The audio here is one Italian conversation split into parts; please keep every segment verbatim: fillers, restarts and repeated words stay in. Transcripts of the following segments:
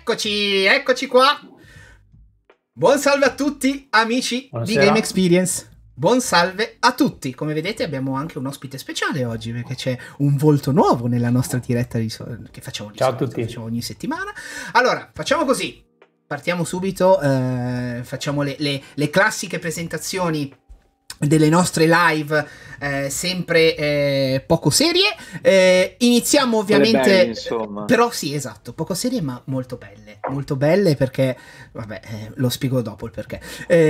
Eccoci, eccoci qua. Buon salve a tutti, amici Buonasera. di Game Experience. Buon salve a tutti. Come vedete abbiamo anche un ospite speciale oggi, perché c'è un volto nuovo nella nostra diretta di so- che facciamo di Ciao a solito, tutti. facciamo ogni settimana. Allora, facciamo così. Partiamo subito, eh, facciamo le, le- le classiche presentazioni delle nostre live, eh, sempre eh, poco serie. Eh, iniziamo ovviamente, Quelle belle, insomma. però sì, esatto, poco serie ma molto belle, molto belle perché, vabbè, eh, lo spiego dopo il perché.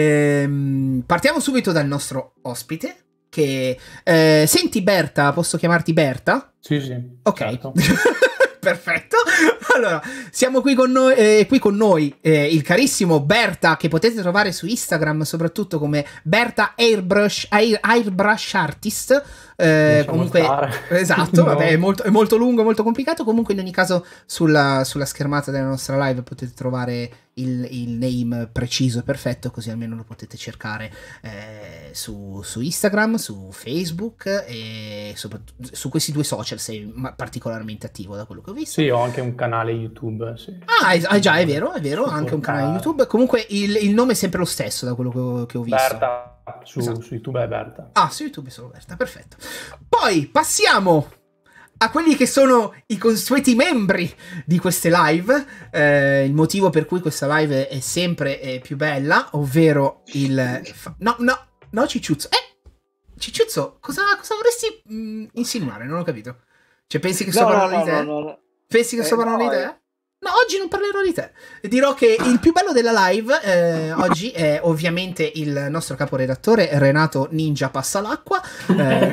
Ehm, partiamo subito dal nostro ospite, che, eh, senti Berta, posso chiamarti Berta? Sì, sì. Ok, certo. perfetto. Allora, siamo qui con noi, eh, qui con noi eh, il carissimo Berta, che potete trovare su Instagram soprattutto come Berta Airbrush, Air, Airbrush Artist. Eh, Lasciamo comunque, stare. esatto, No. vabbè, è molto, è molto lungo, molto complicato. Comunque, in ogni caso, sulla, sulla schermata della nostra live potete trovare il, il name preciso e perfetto, così almeno lo potete cercare eh, su, su Instagram, su Facebook e soprattutto su questi due social. Sei ma- particolarmente attivo da quello che ho visto. Sì, ho anche un canale YouTube. Sì. Ah, es- ah, già, è vero, è vero, Su anche un canale portale. YouTube. Comunque il, il nome è sempre lo stesso da quello che ho, che ho visto. Berta, su, Esatto. su YouTube è Berta. Ah, su YouTube è solo Berta, perfetto. Poi passiamo a quelli che sono i consueti membri di queste live. Eh, il motivo per cui questa live è sempre eh, più bella, ovvero il... fa- No, no, no, Cicciuzzo. Eh, Cicciuzzo, cosa, cosa vorresti mh, insinuare? Non ho capito. Cioè, pensi che sto No, no, parlando no, di te? no, no, no. Pensi che Eh, sto parlando no, di te? eh. No, oggi non parlerò di te. Dirò che il più bello della live eh, oggi è ovviamente il nostro caporedattore Renato Ninja Passalacqua, eh,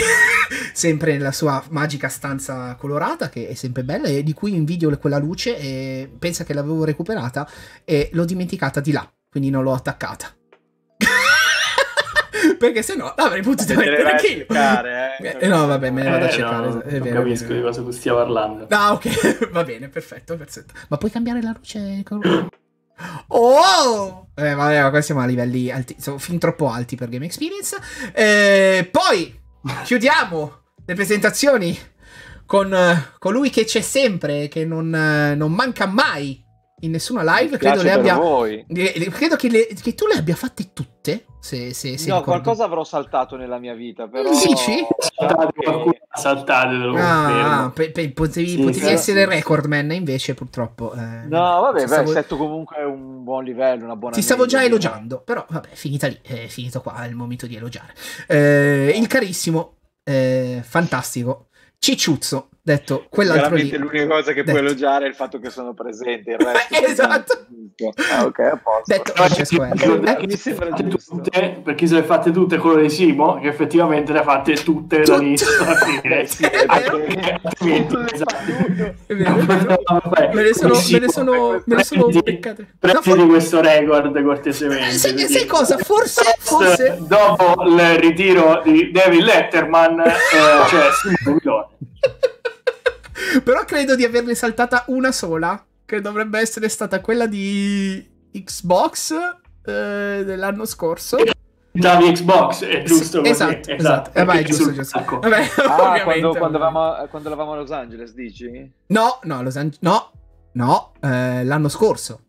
sempre nella sua magica stanza colorata, che è sempre bella e di cui invidio quella luce e pensa che l'avevo recuperata e l'ho dimenticata di là, quindi non l'ho attaccata. Perché se no l'avrei potuto Te ne mettere vai a anch'io. cercare, eh. Eh, no, vabbè, me ne vado a Eh, cercare. no, è non vero, è capisco vero. di cosa tu stia parlando. Ah, ok, va bene, perfetto, perfetto. Ma puoi cambiare la luce? Oh! Eh, vabbè, ma qua siamo a livelli alti, sono fin troppo alti per Game Experience. Eh, poi chiudiamo le presentazioni con eh, colui che c'è sempre, che non, eh, non manca mai in nessuna live. Credo Piace le per abbia. voi. eh, Credo che, le- che tu le abbia fatte tutte. Se, se, se No, ricordo. qualcosa avrò saltato nella mia vita, però... Dici? Saltate, qualcuno ha saltato, te lo Ah, confermo. pe- pe- potevi, Sì, potevi sì, essere sì, record man, invece purtroppo. eh, No, vabbè, ti beh, stavo- setto comunque un buon livello, una buona Ti stavo già media, elogiando, però vabbè, finita lì, è finito qua, è il momento di elogiare. Eh, il carissimo, eh, fantastico, Cicciuzzo, detto quell'altro lì. Veramente l'unica cosa che Detto. puoi elogiare è il fatto che sono presente, il resto... Eh, esatto. Ah, ok, a posto. Detto Però Francesco mi L. sembra Eh, che mi sembra le ha fatte giusto. tutte, per chi se le ha fatte tutte quello di Simo, che effettivamente le ha fatte tutte da Tutte. inizio alla fine. Eh, sì, è Anche vero. perché altrimenti, Tutte le esatto. battute. È vero, è vero. Me ne sono, me ne sono, me ne sono beccate. No, Prenditi for- questo record cortesemente. sai, sai cosa? Forse, forse... Dopo il ritiro di David Letterman, eh, cioè Simo Milone. Però credo di averne saltata una sola, che dovrebbe essere stata quella di Xbox eh, dell'anno scorso. Davi Xbox, è giusto così. Esatto, esatto. Eh, vai, perché giusto, sul giusto. sacco. Vabbè, Ah, ovviamente, quando, quando, vabbè. eravamo, quando eravamo a Los Angeles, dici? No, no, a Los Ange- no, no, eh, l'anno scorso.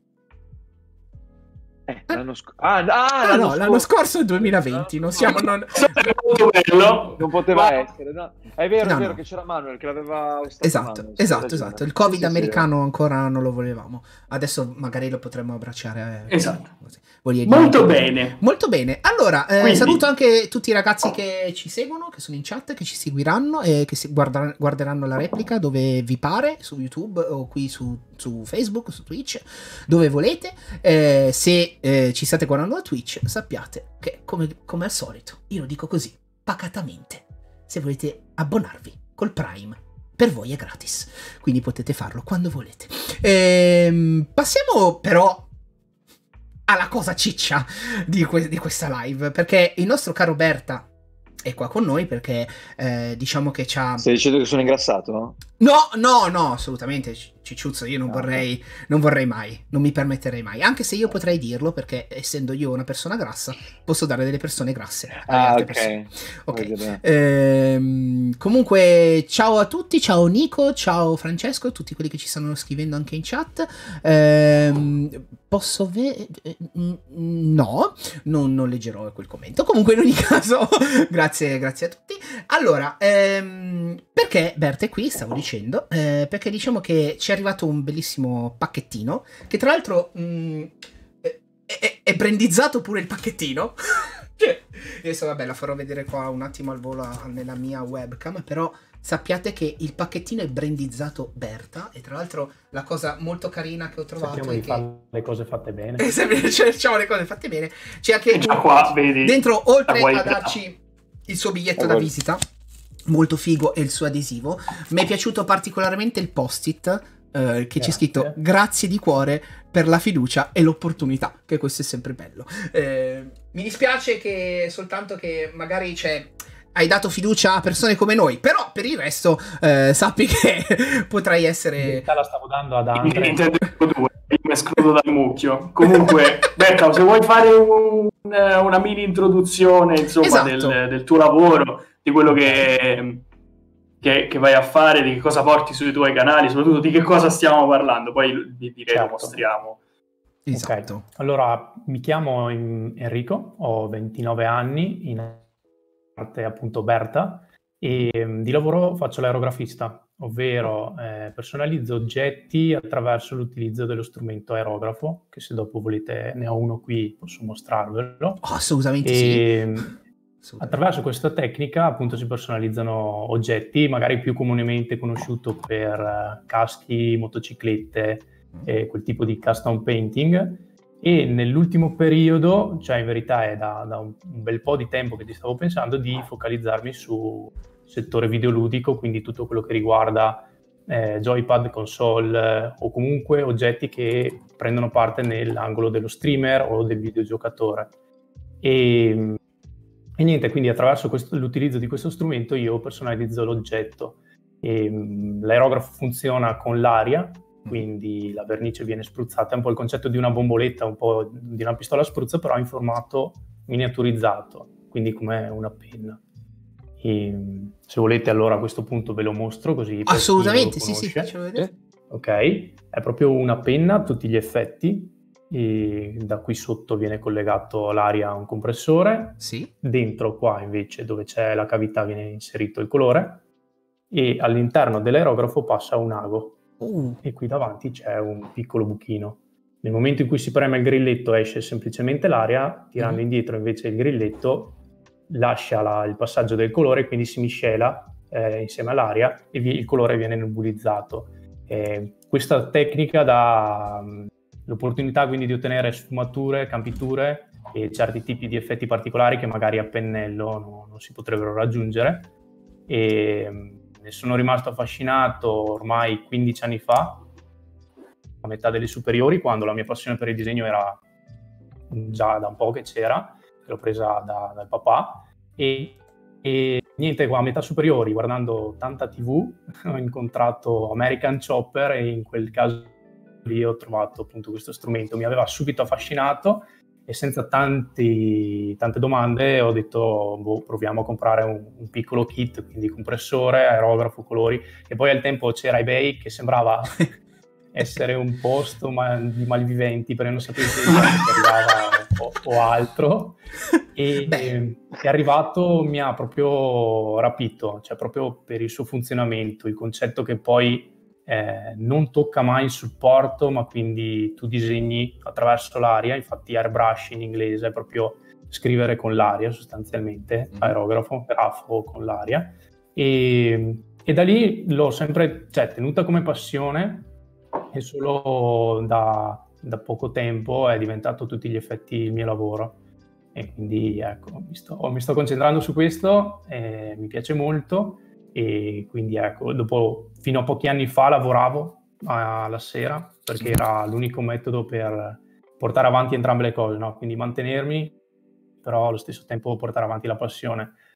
Eh, l'anno scorso. Ah, ah, Ah, l'anno no, l'anno scorso. scorso è il duemilaventi, non siamo... Non... È molto bello. Non poteva Ma- essere, no? È vero, No, è vero no. che c'era Manuel che l'aveva ostato Esatto, Manuel, sì, esatto, hai ragione. esatto. Il Covid Sì, sì, sì. americano ancora non lo volevamo. Adesso magari lo potremmo abbracciare. eh, Esatto. così. Voglio Molto dire- bene. Molto bene. Allora, eh, Quindi- saluto anche tutti i ragazzi che ci seguono, che sono in chat, che ci seguiranno e che si guarda- guarderanno la replica dove vi pare, su YouTube o qui su, su Facebook, su Twitch, dove volete. Eh, se eh, ci state guardando da Twitch, sappiate che come, come al solito, io lo dico così, pacatamente, se volete abbonarvi col Prime, per voi è gratis, quindi potete farlo quando volete. Ehm, passiamo però alla cosa ciccia di, que- di questa live, perché il nostro caro Berta è qua con noi perché eh, diciamo che c'ha... Stai dicendo che sono ingrassato? No, no, no, assolutamente, C- Cicciuzzo, io non Ah, vorrei, non vorrei mai, non mi permetterei mai, anche se io potrei dirlo, perché essendo io una persona grassa, posso dare delle persone grasse alle Ah, altre ok. persone. Ok, Voglio dire. Ehm, comunque ciao a tutti, ciao Nico, ciao Francesco, tutti quelli che ci stanno scrivendo anche in chat. Ehm, posso vedere... No, non, non leggerò quel commento, comunque in ogni caso, grazie, grazie a tutti. Allora, ehm, perché Berta è qui, stavo dicendo, eh, perché diciamo che ci è arrivato un bellissimo pacchettino, che tra l'altro mh, è, è, è brandizzato pure il pacchettino. Cioè, adesso vabbè, la farò vedere qua un attimo al volo a- nella mia webcam, però sappiate che il pacchettino è brandizzato Berta, e tra l'altro la cosa molto carina che ho trovato Sappiamo è di che... fare le cose fatte bene. Eh, se- cioè, diciamo le cose fatte bene. C'è anche E già qua, vedi, dentro, la oltre vuoi a già. darci il suo biglietto Oh, da guarda. visita, molto figo, e il suo adesivo, mi è piaciuto particolarmente il post-it eh, che c'è Grazie. scritto grazie di cuore per la fiducia e l'opportunità, che questo è sempre bello. Eh, mi dispiace che soltanto che magari c'è... hai dato fiducia a persone come noi, però per il resto eh, sappi che potrai In essere... realtà la stavo dando ad Mi Andre. intendo due, io mi escludo dal mucchio. Comunque, Berta, se vuoi fare un- una mini introduzione, insomma, Esatto. del, del tuo lavoro, di quello che, che, che vai a fare, di che cosa porti sui tuoi canali, soprattutto di che cosa stiamo parlando, poi di- direi lo Certo. mostriamo. Esatto. Ok, allora mi chiamo in- Enrico, ho ventinove anni, in arte appunto Berta, e mm, di lavoro faccio l'aerografista, ovvero eh, personalizzo oggetti attraverso l'utilizzo dello strumento aerografo, che se dopo volete ne ho uno qui, posso mostrarvelo. Oh, assolutamente sì. E mm, Assolutamente. attraverso questa tecnica appunto si personalizzano oggetti, magari più comunemente conosciuto per eh, caschi, motociclette, e quel tipo di custom painting. E nell'ultimo periodo, cioè in verità è da, da un, un bel po' di tempo che ti stavo pensando di focalizzarmi sul settore videoludico, quindi tutto quello che riguarda eh, joypad, console eh, o comunque oggetti che prendono parte nell'angolo dello streamer o del videogiocatore. E, e niente, quindi attraverso questo, l'utilizzo di questo strumento io personalizzo l'oggetto. E, mh, l'aerografo funziona con l'aria, quindi la vernice viene spruzzata, è un po' il concetto di una bomboletta, un po' di una pistola a spruzzo, però in formato miniaturizzato, quindi come una penna. E, se volete allora a questo punto ve lo mostro così per chi Assolutamente, non sì, lo sì, conosce. faccio vedere. Ok, è proprio una penna a tutti gli effetti, e da qui sotto viene collegato l'aria a un compressore, Sì. dentro qua invece dove c'è la cavità viene inserito il colore, e all'interno dell'aerografo passa un ago. Uh, E qui davanti c'è un piccolo buchino. Nel momento in cui si preme il grilletto esce semplicemente l'aria, tirando Mhm. indietro invece il grilletto lascia la- il passaggio del colore, quindi si miscela eh, insieme all'aria e vi- il colore viene nebulizzato. Eh, questa tecnica dà mh, l'opportunità quindi di ottenere sfumature, campiture e certi tipi di effetti particolari che magari a pennello no- non si potrebbero raggiungere. E mh, ne sono rimasto affascinato ormai quindici anni fa, a metà delle superiori, quando la mia passione per il disegno era già da un po' che c'era, l'ho presa da- dal papà, e, e niente, a metà superiori, guardando tanta tivù, ho incontrato American Chopper e in quel caso lì ho trovato appunto questo strumento, mi aveva subito affascinato e senza tanti, tante domande ho detto boh, proviamo a comprare un, un piccolo kit, quindi compressore, aerografo, colori, e poi al tempo c'era eBay che sembrava essere un posto ma- di malviventi perché non sapevi se arrivava o, o altro, e Beh. è arrivato, mi ha proprio rapito, cioè proprio per il suo funzionamento, il concetto che poi eh, non tocca mai il supporto, ma quindi tu disegni attraverso l'aria, infatti airbrush in inglese è proprio scrivere con l'aria sostanzialmente, Mhm. aerografo, grafo con l'aria, e, e da lì l'ho sempre cioè, tenuta come passione, e solo da, da poco tempo è diventato a tutti gli effetti il mio lavoro. E quindi ecco, mi sto, mi sto concentrando su questo, eh, mi piace molto, e quindi ecco, dopo, fino a pochi anni fa lavoravo alla sera perché era l'unico metodo per portare avanti entrambe le cose, no? Quindi mantenermi, però allo stesso tempo portare avanti la passione.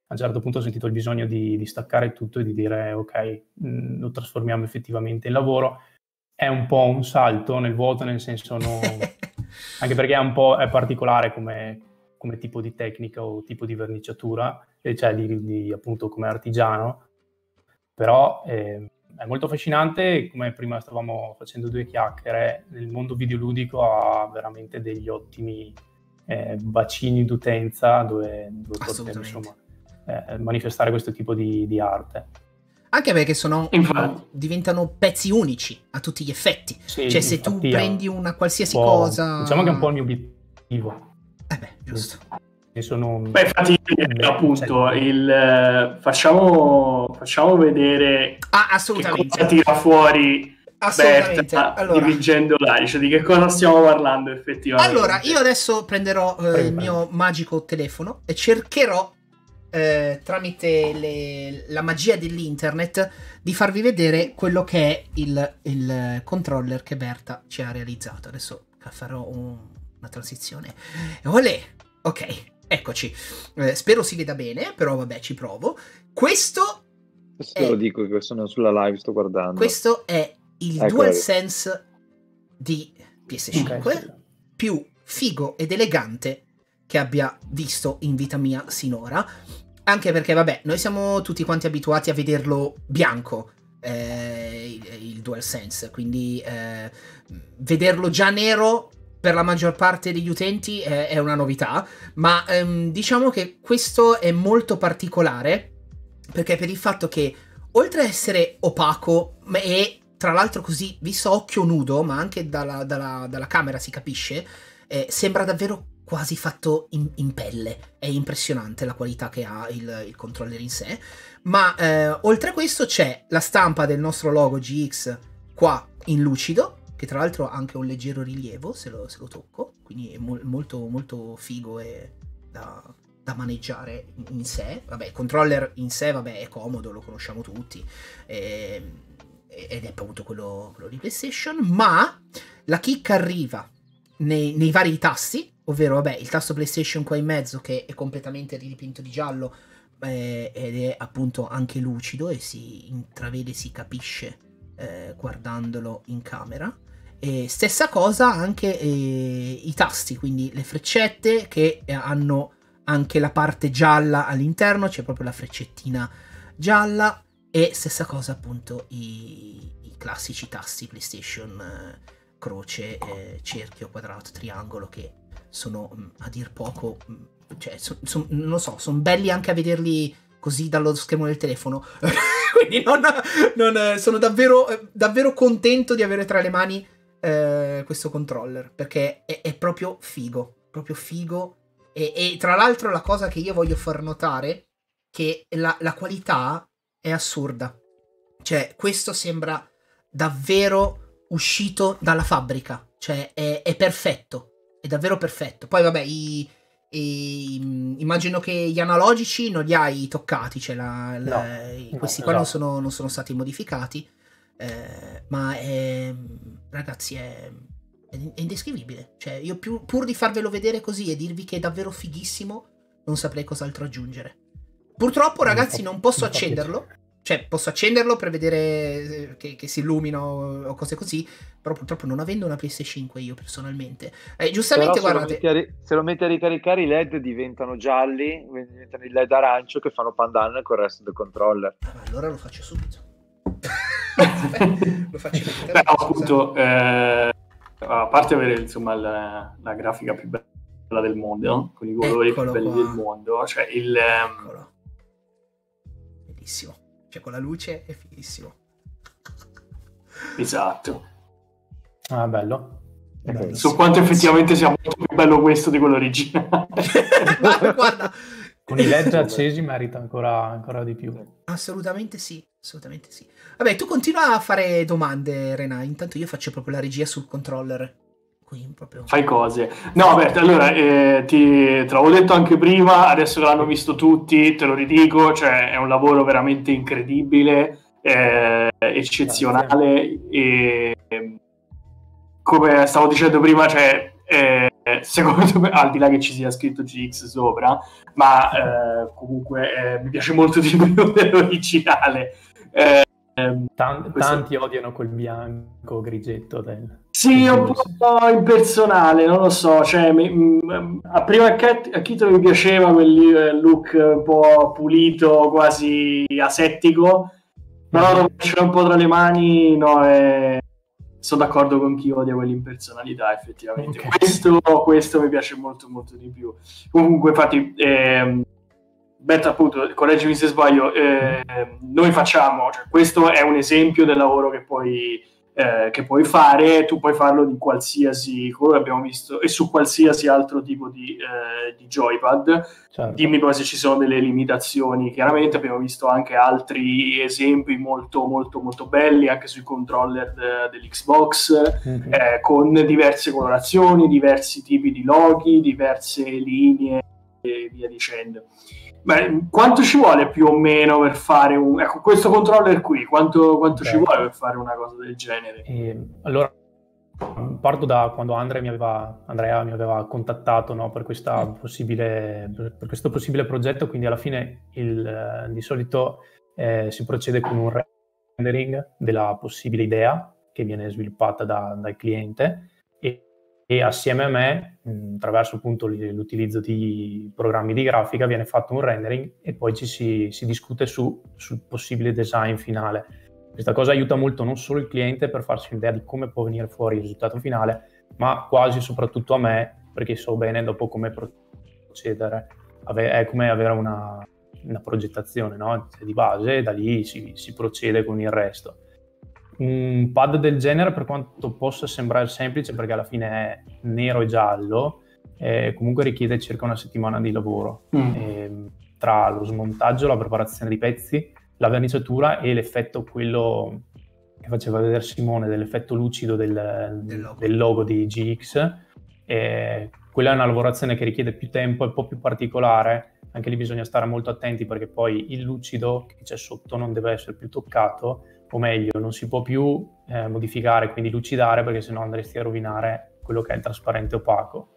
a un certo punto ho sentito il bisogno di, di staccare tutto e di dire ok, mh, lo trasformiamo effettivamente in lavoro. È un po' un salto nel vuoto, nel senso no, anche perché è un po' è particolare come, come tipo di tecnica o tipo di verniciatura, cioè di, di appunto come artigiano, però eh, è molto affascinante. Come prima stavamo facendo due chiacchiere, il mondo videoludico ha veramente degli ottimi eh, bacini d'utenza dove, dove poter insomma eh, manifestare questo tipo di, di arte. Anche perché sono Infatti. diventano pezzi unici a tutti gli effetti. Sì, cioè se tu infatti, prendi una qualsiasi un po', cosa, diciamo che è un po' il mio obiettivo. Eh beh, giusto. E sono... Beh, infatti, Beh, appunto, cioè... il, eh, facciamo, facciamo vedere Ah, che assolutamente. cosa tira fuori Assolutamente. Berta Allora, dipingendo l'Ari, cioè di che cosa stiamo parlando effettivamente. allora io adesso prenderò eh, il mio magico telefono e cercherò eh, tramite le, la magia dell'internet di farvi vedere quello che è il, il controller che Berta ci ha realizzato. Adesso farò un, una transizione. Olè, ok, eccoci. Eh, spero si veda bene, però vabbè, ci provo. Questo Questo te è, lo dico che sono sulla live, sto guardando. questo è il Ecco, DualSense di P S cinque Okay, più figo ed elegante che abbia visto in vita mia sinora, anche perché vabbè, noi siamo tutti quanti abituati a vederlo bianco eh, il, il DualSense, quindi eh, vederlo già nero per la maggior parte degli utenti è, è una novità, ma ehm, diciamo che questo è molto particolare perché per il fatto che oltre a essere opaco e tra l'altro così visto a occhio nudo, ma anche dalla, dalla, dalla camera si capisce, eh, sembra davvero quasi fatto in, in pelle. È impressionante la qualità che ha il, il controller in sé. Ma eh, oltre a questo c'è la stampa del nostro logo G X qua in lucido, che tra l'altro ha anche un leggero rilievo se lo, se lo tocco, quindi è mo- molto molto figo e da, da maneggiare in sé. Vabbè, il controller in sé vabbè è comodo, lo conosciamo tutti, e, ed è appunto quello, quello di PlayStation, ma la chicca arriva nei, nei vari tasti, ovvero vabbè il tasto PlayStation qua in mezzo che è completamente ridipinto di giallo eh, ed è appunto anche lucido e si intravede, si capisce eh, guardandolo in camera. E stessa cosa anche eh, i tasti, quindi le freccette che hanno anche la parte gialla all'interno, c'è proprio la freccettina gialla. E stessa cosa appunto i, i classici tasti PlayStation, eh, croce, eh, cerchio, quadrato, triangolo, che sono mh, a dir poco, mh, cioè son, son, non lo so, sono belli anche a vederli così dallo schermo del telefono. Quindi non, non, sono davvero, davvero contento di avere tra le mani eh, questo controller, perché è, è proprio figo, proprio figo. E, e tra l'altro la cosa che io voglio far notare che la, la qualità è assurda, cioè questo sembra davvero uscito dalla fabbrica, cioè è, è perfetto, è davvero perfetto. Poi vabbè i, i, immagino che gli analogici non li hai toccati, cioè la, la, no, questi no, qua esatto. non, sono, non sono stati modificati, eh, ma è, ragazzi è, è indescrivibile, cioè io più, pur di farvelo vedere così e dirvi che è davvero fighissimo non saprei cos'altro aggiungere. Purtroppo ragazzi non posso accenderlo, cioè posso accenderlo per vedere che, che si illumina o, o cose così, però purtroppo non avendo una P S cinque io personalmente eh, giustamente Però guardate se lo, ri- se lo metti a ricaricare i led diventano gialli, diventano i led arancio che fanno pandan con il resto del controller. ah, allora lo faccio subito. Lo faccio subito. Però appunto eh, a parte avere insomma la, la grafica più bella del mondo, no? Con i colori Eccolo più belli qua. del mondo, cioè il ehm, Eccolo. Bellissimo, cioè con la luce è fighissimo. esatto. Ah, bello. bello. Su quanto effettivamente sia molto più bello questo di quello originale. Ma guarda, Con i led accesi merita ancora, ancora di più. assolutamente sì, assolutamente sì. Vabbè, tu continua a fare domande, Rena, intanto io faccio proprio la regia sul controller. Qui proprio... Fai cose. No, Bert, allora eh, ti, te l'avevo detto anche prima, adesso che l'hanno visto tutti, te lo ridico, cioè è un lavoro veramente incredibile, eh, eccezionale e come stavo dicendo prima, cioè eh, eh, secondo me, al di là che ci sia scritto G X sopra, ma eh, comunque eh, mi piace molto di più dell'originale. Eh, Tan- questo... Tanti odiano quel bianco grigetto del... Sì, è un po' impersonale, non lo so, cioè, mi, m, a prima acchito mi piaceva quel look un po' pulito, quasi asettico, però dopo che c'era un po' tra le mani, no, è... sono d'accordo con chi odia quell'impersonalità, effettivamente. Okay. Questo, questo mi piace molto molto di più. Comunque, infatti, ehm, Bert, appunto, correggimi se sbaglio, eh, noi facciamo, cioè, questo è un esempio del lavoro che puoi, eh, che puoi fare, tu puoi farlo di qualsiasi colore, abbiamo visto, e su qualsiasi altro tipo di, eh, di joypad. Certo. Dimmi poi se ci sono delle limitazioni. Chiaramente abbiamo visto anche altri esempi molto molto molto belli anche sui controller de- dell'Xbox, mm-hmm. eh, con diverse colorazioni, diversi tipi di loghi, diverse linee e via dicendo. Beh, quanto ci vuole più o meno per fare un... Ecco, questo controller qui, quanto, quanto okay. ci vuole per fare una cosa del genere? E, allora, parto da quando Andrea mi aveva, Andrea mi aveva contattato, no, per, questa possibile, per questo possibile progetto, quindi alla fine il, di solito eh, si procede con un rendering della possibile idea che viene sviluppata da, dal cliente e e assieme a me, mh, attraverso appunto l'utilizzo di programmi di grafica, viene fatto un rendering e poi ci si, si discute su, sul possibile design finale. Questa cosa aiuta molto non solo il cliente per farsi un'idea di come può venire fuori il risultato finale, ma quasi soprattutto a me, perché so bene dopo come procedere. Ave- è come avere una, una progettazione, no? Di base, e da lì si, si procede con il resto. Un pad del genere, per quanto possa sembrare semplice perché alla fine è nero e giallo, eh, comunque richiede circa una settimana di lavoro mm. eh, tra lo smontaggio, la preparazione dei pezzi, la verniciatura e l'effetto, quello che faceva vedere Simone, dell'effetto lucido del, del, logo. del logo di G X. Eh, quella è una lavorazione che richiede più tempo, è un po' più particolare, anche lì bisogna stare molto attenti perché poi il lucido che c'è sotto non deve essere più toccato, o meglio, non si può più eh, modificare, quindi lucidare, perché sennò andresti a rovinare quello che è il trasparente opaco.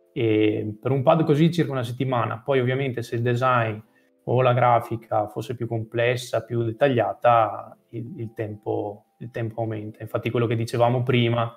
E per un pad così circa una settimana. Poi ovviamente se il design o la grafica fosse più complessa, più dettagliata, il, il, tempo, il tempo aumenta. Infatti quello che dicevamo prima,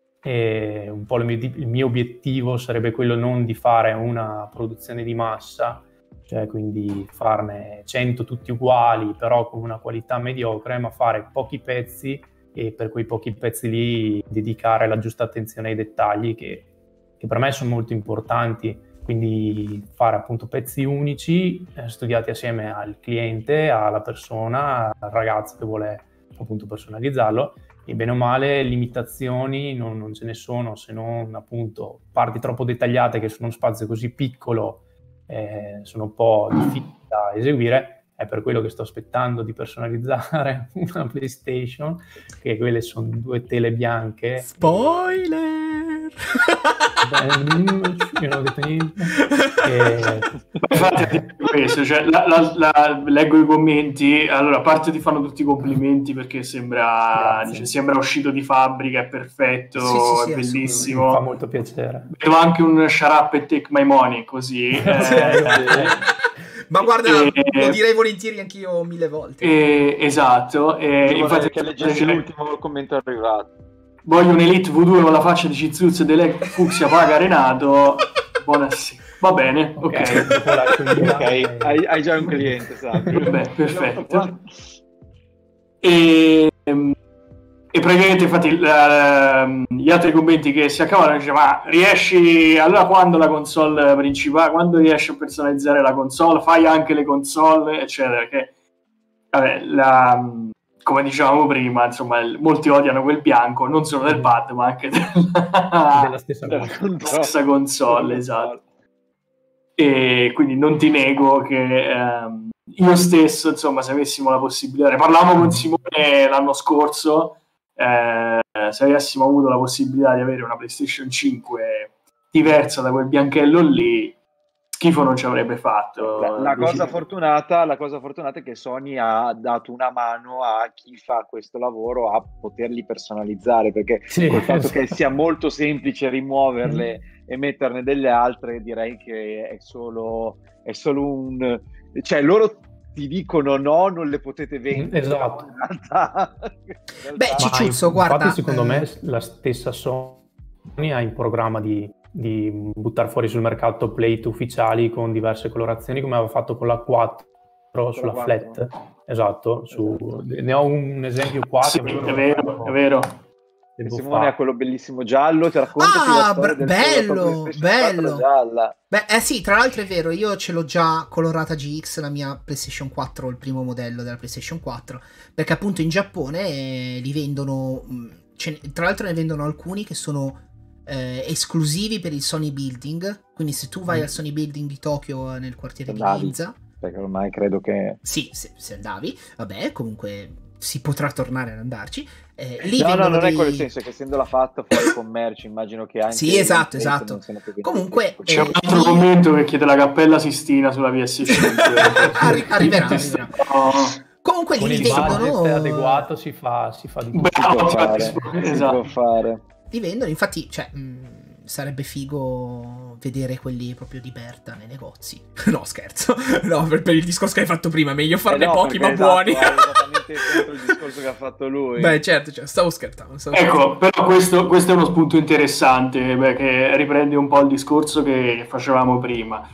eh, un po' il mio, il mio obiettivo sarebbe quello non di fare una produzione di massa, cioè quindi farne cento tutti uguali però con una qualità mediocre, ma fare pochi pezzi e per quei pochi pezzi lì dedicare la giusta attenzione ai dettagli che, che per me sono molto importanti, quindi fare appunto pezzi unici eh, studiati assieme al cliente, alla persona, al ragazzo che vuole appunto personalizzarlo, e bene o male limitazioni non, non ce ne sono, se non appunto parti troppo dettagliate che su uno spazio così piccolo Eh, sono un po' difficili da eseguire. È per quello che sto aspettando di personalizzare una PlayStation, che quelle sono due tele bianche. Spoiler! Beh, io non ho detto niente. E... Infatti, questo, cioè, la, la, la, leggo i commenti. Allora, a parte ti fanno tutti i complimenti perché sembra, dice, sembra uscito di fabbrica, è perfetto, sì, sì, sì, è bellissimo. Mi fa molto piacere. Vedo anche un shut up and take my money, così. eh, Ma guarda, e, lo direi volentieri anch'io mille volte. E, esatto. E, infatti, che leggessi l'ultimo commento arrivato. Voglio un Elite V due con la faccia di Cizuz e delle Fucsia paga Renato. Buonasera. Va bene, ok. Ok, okay. Hai, hai già un cliente, sai. Vabbè, perfetto. E, e praticamente, infatti, la, gli altri commenti che si accavano dicevano: ma riesci, allora quando la console principale, quando riesci a personalizzare la console, fai anche le console, eccetera. Che, vabbè, la... come dicevamo prima, insomma, molti odiano quel bianco, non solo del pad, ma anche della, della stessa, della stessa console, esatto. E quindi non ti nego che ehm, io stesso, insomma, se avessimo la possibilità, parlavamo con Simone l'anno scorso, eh, se avessimo avuto la possibilità di avere una PlayStation cinque diversa da quel bianchello lì, schifo non ci avrebbe fatto. La, la cosa fortunata, la cosa fortunata è che Sony ha dato una mano a chi fa questo lavoro a poterli personalizzare, perché sì, col fatto esatto. che sia molto semplice rimuoverle mm. e metterne delle altre, direi che è solo, è solo un... cioè loro ti dicono no, non le potete vendere. Esatto. In realtà, in realtà... Beh, Cicciuzzo, in, guarda... Infatti secondo eh... me la stessa Sony ha in programma di, di buttare fuori sul mercato plate ufficiali con diverse colorazioni, come aveva fatto con la quattro con sulla la flat. Esatto, su... esatto, ne ho un esempio qua. Sì, che è vero, è vero. Simone ha quello bellissimo giallo, ti racconta ah, la storia br- del bello, bello. Gialla. Beh, eh sì, tra l'altro è vero, io ce l'ho già colorata G X, la mia PlayStation quattro, il primo modello della PlayStation quattro, perché appunto in Giappone eh, li vendono, ce, tra l'altro ne vendono alcuni che sono eh, esclusivi per il Sony Building, quindi se tu vai mm. al Sony Building di Tokyo nel quartiere Andavi, di Ginza, perché ormai credo che... Sì, se, se andavi, vabbè, comunque si potrà tornare ad andarci. Eh, lì no, no, non dei... è quello il senso, che essendo la fatta fuori commercio, immagino che anche... Sì, esatto, esatto. Comunque... C'è eh, un altro lì... commento che chiede la Cappella Sistina sulla P S cinque. Arri- arriverà, arriverà. No. Comunque con lì il vendono... budget adeguato si fa, si fa di tutto. Beh, si può fare, esatto. Si può fare. Li vendono, infatti, cioè... Mh, sarebbe figo vedere quelli proprio di Berta nei negozi. No, scherzo. No, per, per il discorso che hai fatto prima, meglio farne eh no, pochi ma esatto, buoni. È esattamente il discorso che ha fatto lui. Beh, certo, cioè, stavo scherzando. Stavo ecco, scherzando. però questo, questo è uno spunto interessante, beh, che riprende un po' il discorso che facevamo prima.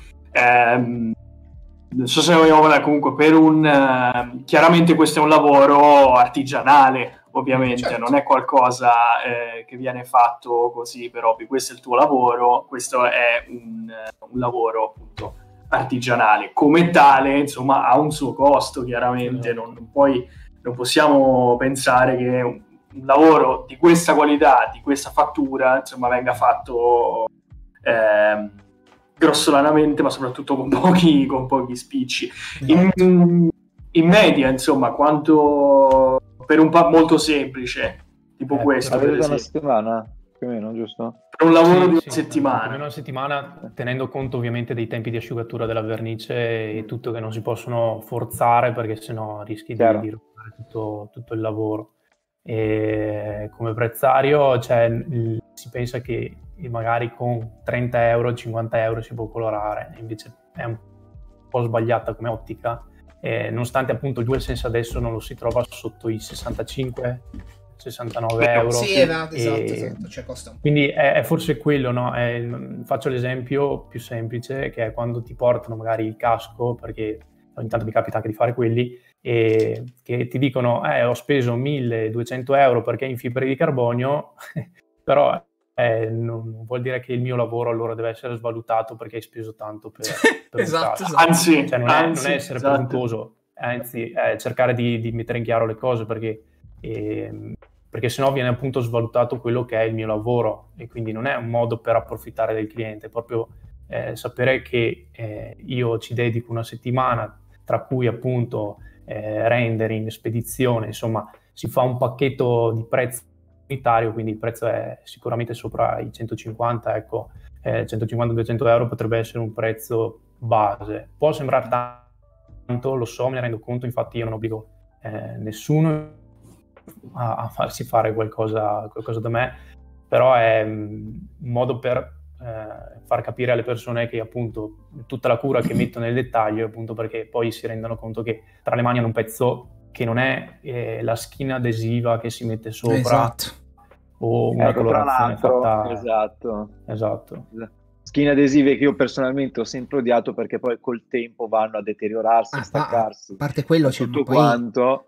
Ehm, non so se vogliamo parlare comunque per un... Uh, chiaramente questo è un lavoro artigianale, ovviamente, certo. Non è qualcosa eh, che viene fatto così per hobby, questo è il tuo lavoro, questo è un, un lavoro appunto artigianale, come tale insomma ha un suo costo, chiaramente, non, non, puoi, non possiamo pensare che un, un lavoro di questa qualità, di questa fattura, insomma venga fatto eh, grossolanamente, ma soprattutto con pochi, con pochi spicci. In, in media, insomma, quanto... per un po' molto semplice tipo eh, questo avete una settimana più o meno, giusto? Per un lavoro sì, di una sì, settimana più o meno una settimana, tenendo conto ovviamente dei tempi di asciugatura della vernice e tutto, che non si possono forzare perché sennò rischi di, di rovinare tutto, tutto il lavoro. E come prezzario, cioè, si pensa che magari con trenta euro, cinquanta euro si può colorare, invece è un po' sbagliata come ottica. Eh, nonostante appunto il DualSense adesso non lo si trova sotto i sessantacinque sessantanove euro. Sì, esatto, esatto, esatto. Cioè, costa un po'. Quindi è, è forse quello, no? È, faccio l'esempio più semplice, che è quando ti portano magari il casco, perché ogni tanto mi capita anche di fare quelli, e che ti dicono eh, ho speso milleduecento euro perché è in fibra di carbonio, però eh, non vuol dire che il mio lavoro allora deve essere svalutato perché hai speso tanto per, per esatto, esatto. Anzi, cioè, non, anzi, è, non è essere esatto. presuntuoso, anzi è cercare di, di mettere in chiaro le cose, perché eh, perché sennò viene appunto svalutato quello che è il mio lavoro, e quindi non è un modo per approfittare del cliente, è proprio eh, sapere che eh, io ci dedico una settimana, tra cui appunto eh, rendering, spedizione, insomma si fa un pacchetto di prezzo unitario, quindi il prezzo è sicuramente sopra i centocinquanta, ecco, eh, centocinquanta duecento euro potrebbe essere un prezzo base. Può sembrare tanto, lo so, me ne rendo conto, infatti io non obbligo eh, nessuno a, a farsi fare qualcosa, qualcosa da me, però è un modo per eh, far capire alle persone che appunto tutta la cura che metto nel dettaglio, appunto perché poi si rendano conto che tra le mani hanno un pezzo che non è eh, la skin adesiva che si mette sopra, esatto. o una ecco, colorazione fatta... Esatto. Esatto. Skin adesive che io personalmente ho sempre odiato, perché poi col tempo vanno a deteriorarsi, ah, a staccarsi, a parte quello c'è tutto poi... quanto.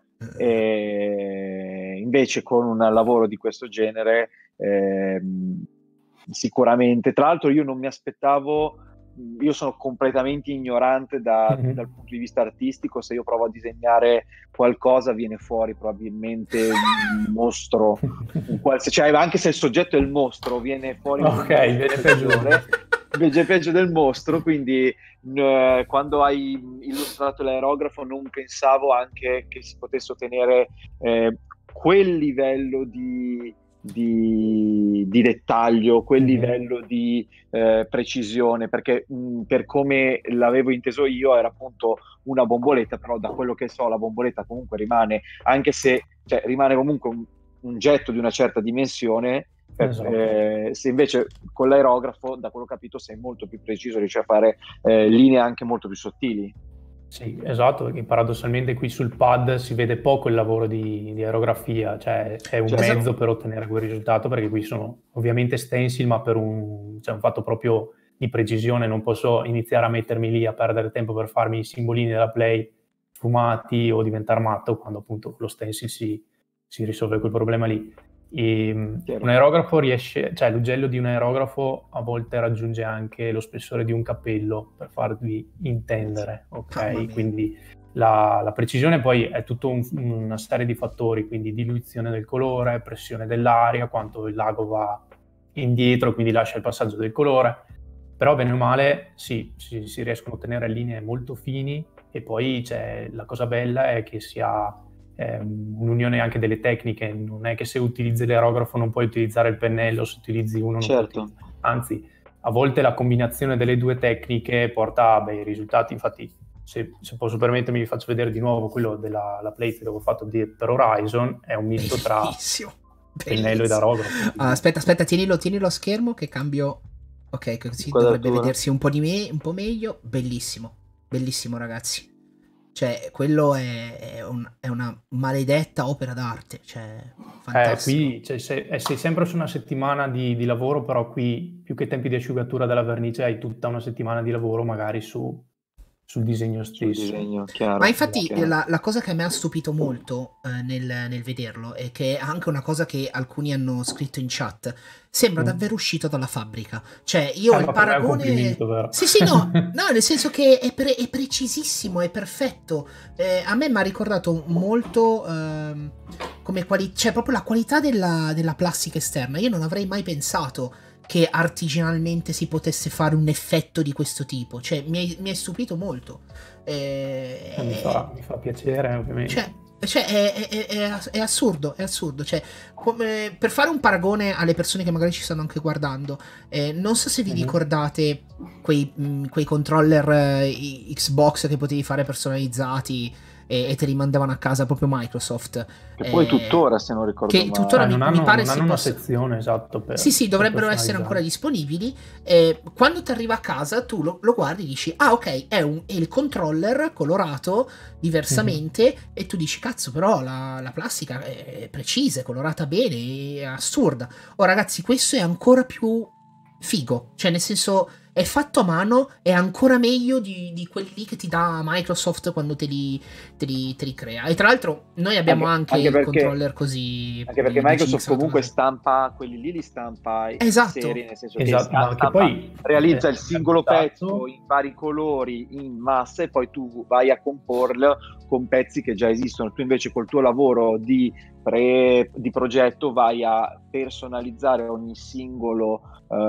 E invece con un lavoro di questo genere ehm, sicuramente, tra l'altro io non mi aspettavo, io sono completamente ignorante da, mm-hmm. dal punto di vista artistico, se io provo a disegnare qualcosa viene fuori probabilmente un mostro, un quals- cioè anche se il soggetto è il mostro viene fuori ok, viene peggiore invece peggio del mostro, quindi eh, quando hai illustrato l'aerografo non pensavo anche che si potesse ottenere eh, quel livello di di, di dettaglio, quel Mm-hmm. livello di eh, precisione, perché mh, per come l'avevo inteso io era appunto una bomboletta, però da quello che so la bomboletta comunque rimane, anche se cioè, rimane comunque un, un getto di una certa dimensione. Esatto. Eh, se invece con l'aerografo, da quello che ho capito, sei molto più preciso, riesci a fare eh, linee anche molto più sottili. Sì, esatto, perché paradossalmente qui sul pad si vede poco il lavoro di, di aerografia, cioè è un Cioè, mezzo esatto. per ottenere quel risultato, perché qui sono ovviamente stencil, ma per un, cioè un fatto proprio di precisione. Non posso iniziare a mettermi lì a perdere tempo per farmi i simbolini della Play sfumati o diventare matto, quando appunto con lo stencil si, si risolve quel problema lì. E, Chiaro. un aerografo riesce, cioè l'ugello di un aerografo a volte raggiunge anche lo spessore di un cappello, per farvi intendere, Mamma mia. ok? Quindi la, la precisione poi è tutta un, una serie di fattori, quindi diluizione del colore, pressione dell'aria, quanto il lago va indietro, quindi lascia il passaggio del colore. Però bene o male sì, si, si riescono a ottenere linee molto fini, e poi c'è, la cosa bella è che si ha un'unione anche delle tecniche. Non è che se utilizzi l'aerografo non puoi utilizzare il pennello, se utilizzi uno non Certo. puoi utilizzare. Anzi, a volte la combinazione delle due tecniche porta a bei risultati. Infatti, se, se posso permettermi, vi faccio vedere di nuovo quello della la plate che avevo fatto di, per Horizon. È un misto tra Bellissimo. pennello ed aerografo. Ah, aspetta, aspetta, tienilo, tienilo a schermo che cambio. Ok, così Quadratura. dovrebbe vedersi un po' di me, un po' meglio. Bellissimo, bellissimo, ragazzi. Cioè, quello è, è, un, è una maledetta opera d'arte, cioè, fantastico. Eh, qui cioè, sei, eh, sei sempre su una settimana di, di lavoro, però qui più che tempi di asciugatura della vernice hai tutta una settimana di lavoro magari su, sul disegno Sul stesso. disegno, chiaro. Ma infatti chiaro. la, la cosa che a me ha stupito molto eh, nel, nel vederlo è che è anche una cosa che alcuni hanno scritto in chat, sembra Mm. davvero uscito dalla fabbrica. Cioè io Eh, il ma per me è un paragone... complimento, vero? Sì, sì, no, no, nel senso che è, pre- è precisissimo, è perfetto. Eh, a me mi ha ricordato molto ehm, come qualità, cioè proprio la qualità della, della plastica esterna. Io non avrei mai pensato che artigianalmente si potesse fare un effetto di questo tipo. Cioè mi è, mi è stupito molto. Eh, Eh, mi, fa, mi fa piacere, ovviamente. Cioè, cioè è, è, è, è assurdo, è assurdo. Cioè, come, per fare un paragone alle persone che magari ci stanno anche guardando, eh, non so se vi Mhm. ricordate quei, mh, quei controller eh, Xbox che potevi fare personalizzati e, e te li mandavano a casa proprio Microsoft. Che poi Eh, tuttora, se non ricordo che male. tuttora Eh, mi, non mi hanno, pare non si hanno una possa... sezione esatto per, Sì, sì, per dovrebbero essere ancora personalizzare. disponibili. Eh, quando ti arriva a casa, tu lo, lo guardi e dici: ah, ok, è, un, è il controller colorato diversamente. Mhm. E tu dici: cazzo, però la, la plastica è precisa, è colorata bene, è assurda. Oh, ragazzi, questo è ancora più figo. Cioè, nel senso, è fatto a mano, è ancora meglio di, di quelli che ti dà Microsoft quando te li, te li, te li crea. E tra l'altro, noi abbiamo Anche- anche, anche il perché- controller così. Anche perché di- di Microsoft Jinx comunque automatico. stampa quelli lì, li stampa in Esatto. serie, nel senso Esatto, che ma che stampa, poi realizza eh, il singolo risultato- pezzo in vari colori, in massa, e poi tu vai a comporlo con pezzi che già esistono. Tu invece col tuo lavoro di, pre, di progetto vai a personalizzare ogni singolo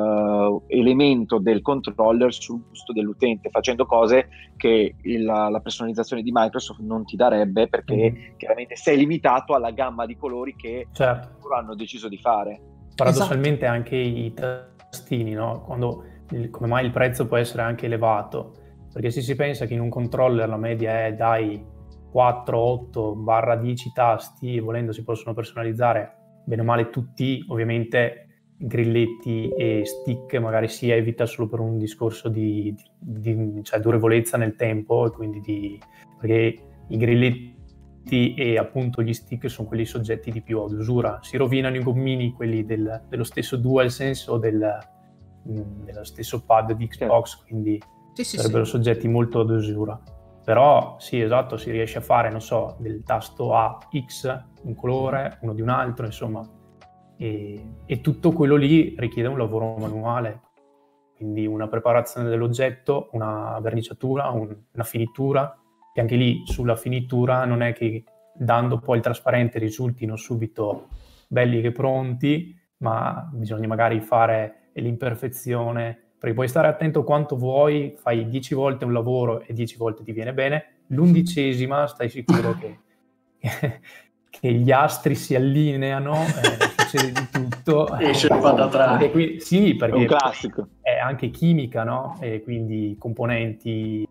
uh, elemento del controller sul gusto dell'utente, facendo cose che il, la personalizzazione di Microsoft non ti darebbe, perché Mhm. chiaramente sei limitato alla gamma di colori che Certo. loro hanno deciso di fare. Paradossalmente anche i tastini, no? Quando il- come mai il prezzo può essere anche elevato? Perché se si pensa che in un controller la media è dai quattro, otto, dieci tasti, e volendo si possono personalizzare bene o male tutti, ovviamente grilletti e stick magari si evita solo per un discorso di, di, di cioè durevolezza nel tempo, e quindi di, perché i grilletti e appunto gli stick sono quelli soggetti di più ad usura. Si rovinano i gommini, quelli del, dello stesso DualSense o del, mh, dello stesso pad di Xbox, quindi Sì, sì, sarebbero sì. soggetti molto ad usura. Però sì, esatto, si riesce a fare, non so, del tasto A X un colore, uno di un altro, insomma, e, e tutto quello lì richiede un lavoro manuale, quindi una preparazione dell'oggetto, una verniciatura, un, una finitura, e anche lì sulla finitura non è che dando poi il trasparente risultino subito belli che pronti, ma bisogna magari fare l'imperfezione, perché puoi stare attento quanto vuoi, fai dieci volte un lavoro e dieci volte ti viene bene, l'undicesima stai sicuro che, che gli astri si allineano, eh, succede di tutto. Esce il patatrack. E qui, sì, perché è un classico. È anche chimica, no? E quindi componenti,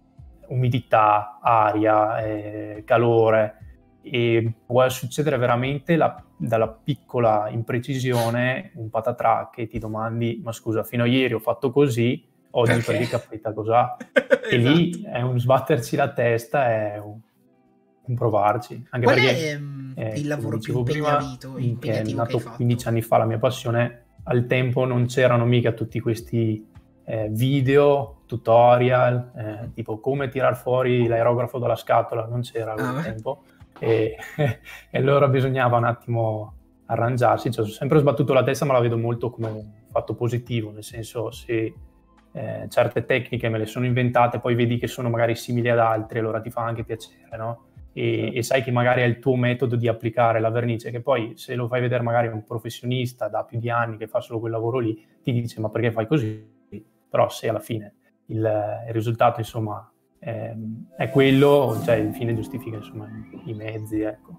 umidità, aria, eh, calore, e può succedere veramente la, dalla piccola imprecisione un patatrack che ti domandi: ma scusa, fino a ieri ho fatto così, oggi Perché? perché capita cos'ha? E Esatto. lì è un sbatterci la testa, è un, un provarci. Anche Qual perché, è um, eh, il lavoro più dicevo prima, impegnativo, che è impegnativo che nato hai fatto? quindici anni fa la mia passione, al tempo non c'erano mica tutti questi eh, video, tutorial, eh, tipo come tirar fuori l'aerografo dalla scatola, non c'era al Ah, tempo, e, e allora bisognava un attimo arrangiarsi. Cioè, ho sempre sbattuto la testa, ma la vedo molto come un fatto positivo, nel senso, se eh, certe tecniche me le sono inventate, poi vedi che sono magari simili ad altri, allora ti fa anche piacere, no? E, e sai che magari è il tuo metodo di applicare la vernice, che poi se lo fai vedere magari a un professionista da più di anni che fa solo quel lavoro lì, ti dice: ma perché fai così? Però se alla fine il, il risultato, insomma, è, è quello, cioè il fine giustifica, insomma, i, i mezzi, ecco.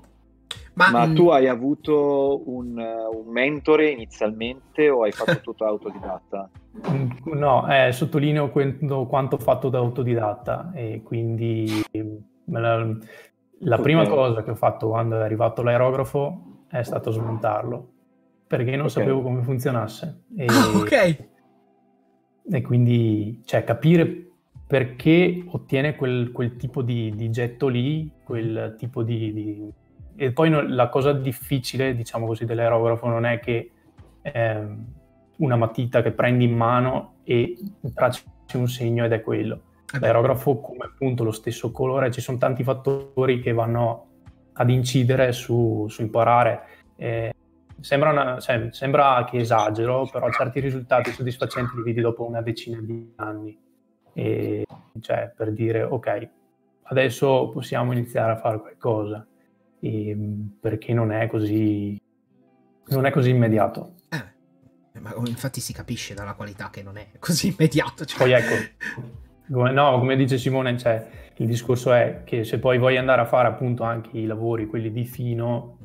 Ma, Ma, Ma tu hai avuto un, un mentore inizialmente o hai fatto tutto autodidatta? No, eh, sottolineo quanto, quanto ho fatto da autodidatta, e quindi la, la prima okay. cosa che ho fatto quando è arrivato l'aerografo è stato smontarlo, perché non okay. sapevo come funzionasse. E, ah, ok. E quindi, cioè, capire perché ottiene quel, quel tipo di, di getto lì, quel tipo di... di... E poi no, la cosa difficile, diciamo così, dell'aerografo non è che ehm, una matita che prendi in mano e tracci un segno ed è quello. L'aerografo, come appunto lo stesso colore, ci sono tanti fattori che vanno ad incidere su, su imparare. Eh, sembra, una, cioè, sembra che esagero, però certi risultati soddisfacenti li vedi dopo una decina di anni. E, cioè, per dire, ok, adesso possiamo iniziare a fare qualcosa. E, perché non è così non è così immediato. Eh, ma infatti si capisce dalla qualità che non è così immediato. Cioè. Poi ecco, come, no, come dice Simone, cioè, il discorso è che se poi vuoi andare a fare appunto anche i lavori, quelli di fino,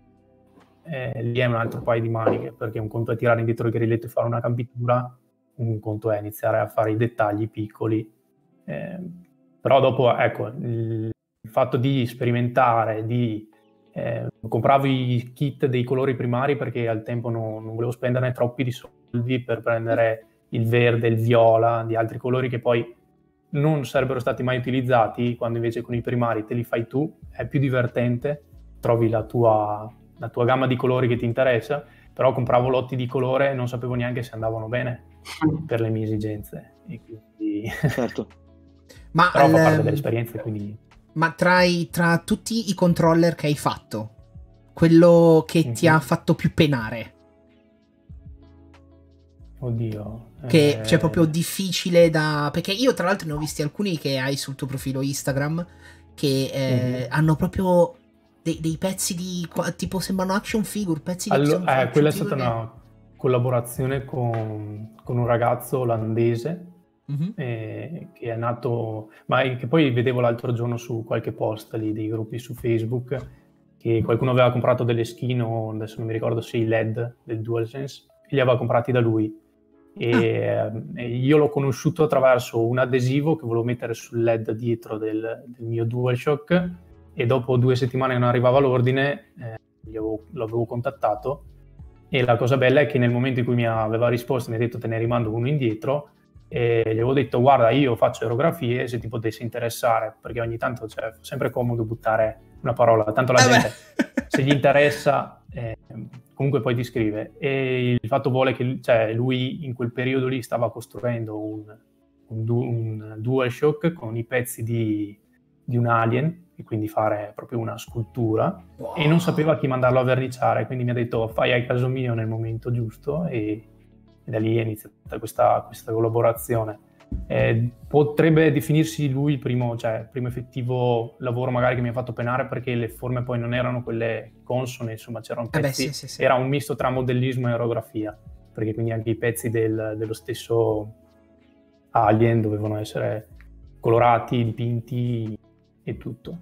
eh, lì è un altro paio di maniche, perché un conto è tirare indietro il grilletto e fare una campitura, un conto è iniziare a fare i dettagli piccoli. Eh, però dopo, ecco, il, il fatto di sperimentare, di eh, compravo i kit dei colori primari perché al tempo non, non volevo spenderne troppi di soldi per prendere il verde, il viola, di altri colori che poi non sarebbero stati mai utilizzati, quando invece con i primari te li fai tu, è più divertente, trovi la tua, la tua gamma di colori che ti interessa, però compravo lotti di colore e non sapevo neanche se andavano bene per le mie esigenze. E quindi... certo. Ma però al... fa parte dell'esperienza, quindi... Ma tra, i, tra tutti i controller che hai fatto, quello che mm-hmm. ti ha fatto più penare? Oddio. Che eh... c'è proprio difficile da... Perché io tra l'altro ne ho visti alcuni che hai sul tuo profilo Instagram che eh, mm-hmm. hanno proprio dei, dei pezzi di... tipo sembrano action figure, pezzi di allora, action, eh, quella è figure stata che... una collaborazione con, con un ragazzo olandese mm-hmm. eh, che è nato... ma che poi vedevo l'altro giorno su qualche post lì dei gruppi su Facebook che qualcuno aveva comprato delle skin, o adesso non mi ricordo se i L E D del DualSense, e li aveva comprati da lui. E, ah. eh, io l'ho conosciuto attraverso un adesivo che volevo mettere sul L E D dietro del, del mio DualShock, e dopo due settimane non arrivava l'ordine, eh, avevo, l'avevo contattato, e la cosa bella è che nel momento in cui mi aveva risposto mi ha detto te ne rimando uno indietro, e gli avevo detto guarda, io faccio aerografie, se ti potessi interessare, perché ogni tanto cioè, è sempre comodo buttare una parola, tanto la eh gente beh. se gli interessa eh, comunque poi ti scrive. E il fatto vuole che cioè, lui in quel periodo lì stava costruendo un, un, un DualShock con i pezzi di, di un Alien, e quindi fare proprio una scultura, wow. e non sapeva a chi mandarlo a verniciare, quindi mi ha detto fai al caso mio nel momento giusto, e, e da lì è iniziata questa, questa collaborazione. Eh, potrebbe definirsi lui il primo, cioè, primo effettivo lavoro magari che mi ha fatto penare, perché le forme poi non erano quelle consone, insomma c'erano pezzi, eh beh, sì, sì, sì. era un misto tra modellismo e aerografia, perché quindi anche i pezzi del, dello stesso Alien dovevano essere colorati, dipinti e tutto.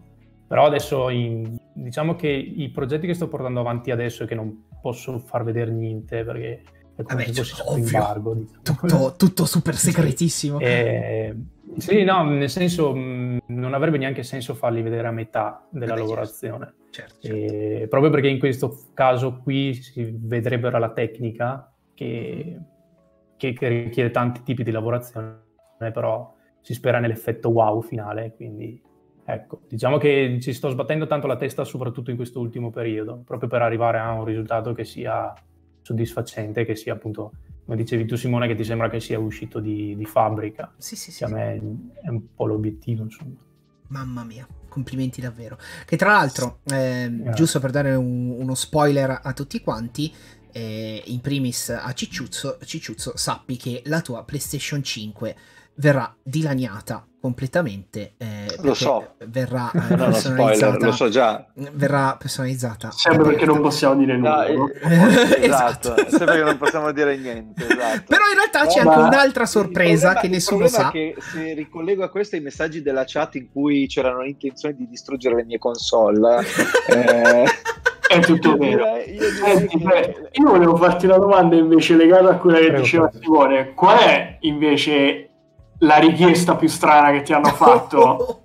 Però adesso in, diciamo che i progetti che sto portando avanti adesso e che non posso far vedere niente perché è come Vabbè, se fosse cioè, sotto ovvio. embargo, diciamo. Tutto, tutto super segretissimo. Eh, sì, no, nel senso mh, non avrebbe neanche senso farli vedere a metà della Vabbè, lavorazione. Certo, certo. Eh, proprio perché in questo caso qui si vedrebbero la tecnica che, che, che richiede tanti tipi di lavorazione, però si spera nell'effetto wow finale, quindi ecco, diciamo che ci sto sbattendo tanto la testa soprattutto in questo ultimo periodo, proprio per arrivare a un risultato che sia soddisfacente, che sia appunto, come dicevi tu Simone, che ti sembra che sia uscito di, di fabbrica. Sì, sì, sì. Che a me è un po' l'obiettivo, insomma. Mamma mia, complimenti davvero. Che tra l'altro, eh, Yeah. giusto per dare un- uno spoiler a tutti quanti, eh, in primis a Cicciuzzo, Cicciuzzo, sappi che la tua PlayStation cinque verrà dilaniata completamente, eh, Lo perché so. verrà eh, No, no, personalizzata. spoiler, lo so già. Verrà personalizzata. Sempre perché non possiamo dire No, nulla. eh, no? esatto, sempre che non possiamo dire niente. Esatto. Però in realtà c'è Ma- anche un'altra Il sorpresa problema- che il nessuno problema sa. è che se ricollego a questo i messaggi della chat in cui c'erano l'intenzione di distruggere le mie console, eh, È tutto io vero. direi, io direi Senti, che- beh, io volevo farti una domanda invece legata a quella che Prego, diceva prego. Simone. Qual è invece la richiesta più strana che ti hanno fatto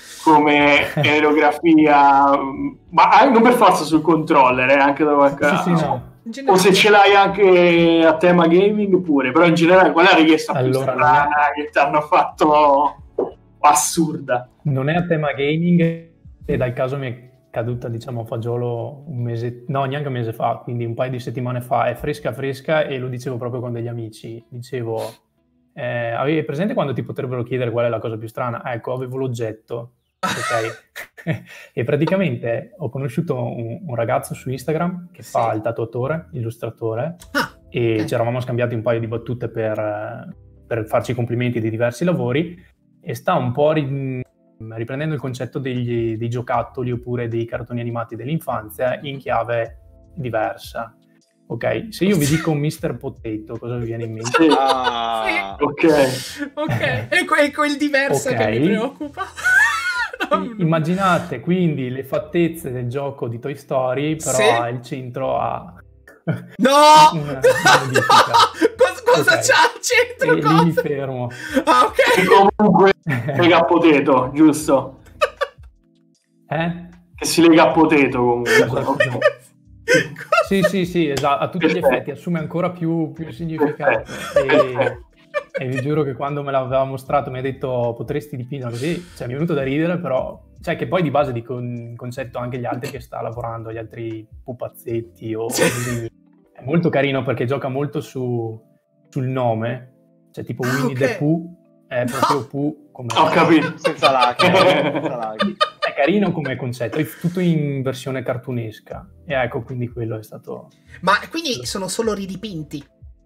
come aerografia? Ma anche- non per forza sul controller, eh, anche da qualche Sì, sì, no. In o generale- se ce l'hai anche a tema gaming pure, però in generale qual è la richiesta più Allora, strana che ti hanno fatto assurda? Non è a tema gaming e dal caso mi è caduta, diciamo, a fagiolo un mese, no, neanche un mese fa, quindi un paio di settimane fa, è fresca fresca e lo dicevo proprio con degli amici. Dicevo, eh, avevi presente quando ti potrebbero chiedere qual è la cosa più strana? Ecco, avevo l'oggetto, ok? E praticamente ho conosciuto un, un ragazzo su Instagram che Sì. fa il tatuatore, illustratore, Ah, e ok. ci eravamo scambiati un paio di battute per, eh, per farci complimenti di diversi lavori e sta un po' ri- riprendendo il concetto degli, dei giocattoli oppure dei cartoni animati dell'infanzia in chiave diversa. Ok, se io vi dico mister Potato, cosa vi viene in mente? Sì. Ah, Ok. Ok, ecco, ecco il diverso Ok. che mi preoccupa. I- Immaginate quindi le fattezze del gioco di Toy Story, però Sì. al centro ha No! una modifica. cosa cosa Ok. c'ha al centro? E lì Cosa? mi fermo. Ah, ok. E comunque lega a potato, giusto? Eh? Che si lega a potato comunque. Esatto. Ok. Sì, sì, sì, esatto, a tutti gli Perfetto. effetti assume ancora più, più significato. Perfetto. E, Perfetto. e vi giuro che quando me l'aveva mostrato mi ha detto potresti dipingere così, cioè mi è venuto da ridere, però, cioè che poi di base di con- concetto anche gli altri che sta lavorando, gli altri pupazzetti o disegni. È molto carino perché gioca molto su, sul nome, cioè tipo Ah, Winnie ok. the Pooh è No. proprio Pooh come... Ho capito. senza lacrime, senza lacrime. È carino come concetto, è tutto in versione cartunesca. E ecco, quindi quello è stato... Ma quindi sono solo ridipinti?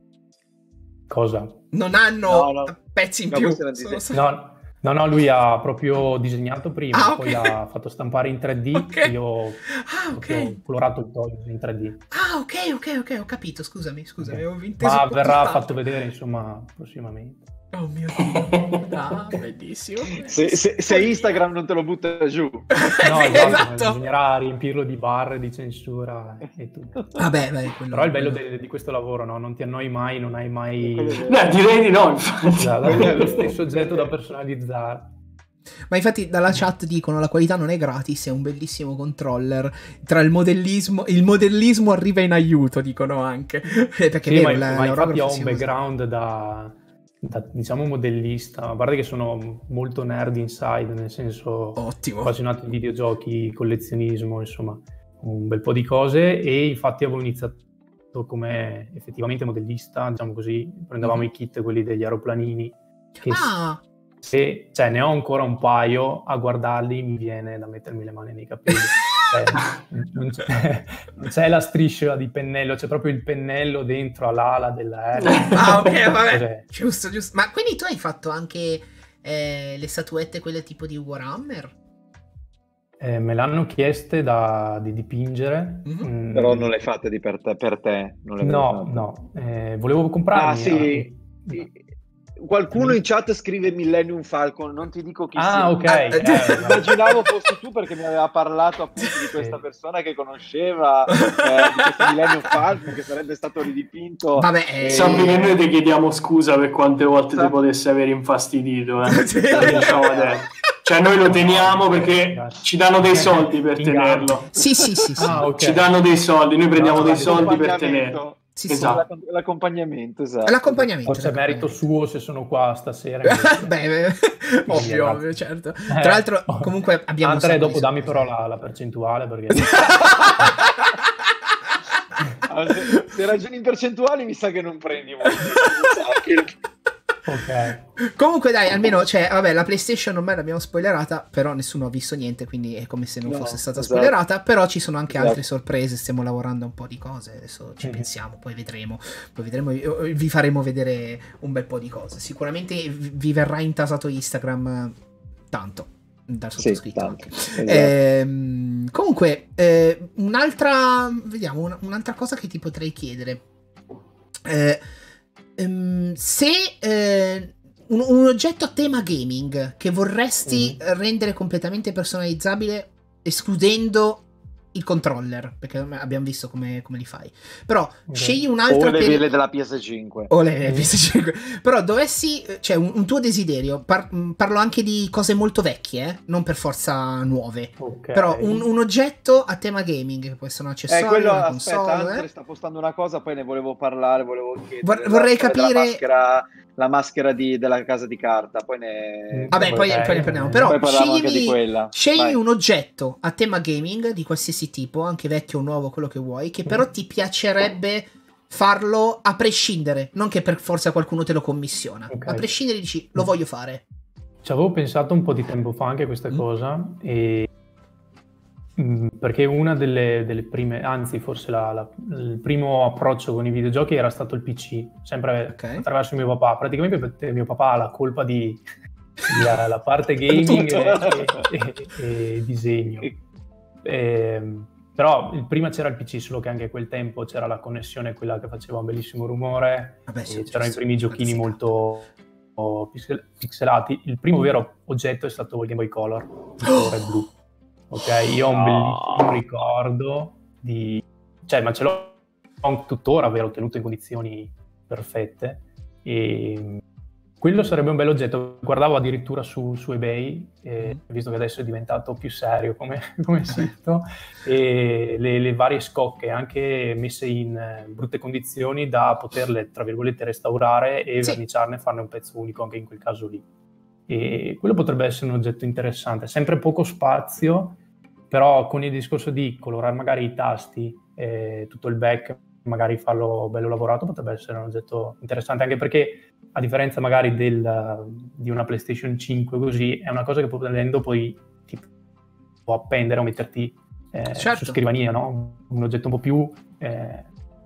Cosa? Non hanno No, no. pezzi in No, più? questo era Sono disegno. solo- No, no, no, lui ha proprio disegnato prima, Ah, ok. poi ha fatto stampare in tre D, Ok. io ho Ah, proprio ok. colorato il toy in tre D. Ah, ok, ok, ok, ho capito. Scusami, scusami, Ok. avevo inteso Ma un po' verrà tutt'altro. fatto vedere, insomma, prossimamente. Oh mio Dio. Ah, bellissimo. Se, se- se Instagram non te lo butta giù. No, Sì, esatto, esatto. bisognerà riempirlo di barre, di censura e tutto. Vabbè, beh, quello, Però il bello quello- de- di questo lavoro, no? Non ti annoi mai, non hai mai Beh, direi di no, infatti. esatto, lo stesso oggetto da personalizzare. Ma infatti dalla chat dicono la qualità non è gratis, è un bellissimo controller. Tra il modellismo, il modellismo arriva in aiuto, dicono anche. Eh, Perché Sì, è ma, vero, la- ma infatti l'aerografo ho si un usa. background da, da, diciamo, modellista. A parte che sono molto nerd inside, nel senso Ottimo. appassionato di videogiochi, collezionismo, insomma, un bel po' di cose. E infatti avevo iniziato come effettivamente modellista, diciamo così. Prendevamo Mhm. i kit, quelli degli aeroplanini, che Ah, se, cioè, ne ho ancora un paio, a guardarli mi viene da mettermi le mani nei capelli. Cioè, non, c'è, non c'è la striscia di pennello, c'è proprio il pennello dentro all'ala dell'aereo. ah, ok, vabbè. Cos'è? Giusto, giusto. Ma quindi tu hai fatto anche eh, le statuette, quelle tipo di Warhammer? Eh, me l'hanno chieste da, di dipingere. Mhm. Mm, Però non le fate di per te, per te non le No, fate. no, eh, volevo comprarmi. Ah sì, eh, I- qualcuno in chat scrive Millennium Falcon, non ti dico chi ah, sia. ok. Eh, eh, immaginavo fossi tu perché mi aveva parlato appunto di questa sì. persona che conosceva eh, di questo Millennium Falcon che sarebbe stato ridipinto. Vabbè, eh, sappi che noi ti chiediamo scusa per quante volte Sa- ti potesse aver infastidito, eh. Sì. Lo diciamo adesso. Cioè noi lo teniamo perché ci danno dei soldi per In tenerlo. sì, sì, sì, sì. Ah, ok. Ci danno dei soldi, noi prendiamo No, dei no, soldi per l'accompagnamento. tenerlo. Sì, sì. Esatto. L'accom- L'accompagnamento, esatto. L'accompagnamento. Forse è merito l'accompagnamento. suo se sono qua stasera. invece. Beh, beh, ovvio, ragazzi. ovvio, certo. Eh, Tra l'altro, oh. comunque abbiamo un Andre, sacco dopo di dammi soldi. però la, la percentuale perché Allora, se, se ragioni in percentuali mi sa che non prendi molto. Mi sa che- ok. Comunque dai, almeno, cioè, vabbè, la PlayStation ormai l'abbiamo spoilerata, però nessuno ha visto niente, quindi è come se non No, fosse stata esatto. spoilerata, però ci sono anche Esatto. altre sorprese, stiamo lavorando a un po' di cose, adesso ci Mhm. pensiamo, poi vedremo, poi vedremo, eh, vi faremo vedere un bel po' di cose. Sicuramente vi vi verrà intasato Instagram eh, tanto, dal Sì, sottoscritto tanto. anche. Esatto. Ehm, comunque, eh, un'altra, vediamo, un- un'altra cosa che ti potrei chiedere. Eh, ehm, se eh, un, un oggetto a tema gaming che vorresti Mhm. rendere completamente personalizzabile, escludendo il controller, perché abbiamo visto come, come li fai, però Ok. scegli O un'altra le per- vele della P S cinque. o le Mm. P S cinque. Però dovessi, cioè un, un tuo desiderio, par- mh, parlo anche di cose molto vecchie, eh, non per forza nuove, Ok. però un, un oggetto a tema gaming, che può essere un Eh, accessorio, quello, una aspetta, console, Andre eh. sta postando una cosa, poi ne volevo parlare, volevo chiedere. Vor- la vorrei storia della capire- maschera, la maschera di, della casa di carta, poi ne... Mm. Vabbè, poi, Ok, poi ne parliamo. eh. Però Poi parliamo anche di sceglimi, quella. scegli Vai. un oggetto a tema gaming di qualsiasi tipo, anche vecchio o nuovo, quello che vuoi, che però ti piacerebbe farlo a prescindere, non che per forza qualcuno te lo commissiona. Ok. A prescindere dici, lo voglio fare. Ci avevo pensato un po' di tempo fa anche a questa Mm. cosa, e, mm, perché una delle, delle prime, anzi forse la- la- il primo approccio con i videogiochi era stato il P C, sempre Ok. attraverso mio papà. Praticamente perché mio papà ha la colpa di, la, la parte gaming e, e- e- e disegno. Ehm, però il- prima c'era il P C, solo che anche a quel tempo c'era la connessione, quella che faceva un bellissimo rumore, Vabbè, e sì, c'erano i giusto. primi giochini Sì. molto oh, pixel- pixelati. Il primo vero oggetto è stato il Game Boy Color, il colore blu. Ok, io ho un No. bellissimo ricordo di... cioè, ma ce l'ho tuttora, aver ottenuto in condizioni perfette, e quello sarebbe un bel oggetto. Guardavo addirittura su, su eBay, eh, visto che adesso è diventato più serio come, come sito, e le, le varie scocche anche messe in eh, brutte condizioni da poterle, tra virgolette, restaurare e Sì. verniciarne e farne un pezzo unico anche in quel caso lì. E quello potrebbe essere un oggetto interessante. Sempre poco spazio, però con il discorso di colorare magari i tasti, eh, tutto il back, magari farlo bello lavorato, potrebbe essere un oggetto interessante, anche perché a differenza magari del, di una PlayStation cinque, così è una cosa che potendo poi ti può appendere o metterti eh, Certo. su scrivania, no? Un oggetto un po' più eh,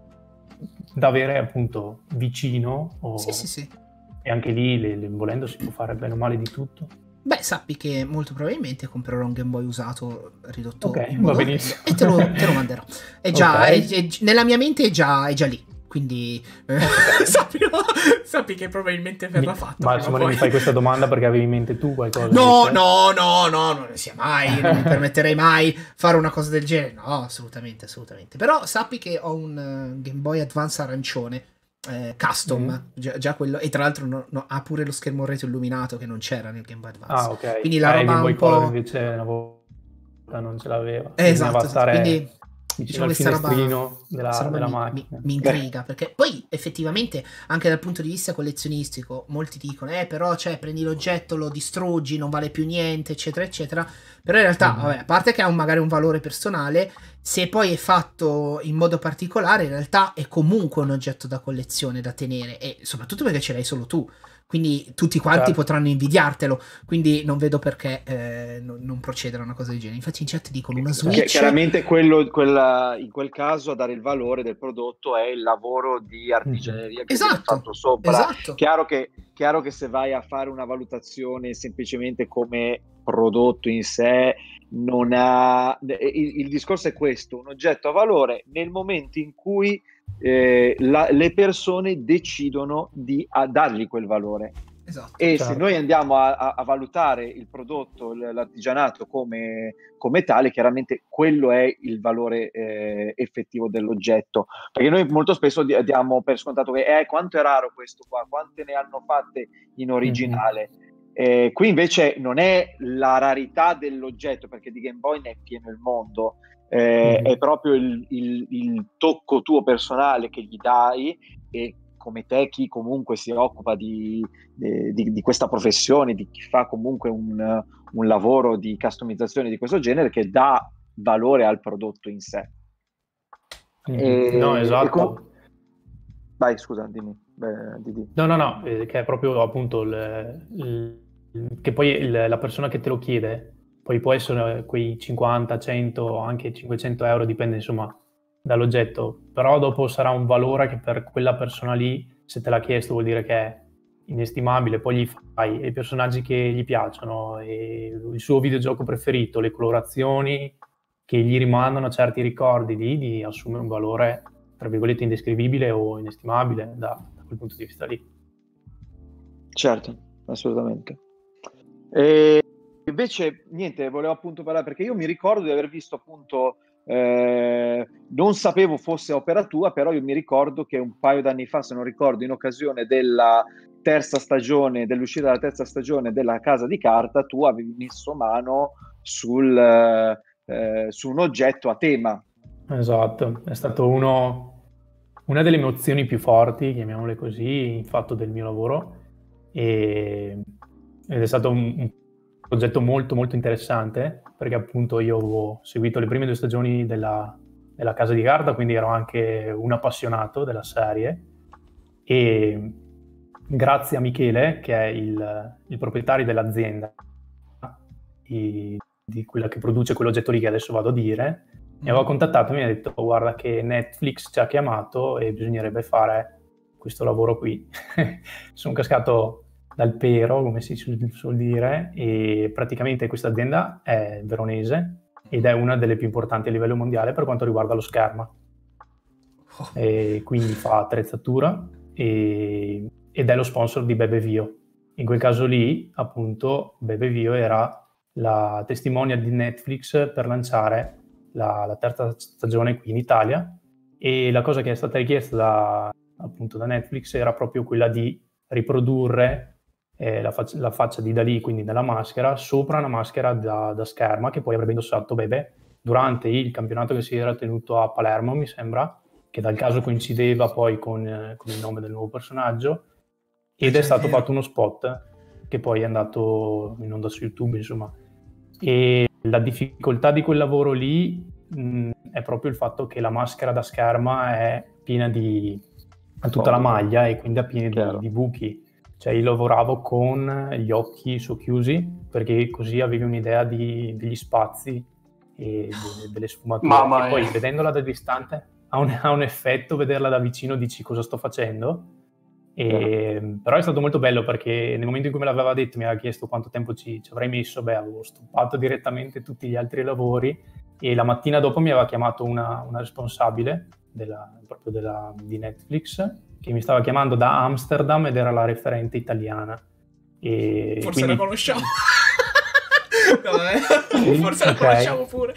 da avere appunto vicino, o- Sì, sì, sì. e anche lì le- le- volendo si può fare bene o male di tutto. Beh, sappi che molto probabilmente comprerò un Game Boy usato ridotto Ok, in va modo benissimo. e te lo, te lo manderò. È già, Ok. è- è- nella mia mente è già, è già lì. Quindi eh, sappi, sappi che probabilmente verrà Mi- fatto. Ma prima o Simone, poi. mi fai questa domanda perché avevi in mente tu qualcosa? No, invece? no, no, no, non sia mai, non mi permetterei mai fare una cosa del genere. No, assolutamente, assolutamente. Però sappi che ho un eh, Game Boy Advance arancione, eh, custom, Mm. già, già quello, e tra l'altro no- no, ha pure lo schermo retro illuminato che non c'era nel Game Boy Advance. Ah, ok. Quindi la Eh, il roba Game Boy un po'... Color invece una volta non ce l'aveva. Eh, esatto, Bisognava esatto. stare Quindi vicino diciamo al questa roba, finestrino della, questa roba della mi, macchina. mi- mi intriga, perché poi effettivamente anche dal punto di vista collezionistico molti dicono eh però cioè prendi l'oggetto, lo distruggi, non vale più niente, eccetera eccetera, però in realtà Mhm. vabbè, a parte che ha un, magari un valore personale, se poi è fatto in modo particolare in realtà è comunque un oggetto da collezione da tenere, e soprattutto perché ce l'hai solo tu, quindi tutti quanti Certo. potranno invidiartelo, quindi non vedo perché eh, non, non procedere a una cosa del genere. Infatti in chat dicono una Chi- Switch. Chiaramente quello, quella, in quel caso a dare il valore del prodotto è il lavoro di artigianeria che viene Esatto, fatto sopra. esatto. Chiaro che, chiaro che se vai a fare una valutazione semplicemente come prodotto in sé, non ha il, il discorso è questo: un oggetto ha valore nel momento in cui eh, la, le persone decidono di a dargli quel valore. Esatto. E Certo. se noi andiamo a, a, a valutare il prodotto, l'artigianato come, come tale, chiaramente quello è il valore eh, effettivo dell'oggetto, perché noi molto spesso diamo per scontato che eh, quanto è raro questo qua, quante ne hanno fatte in originale. Mm-hmm. Eh, qui invece non è la rarità dell'oggetto, perché di Game Boy ne è pieno il mondo, eh, mm-hmm. è proprio il, il, il tocco tuo personale che gli dai, e come te chi comunque si occupa di, di, di questa professione, di chi fa comunque un, un lavoro di customizzazione di questo genere, che dà valore al prodotto in sé. Mm-hmm. E, no, esatto. Com- Vai, scusa, dimmi. Beh, Didi. No, no, no, eh, che è proprio appunto il, il, che poi il, la persona che te lo chiede, poi può essere quei cinquanta, cento, anche cinquecento euro, dipende insomma dall'oggetto, però dopo sarà un valore che per quella persona lì, se te l'ha chiesto, vuol dire che è inestimabile. Poi gli fai i personaggi che gli piacciono, e il suo videogioco preferito, le colorazioni che gli rimandano a certi ricordi, di, di assumere un valore tra virgolette indescrivibile o inestimabile da, da quel punto di vista lì. Certo, assolutamente. E invece niente, volevo appunto parlare, perché io mi ricordo di aver visto appunto Eh, non sapevo fosse opera tua, però io mi ricordo che un paio d'anni fa, se non ricordo, in occasione della terza stagione, dell'uscita della terza stagione della Casa di Carta, tu avevi messo mano sul, eh, su un oggetto a tema. Esatto, è stato uno, una delle emozioni più forti, chiamiamole così, in fatto del mio lavoro, e, ed è stato un, un progetto molto molto interessante, perché appunto io ho seguito le prime due stagioni della, della Casa di Carta, quindi ero anche un appassionato della serie, e grazie a Michele, che è il, il proprietario dell'azienda di, di quella che produce quell'oggetto lì che adesso vado a dire, mi aveva contattato e mi ha detto: guarda che Netflix ci ha chiamato e bisognerebbe fare questo lavoro qui. Sono cascato dal pero, come si suol dire, e praticamente questa azienda è veronese ed è una delle più importanti a livello mondiale per quanto riguarda lo scherma, e quindi fa attrezzatura e, ed è lo sponsor di Bebevio. In quel caso lì, appunto, Bebevio era la testimonia di Netflix per lanciare la, la terza stagione qui in Italia, e la cosa che è stata richiesta da, appunto, da Netflix era proprio quella di riprodurre Eh, la, faccia, la faccia di Dalì, quindi della maschera, sopra una maschera da, da scherma che poi avrebbe indossato Bebe durante il campionato che si era tenuto a Palermo, mi sembra, che dal caso coincideva poi con, eh, con il nome del nuovo personaggio, ed è stato fatto uno spot che poi è andato in onda su YouTube, insomma. E la difficoltà di quel lavoro lì mh, è proprio il fatto che la maschera da scherma è piena di a tutta la maglia, e quindi è piena di, di buchi. Cioè io lavoravo con gli occhi socchiusi, perché così avevi un'idea di, degli spazi e de, delle sfumature. Mamma e poi mia. Vedendola da distante ha un, ha un effetto, vederla da vicino dici cosa sto facendo. E, yeah. Però è stato molto bello, perché nel momento in cui me l'aveva detto, mi aveva chiesto quanto tempo ci, ci avrei messo, beh, avevo stoppato direttamente tutti gli altri lavori, e la mattina dopo mi aveva chiamato una, una responsabile della, proprio della, di Netflix, che mi stava chiamando da Amsterdam ed era la referente italiana. E forse quindi... la conosciamo. No, vabbè. Forse la okay. conosciamo pure.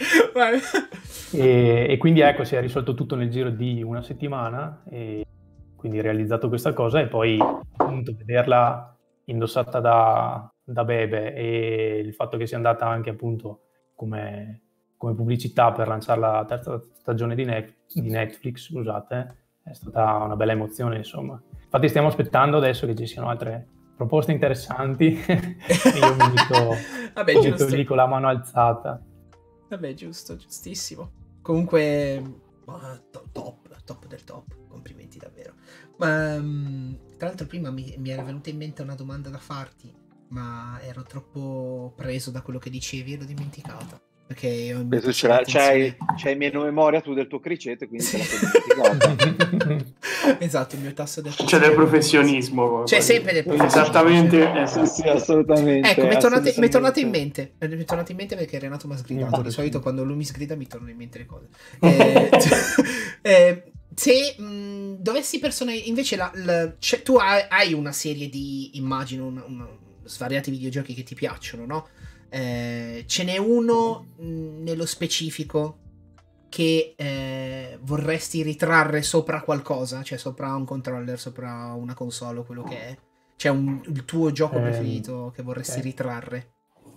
E, e quindi ecco, si è risolto tutto nel giro di una settimana, e quindi realizzato questa cosa, e poi appunto vederla indossata da, da Bebe, e il fatto che sia andata anche appunto come, come pubblicità per lanciare la terza stagione di, Net, di Netflix, scusate, è stata una bella emozione, insomma. Infatti stiamo aspettando adesso che ci siano altre proposte interessanti e io mi metto, Vabbè, mi giusto. metto lì con la mano alzata. Vabbè, giusto, giustissimo. Comunque, top, top del top, complimenti davvero. Ma um, tra l'altro prima mi, mi era venuta in mente una domanda da farti, ma ero troppo preso da quello che dicevi e l'ho dimenticata. Perché ho Penso c'hai, c'hai, c'hai meno memoria tu del tuo cricete, quindi sì. te la sei esatto, il mio tasso del c'è del professionismo, c'è sempre del professionismo, esattamente, eh, sì, sì, assolutamente. Ecco, mi è tornato assolutamente. in mente mi è tornato in mente perché Renato mi ha sgridato. Di solito quando lui mi sgrida mi tornano in mente le cose. eh, eh, se mh, dovessi personalizzare invece la, la, cioè, tu hai, hai una serie di, immagino, una, una, svariati videogiochi che ti piacciono, no? Eh, ce n'è uno mh, nello specifico che eh, vorresti ritrarre sopra qualcosa, cioè sopra un controller, sopra una console o quello che è? C'è un, il tuo gioco Eh, preferito che vorresti eh. ritrarre?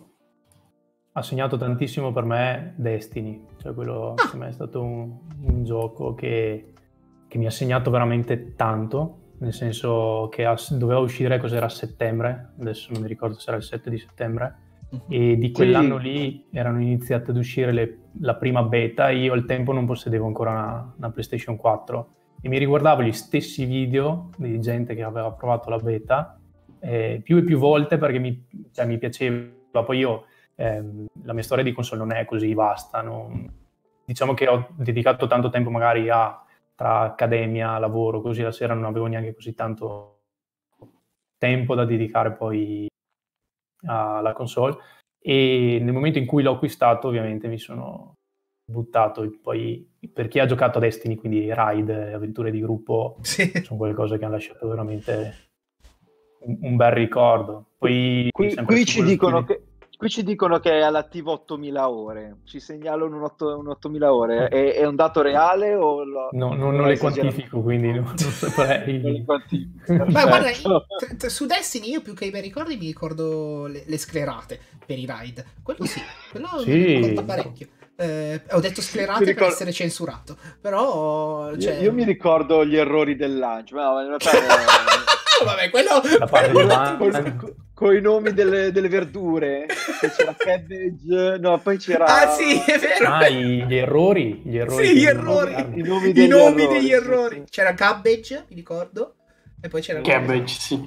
Ha segnato tantissimo per me Destiny, cioè quello Ah. per me è stato un, un gioco che, che mi ha segnato veramente tanto, nel senso che a- doveva uscire, cos'era, a settembre, adesso non mi ricordo se era il sette di settembre, Mhm. e di quell'anno lì erano iniziate ad uscire le- la prima beta. Io al tempo non possedevo ancora una, una PlayStation quattro e mi riguardavo gli stessi video di gente che aveva provato la beta eh, più e più volte perché mi, cioè, mi piaceva. Poi io ehm, la mia storia di console non è così vasta, non- diciamo che ho dedicato tanto tempo magari a tra accademia, lavoro, così la sera non avevo neanche così tanto tempo da dedicare poi alla console, e nel momento in cui l'ho acquistato ovviamente mi sono buttato. E poi per chi ha giocato a Destiny, quindi raid, avventure di gruppo, Sì. sono qualcosa che hanno lasciato veramente un, un bel ricordo. Poi Qui, sempre qui su ci quello dicono stile- che, qui ci dicono che è all'attivo ottomila ore, ci segnalano un, otto- un ottomila ore. È, è un dato reale o lo, No, non, o non è le esagerato? quantifico, quindi non, non saprei. Non le quantifico, Ma guarda, perfetto. t- t- su Destiny io più che i bei ricordi mi ricordo le, le sclerate per i raid. Quello sì, quello Sì. mi ricordo parecchio. Eh, ho detto sclerate Mi per ricordo- essere censurato, però... Io, Cioè... io mi ricordo gli errori del lancio, ma in realtà è- Vabbè, quello... La parte quello di non ti- avanti. con, con i nomi delle, delle verdure, che c'era cabbage, no, poi c'era Ah sì, è vero. Ah, i- gli errori, gli errori Sì, che gli vengono errori. all'interno. i nomi I degli nomi errori, degli sì, errori. sì. C'era Cabbage, mi ricordo, e poi c'era... Cabbage, sì.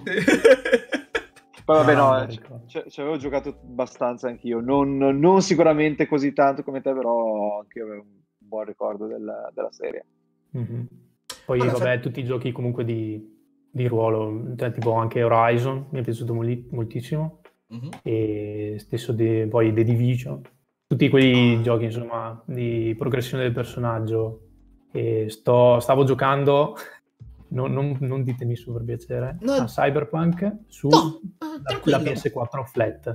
Poi vabbè, No, no, non ci, ricordo. ci- ci avevo giocato abbastanza anch'io, non, non sicuramente così tanto come te, però anch'io avevo un buon ricordo della, della serie. Mhm. Poi Allora, vabbè, tutti i giochi comunque di, di ruolo, cioè, tipo anche Horizon mi è piaciuto moli- moltissimo, Mhm. e stesso di- poi The Division, tutti quei Ah. giochi insomma di progressione del personaggio. E sto, stavo giocando, non, non- non ditemi su per piacere, No. a Cyberpunk su No, ah, la, tranquillo. la P S quattro flat.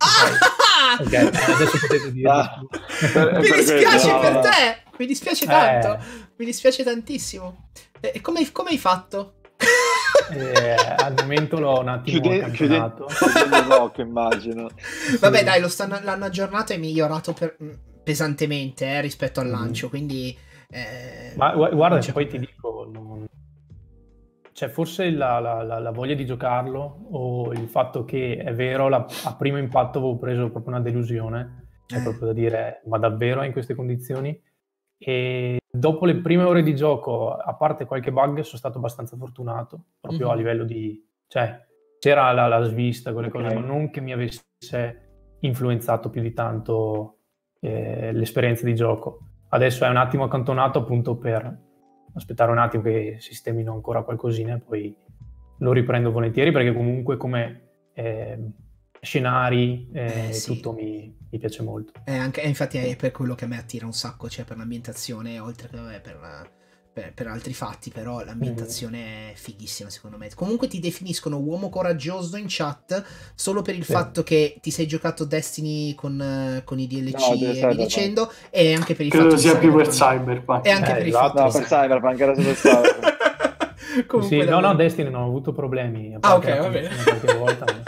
Ah! Ok, adesso potete dire. Ah. Per- Mi per dispiace questo, per no. te, mi dispiace Eh. tanto, mi dispiace tantissimo. E come, come hai fatto? Eh, al momento l'ho un attimo Chiude- chiude- accantonato. chiudendo l'occhio, immagino. Vabbè dai, lo stanno- l'hanno aggiornato e migliorato per- pesantemente eh, rispetto al Mhm. lancio, quindi... eh, Ma gu- guarda, non che c'è poi ti problema. dico, non- cioè forse la, la- la- la voglia di giocarlo o il fatto che è vero, la- a primo impatto avevo preso proprio una delusione, cioè Eh. proprio da dire, ma davvero è in queste condizioni? E dopo le prime ore di gioco, a parte qualche bug, sono stato abbastanza fortunato, proprio a Mhm. livello di... cioè c'era la, la svista, quelle Ok. cose, ma non che mi avesse influenzato più di tanto eh, l'esperienza di gioco. Adesso è un attimo accantonato appunto per aspettare un attimo che sistemino ancora qualcosina e poi lo riprendo volentieri, perché comunque come eh, scenari eh, Eh, sì. tutto mi, mi piace molto. Eh, anche, eh, infatti è per quello che a me attira un sacco, cioè per l'ambientazione, oltre che vabbè, per, per, per altri fatti, però l'ambientazione è fighissima secondo me. Comunque ti definiscono uomo coraggioso in chat solo per il Sì. fatto che ti sei giocato Destiny con, eh, con i D L C No, e via Cyberpunk. dicendo, e anche per il Credo fatto sia di più per Cyberpunk. Cyberpunk. E anche Eh, per il esatto. fatto No, di per Cyberpunk era super Cyberpunk. Comunque, Sì, no, davvero. no, Destiny non ho avuto problemi. a Ah, parte ok, la va bene. connessione qualche volta. ma-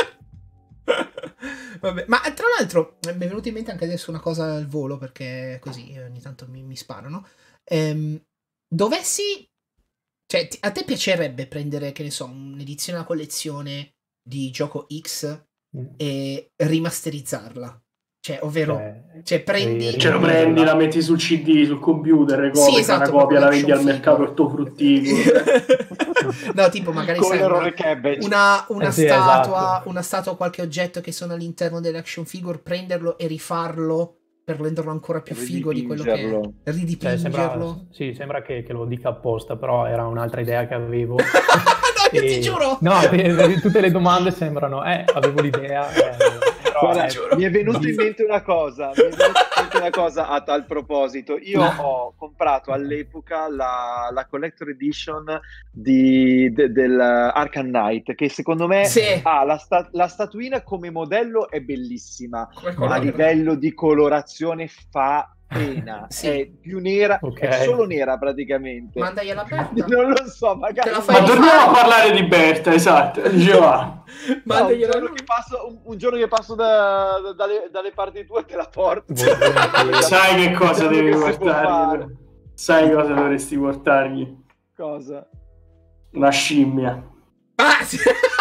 Vabbè, ma tra l'altro mi è venuta in mente anche adesso una cosa al volo, perché così ogni tanto mi, mi sparano. Ehm, dovessi, cioè, ti- a te piacerebbe prendere, che ne so, un'edizione a collezione di gioco X Mm. e rimasterizzarla? Cioè, ovvero, Cioè, cioè prendi... ri- Ce lo prendi, la metti sul C D, sul computer, Sì, copia, esatto, una copia, la proprio vendi al action mercato figure. ortofrutticolo. No, tipo magari Con sai, l'errore una, cabbage. una, una Eh sì, statua, esatto. una statua, qualche oggetto che sono all'interno dell'action figure, prenderlo e rifarlo per renderlo ancora più figo di quello che è. Ridipingerlo. cioè, Ridipingerlo. sembra, sì, sembra che, che lo dica apposta, però era un'altra idea che avevo. No, io E- ti giuro. No, te- tutte le domande sembrano, eh, avevo l'idea. eh, però, Guarda, eh, giuro. mi è venuto in mente una cosa, mi è venuto in mente una cosa a tal proposito. Io ho comprato all'epoca la, la Collector Edition di, de, del Arkham Knight, che secondo me Sì. ha la, sta, la statuina come modello è bellissima, Come ma a colore. livello di colorazione fa pena. Sì. È più nera, Ok. è solo nera praticamente. Mandagliela Berta. Non lo so, magari Te la Ma fai torniamo a rifare. parlare di Berta, esatto. Diceva. No, un, Mandagliela giorno che passo, un, un giorno che passo da, da- dalle, dalle parti tue te la porto. Sai che cosa Vediamo devi che si può portargli? fare. Sai cosa dovresti portargli? Cosa? Una scimmia. Ah, sì.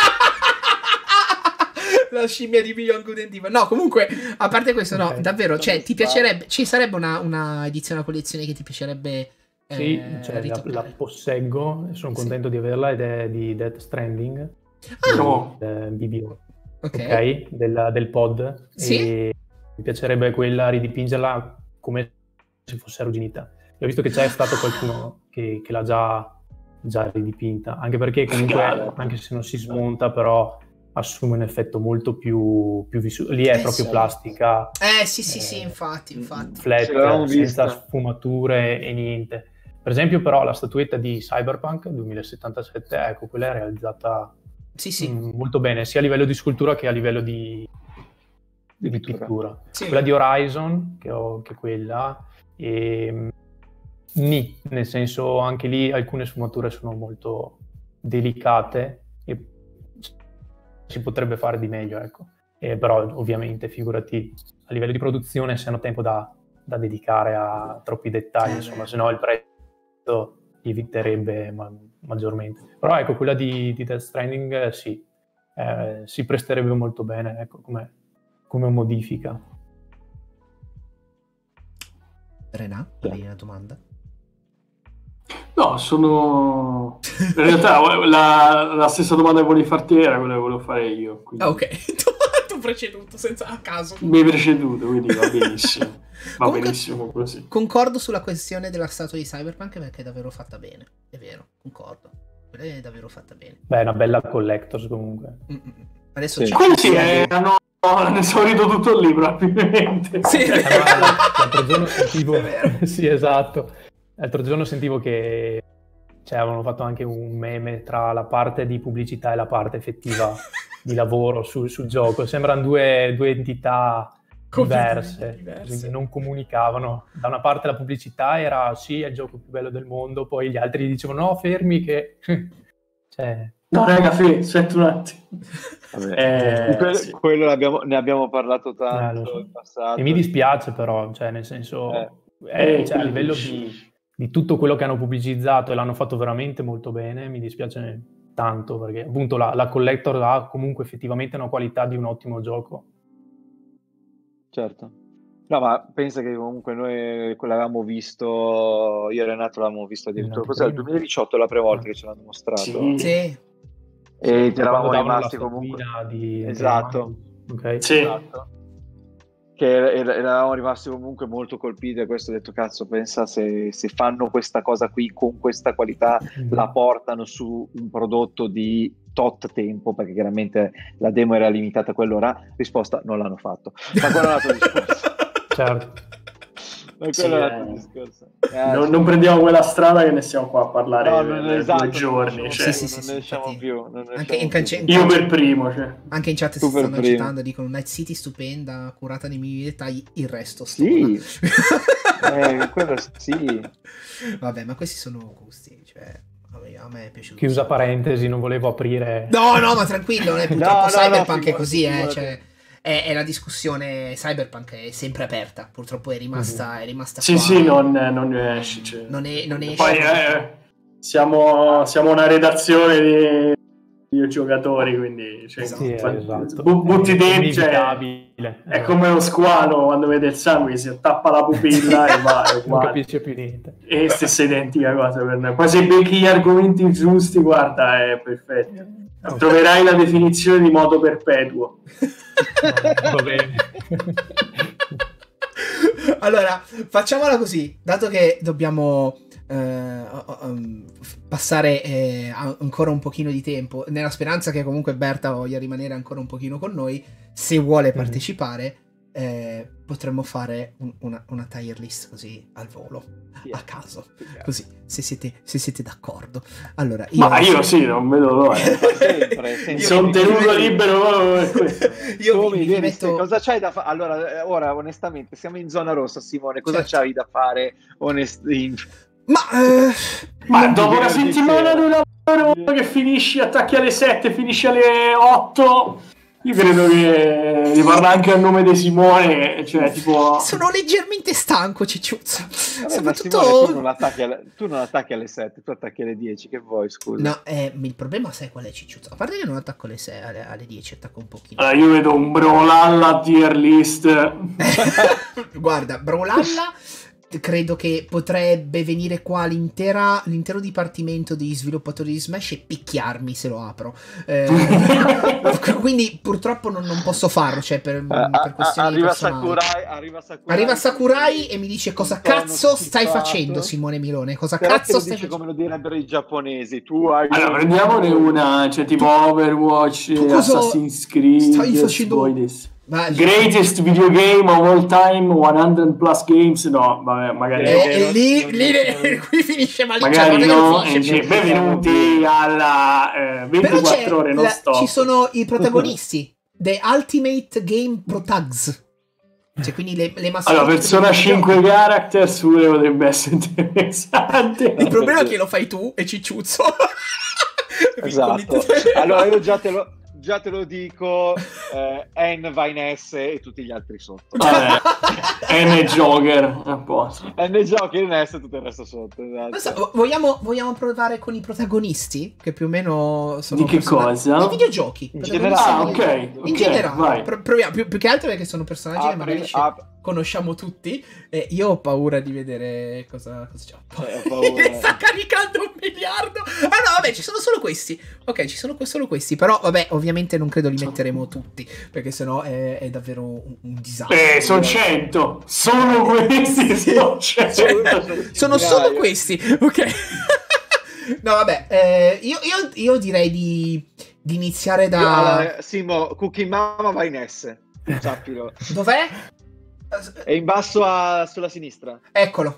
La scimmia di Beyond Good and Evil. No, comunque, a parte questo, no, Ok. davvero, cioè, Come ti si fa? piacerebbe, ci sarebbe una, una edizione a collezione che ti piacerebbe eh, Sì, cioè, la, ritoccare? la posseggo e sono Sì. contento di averla, ed è di Death Stranding, Ah, No. del B B O, ok. ok? Del, del pod. Sì? E mi piacerebbe quella ridipingerla come se fosse arrugginita. E ho visto che c'è stato qualcuno che, che l'ha già, già ridipinta, anche perché comunque, Figata. anche se non si smonta, però assume un effetto molto più, più visuale. Lì è Eh, proprio sì. plastica, Eh, sì, sì, sì, Eh, infatti, infatti. flat, Ce l'avevamo senza vista. sfumature e niente. Per esempio, però, la statuetta di Cyberpunk duemilasettantasette, ecco, quella è realizzata Sì, sì. mm, molto bene, sia a livello di scultura che a livello di, Di di pittura. pittura. Sì. Quella di Horizon, che ho che quella, e mm, nì, nel senso, anche lì alcune sfumature sono molto delicate e si potrebbe fare di meglio, ecco. Eh, però ovviamente, figurati, a livello di produzione, se hanno tempo da, da dedicare a troppi dettagli, Eh, insomma, beh. se no il prezzo lieviterebbe ma- maggiormente. Però ecco, quella di, di Death Stranding, eh, sì, eh, si presterebbe molto bene, ecco, come, come modifica. Renà, avevi una domanda? No, sono... In realtà la, la stessa domanda che volevi farti era quella che volevo fare io. Quindi Ah, ok. tu, tu preceduto, senza a caso. mi hai preceduto, quindi va benissimo. Va Comunque- benissimo così. Concordo sulla questione della statua di Cyberpunk perché è davvero fatta bene. È vero, concordo. Quella è davvero fatta bene. Beh, è una bella collectors comunque. Mm-mm. Adesso Sì. c'è- Quelli sì, eh, hanno, hanno esaurito tutto il libro, probabilmente. Sì. Eh, ma l'altro giorno sentivo... È vero. Sì, esatto. L'altro giorno sentivo che cioè, avevano fatto anche un meme tra la parte di pubblicità e la parte effettiva di lavoro sul, sul gioco. Sembrano due, due entità Completamente diverse, diverse. quindi non comunicavano. Da una parte la pubblicità era sì, è il gioco più bello del mondo, poi gli altri dicevano no, fermi che... cioè, No, raga, Fe, aspetta un attimo. Vabbè. Eh, quello, sì. quello l'abbiamo- ne abbiamo parlato tanto Eh, lo so. in passato. e mi dispiace però, cioè nel senso, Eh. eh, Eh, cioè, a quello livello dici. di, di tutto quello che hanno pubblicizzato e l'hanno fatto veramente molto bene, mi dispiace tanto perché appunto la, la Collector ha comunque effettivamente una qualità di un ottimo gioco. Certo. No, ma pensa che comunque noi l'avevamo visto, io e Renato l'avevamo visto addirittura, In cos'è? Il anteprima. duemiladiciotto è la prima volta Ah. che ce l'hanno mostrato. Sì. Sì. E Quando ti eravamo davano rimasti la comunque... statuina di Esatto. ok. Sì. Esatto. Che er- er- eravamo rimasti comunque molto colpiti da questo, ho detto cazzo, pensa se, se fanno questa cosa qui con questa qualità, la portano su un prodotto di tot tempo, perché chiaramente la demo era limitata a quell'ora. Risposta: non l'hanno fatto. Ma quello è un altro discorso. Certo. Ma Sì, quello è un eh. altro discorso. Eh, Non, sì. non prendiamo quella strada che ne stiamo qua a parlare No, per non, due esatto, giorni. non Cioè. Sì, sì, non sì, ne esciamo infatti. più. Non ne Anche esciamo in più. cance- Io per primo, cioè. Anche in chat si Tu per stanno primo. agitando, dicono Night City stupenda, curata nei minimi dettagli, il resto Sì. stona. Eh, quello sì. Vabbè, ma questi sono gusti, cioè a me, a me è piaciuto. Chiusa parentesi, non volevo aprire... No, no, ma tranquillo, eh, purtroppo No, no, Cyberpunk no, è figurati, così, eh, figurati. cioè, è, è la discussione Cyberpunk è sempre aperta, purtroppo è rimasta, è rimasta Sì, qua. sì, non, non ne esce. Cioè. Non è- non esce. Poi eh, siamo, siamo una redazione di videogiocatori, quindi cioè, Esatto. Sì, eh, bu- esatto. bu- butti È dentro. Cioè, inevitabile. è come lo squalo quando vede il sangue, si attappa la pupilla e va, è Non uguale. capisce più niente. E stessa identica cosa per noi. Poi se becchi gli argomenti giusti, guarda, è perfetto. Ok. Troverai la definizione di modo perpetuo. Va bene. Allora, facciamola così, dato che dobbiamo eh, um, passare eh, a- ancora un pochino di tempo, nella speranza che comunque Berta voglia rimanere ancora un pochino con noi, se vuole Mhm. partecipare, eh, potremmo fare un, una, una tier list così al volo, yeah. a caso, yeah. così, se siete, se siete d'accordo. Allora, io ma io sì, non vedo l'ora. Sono tenuto libero. Io mi, mi metto... Cosa c'hai da fare? Allora, ora, onestamente, siamo in zona rossa, Simone. Cosa certo. c'hai da fare? Onestamente. Ma, eh, ma dopo una settimana di lavoro che finisci, attacchi alle sette, finisci alle otto, io credo che ne parla anche a nome di Simone, cioè tipo... Sono leggermente stanco, Cicciuzzo. Vabbè, soprattutto... Simone, tu, non attacchi alle, tu non attacchi alle sette, tu attacchi alle dieci, che vuoi, scusa? No, eh, il problema sai qual è, Cicciuzzo? A parte che non attacco alle, sei, alle, alle dieci, attacco un pochino. Allora, io vedo un Brawlhalla tier list. Guarda, Brawlhalla... credo che potrebbe venire qua l'intera, l'intero dipartimento di sviluppatori di Smash e picchiarmi se lo apro. Eh, quindi purtroppo non, non posso farlo, cioè per, per questioni arriva personali. Sakurai, arriva Sakurai, arriva Sakurai e mi dice cosa cazzo stai facendo, Simone Milone? Cosa però cazzo stai facendo? Come lo direbbero i giapponesi. Tu hai allora prendiamone una, cioè tipo Overwatch, Assassin's Creed, stai facendo Ma, greatest video game of all time, cento plus games, no, vabbè, magari eh, no. lì, lì, lì qui finisce malissimo, magari no, finisce, eh, benvenuti alla eh, ventiquattro ore non la, stop. Ci sono i protagonisti The Ultimate Game Pro Tags, cioè quindi le, le mascotte. Allora, Persona cinque characters pure potrebbe essere interessante. Il problema è che lo fai tu e Cicciuzzo. Esatto. Allora io già te lo già te lo dico, eh, N va in S e tutti gli altri sotto. Ah, eh. N Joker a posto. N Joker in S e tutto il resto sotto. Esatto. So, vogliamo, vogliamo provare con i protagonisti? Che più o meno sono di che cosa? Dei videogiochi. In generale, ah, ok. In okay, generale, vai. Pro- proviamo più, più che altro perché sono personaggi apri, che magari apri. conosciamo tutti. E io ho paura di vedere cosa, cosa c'è. Eh, sta caricando un miliardo. Ah no, vabbè, ci sono solo questi. Ok, ci sono solo questi. Però, vabbè, ovviamente non credo li metteremo tutti. Perché sennò è, è davvero un, un disastro. Eh, sono cento. Solo questi sono cento. Sono solo questi. Ok. No, vabbè. Eh, io, io, io direi di, di iniziare da. Io, allora, Simo, Cookie Mama va in S. Sappilo. Dov'è? È in basso a, sulla sinistra. Eccolo.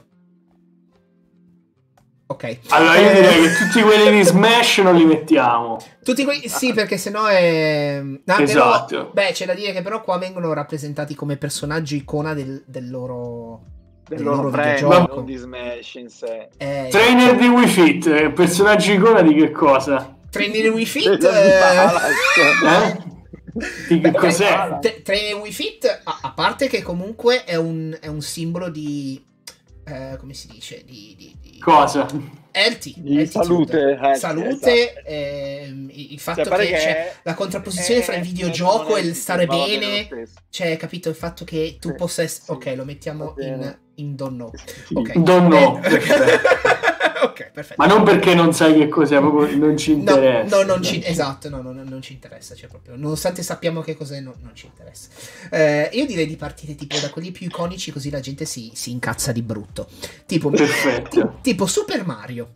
Ok. Allora io direi che tutti quelli di Smash non li mettiamo. Tutti quelli, sì, perché sennò è. No, esatto. Però, beh, c'è da dire che però qua vengono rappresentati come personaggi icona del, del loro. Del, del loro, loro brand, videogioco. non di Smash in sé. Eh, Trainer di Wii Fit, personaggi icona di che cosa? Trainer di Wii Fit. eh... Di che cos'è? T- Trainer Wii Fit, a-, a parte che comunque è un, è un simbolo di. Eh, come si dice? Di. di, di... Cosa? Healthy, di salute, eh, salute, esatto. ehm, il fatto cioè, che, che c'è la contrapposizione è, fra il è, videogioco e il stare bene, cioè, capito, il fatto che tu sì, possa essere. sì, ok, lo mettiamo in, in don't know. Sì. Ok, don't know. Eh, ok, perfetto. Ma non perché non sai che cos'è, proprio non ci interessa. No, no, non ci, esatto, no, no, non ci interessa, cioè proprio, nonostante sappiamo che cos'è, no, non ci interessa. Eh, io direi di partire tipo da quelli più iconici, così la gente si, si incazza di brutto. Tipo, perfetto. Tipo Super Mario.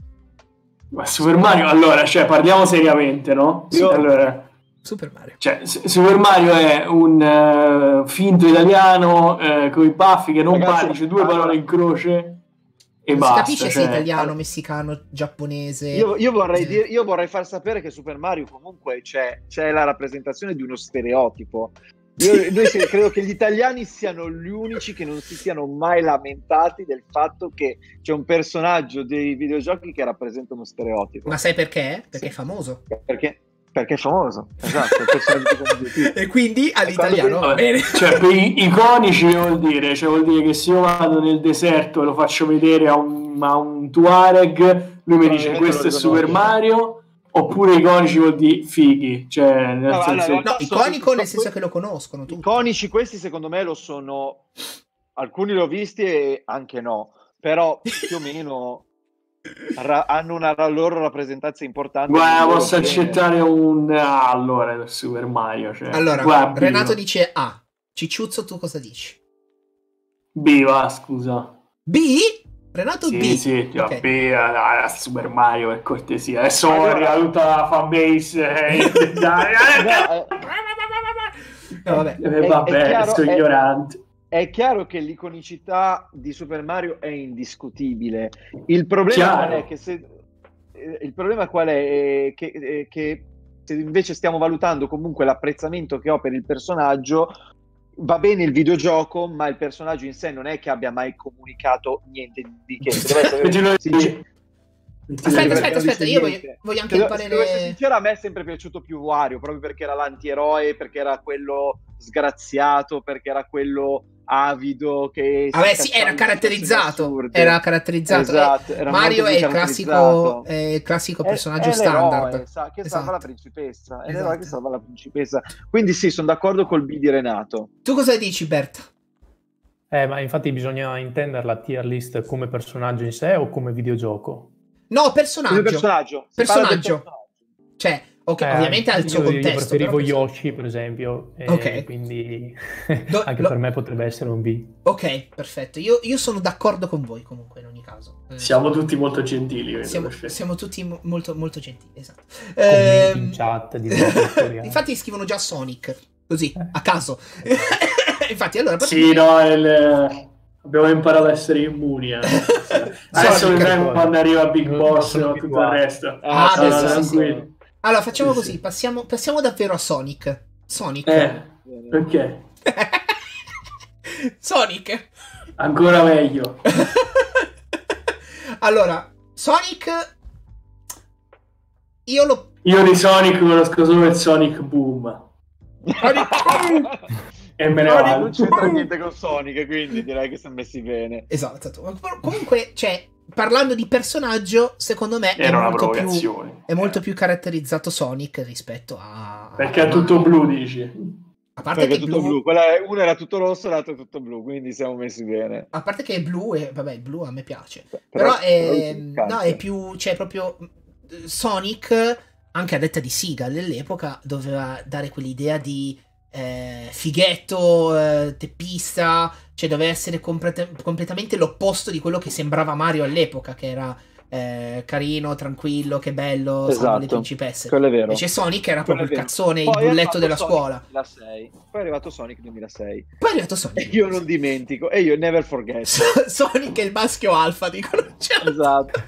Ma Super Mario, allora, cioè, parliamo seriamente, no? Io... Allora, Super Mario. Cioè, Super Mario è un uh, finto italiano uh, con i baffi che non Ragazzi, parla, dice due parole in croce e non basta. Si capisce cioè... se è italiano, messicano, giapponese. Io, io, vorrei dire, io vorrei far sapere che Super Mario comunque c'è, c'è la rappresentazione di uno stereotipo. Io, noi se, credo che gli italiani siano gli unici che non si siano mai lamentati del fatto che c'è un personaggio dei videogiochi che rappresenta uno stereotipo. Ma sai perché? Perché sì. è famoso. Perché? Perché è famoso, esatto. È e quindi all'italiano va bene. Cioè, per i- iconici vuol dire, cioè vuol dire che se io vado nel deserto e lo faccio vedere a un, a un Tuareg, lui mi dice questo è Super Mario. Oppure iconici vuol dire fighi, cioè nel no, senso... allora, no, iconico nel senso che lo conoscono tutti. Iconici questi secondo me lo sono, alcuni l'ho visti e anche no, però più o meno ra- hanno una loro rappresentanza importante. Guarda, posso accettare un ah, allora Super Mario, cioè. Allora, guarda, Renato B. dice A. Cicciuzzo, tu cosa dici? B, va, scusa. B? Renato sì, B. Sì, sì, okay. B, a, a Super Mario per cortesia. Adesso allora, tutta la fanbase. Eh, dai, no, No, vabbè. Eh, vabbè, è chiaro, sono è- ignorante. È chiaro che l'iconicità di Super Mario è indiscutibile. Il problema Chiaro. qual è? Che se, eh, il problema qual è? Eh, Che, eh, che se invece stiamo valutando comunque l'apprezzamento che ho per il personaggio, va bene il videogioco, ma il personaggio in sé non è che abbia mai comunicato niente di che. Se devo essere Mettilo lì. sincer- Aspetta, aspetta, aspetta, io voglio, Se voglio anche devo- il se devo essere parere... sincero, a me è sempre piaciuto più Wario, proprio perché era l'antieroe, perché era quello sgraziato, perché era quello avido che Vabbè, si sì, cacciava era in caratterizzato. assurde. Era caratterizzato. Esatto, Eh, era Mario molto è più il classico, caratterizzato. è il classico È- personaggio è l'eroe, standard. sa- che Esatto. salva la principessa, è l'eroe Esatto. che salva la principessa. Quindi sì, sono d'accordo col B di Renato. Tu cosa dici, Bert? Eh, ma infatti bisogna intendere la tier list come personaggio in sé o come videogioco? No, Come personaggio. personaggio. si parla del Personaggio. Cioè, ok, Eh, ovviamente ha il suo io, contesto. Io preferivo però- Yoshi, per esempio, e Ok. quindi Do- anche lo- per me potrebbe essere un B. Ok, perfetto. Io, io sono d'accordo con voi comunque in ogni caso. Eh, Siamo tutti molto gentili, credo, siamo, perfetto. siamo tutti mo- molto, molto gentili, esatto. Commenti Ehm, in chat di storia. Infatti scrivono già Sonic, così, Eh. a caso. Infatti, allora... Sì, no, il- abbiamo imparato a essere immuni. eh. Adesso Sonic, vedremo quando arriva Big Non- Boss non sono e tutto il abituato. resto. Ah, No, beh, no, sì, sì, sì. tranquilli. Allora, facciamo Sì, così, sì. passiamo, passiamo davvero a Sonic. Sonic. Eh, perché? Sonic. Ancora meglio. Allora, Sonic... Io lo... Io di Sonic conosco solo il Sonic Boom. E me ne Sonic vado. non c'entra niente con Sonic, quindi direi che siamo messi bene. Esatto, esatto. Ma com- comunque, cioè, parlando di personaggio, secondo me è Era una molto, più, provocazione. è molto più caratterizzato Sonic rispetto a... Perché è a tutto Mario. blu, dici? A parte Perché che è tutto blu, blu. Quella è- uno era tutto rosso e l'altro è tutto blu, quindi siamo messi bene. a parte che è blu e vabbè, il blu a me piace. Però, Però, è, però mi no, è più, cioè proprio Sonic, anche a detta di Sega dell'epoca, doveva dare quell'idea di eh, fighetto, eh, teppista, cioè doveva essere completa- completamente l'opposto di quello che sembrava Mario all'epoca, che era eh, carino, tranquillo, che bello, salva Esatto, le principesse. quello è vero. Invece Sonic era Quello proprio è il vero. cazzone, Poi il è bulletto arrivato della Sonic scuola. duemilasei. Poi è arrivato Sonic duemilasei. Poi è arrivato Sonic. E io non dimentico, e io never forget. Sonic è il maschio alfa, dicono. Esatto.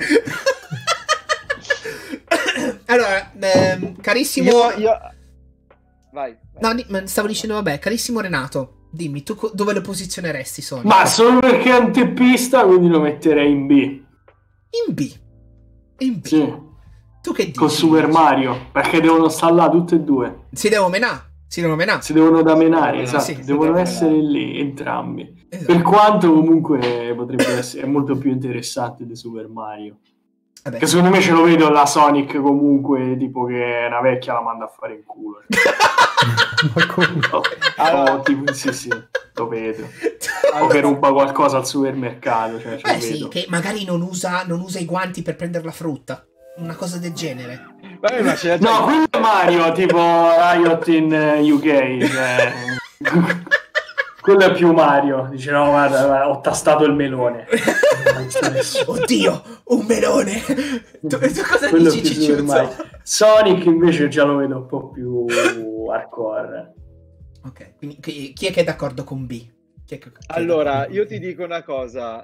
Allora, ehm, carissimo... Io, io... Vai, vai. No, di- ma stavo dicendo, vabbè, carissimo Renato, dimmi, tu co- dove lo posizioneresti Sonic? Ma solo perché è un teppista, quindi lo metterei in B. In B. In B. Sì. Tu che dici? Con Super Mario. Perché devono stare là tutte e due. Si devono menà. Si devono menà. Si devono da menare, Sì, esatto. sì, si devono devono essere menare. lì entrambi. Esatto. Per quanto comunque potrebbe essere è molto più interessante di Super Mario. Vabbè. Che secondo me ce lo vedo la Sonic comunque, tipo che una vecchia la manda a fare in culo. Ma come? Oh, Allora- oh, tipo, sì, sì, lo vedo. O che ruba qualcosa al supermercato. Cioè, ce lo Eh sì, vedo. che magari non usa, non usa i guanti per prendere la frutta. Una cosa del genere. Vabbè, ma c'è già- No, quello è Mario, tipo Riot in eh, U K. Cioè... quello è più Mario. Dice, no, guarda, guarda, ho tastato il melone. Oddio, un melone. Tu, tu cosa Quello è dici, più Super Mario. Cicciuzzo? Sonic invece già lo vedo un po' più hardcore. Ok, quindi chi, chi è che è d'accordo con B? Chi è che- chi è Allora, d'accordo io con ti B? dico una cosa.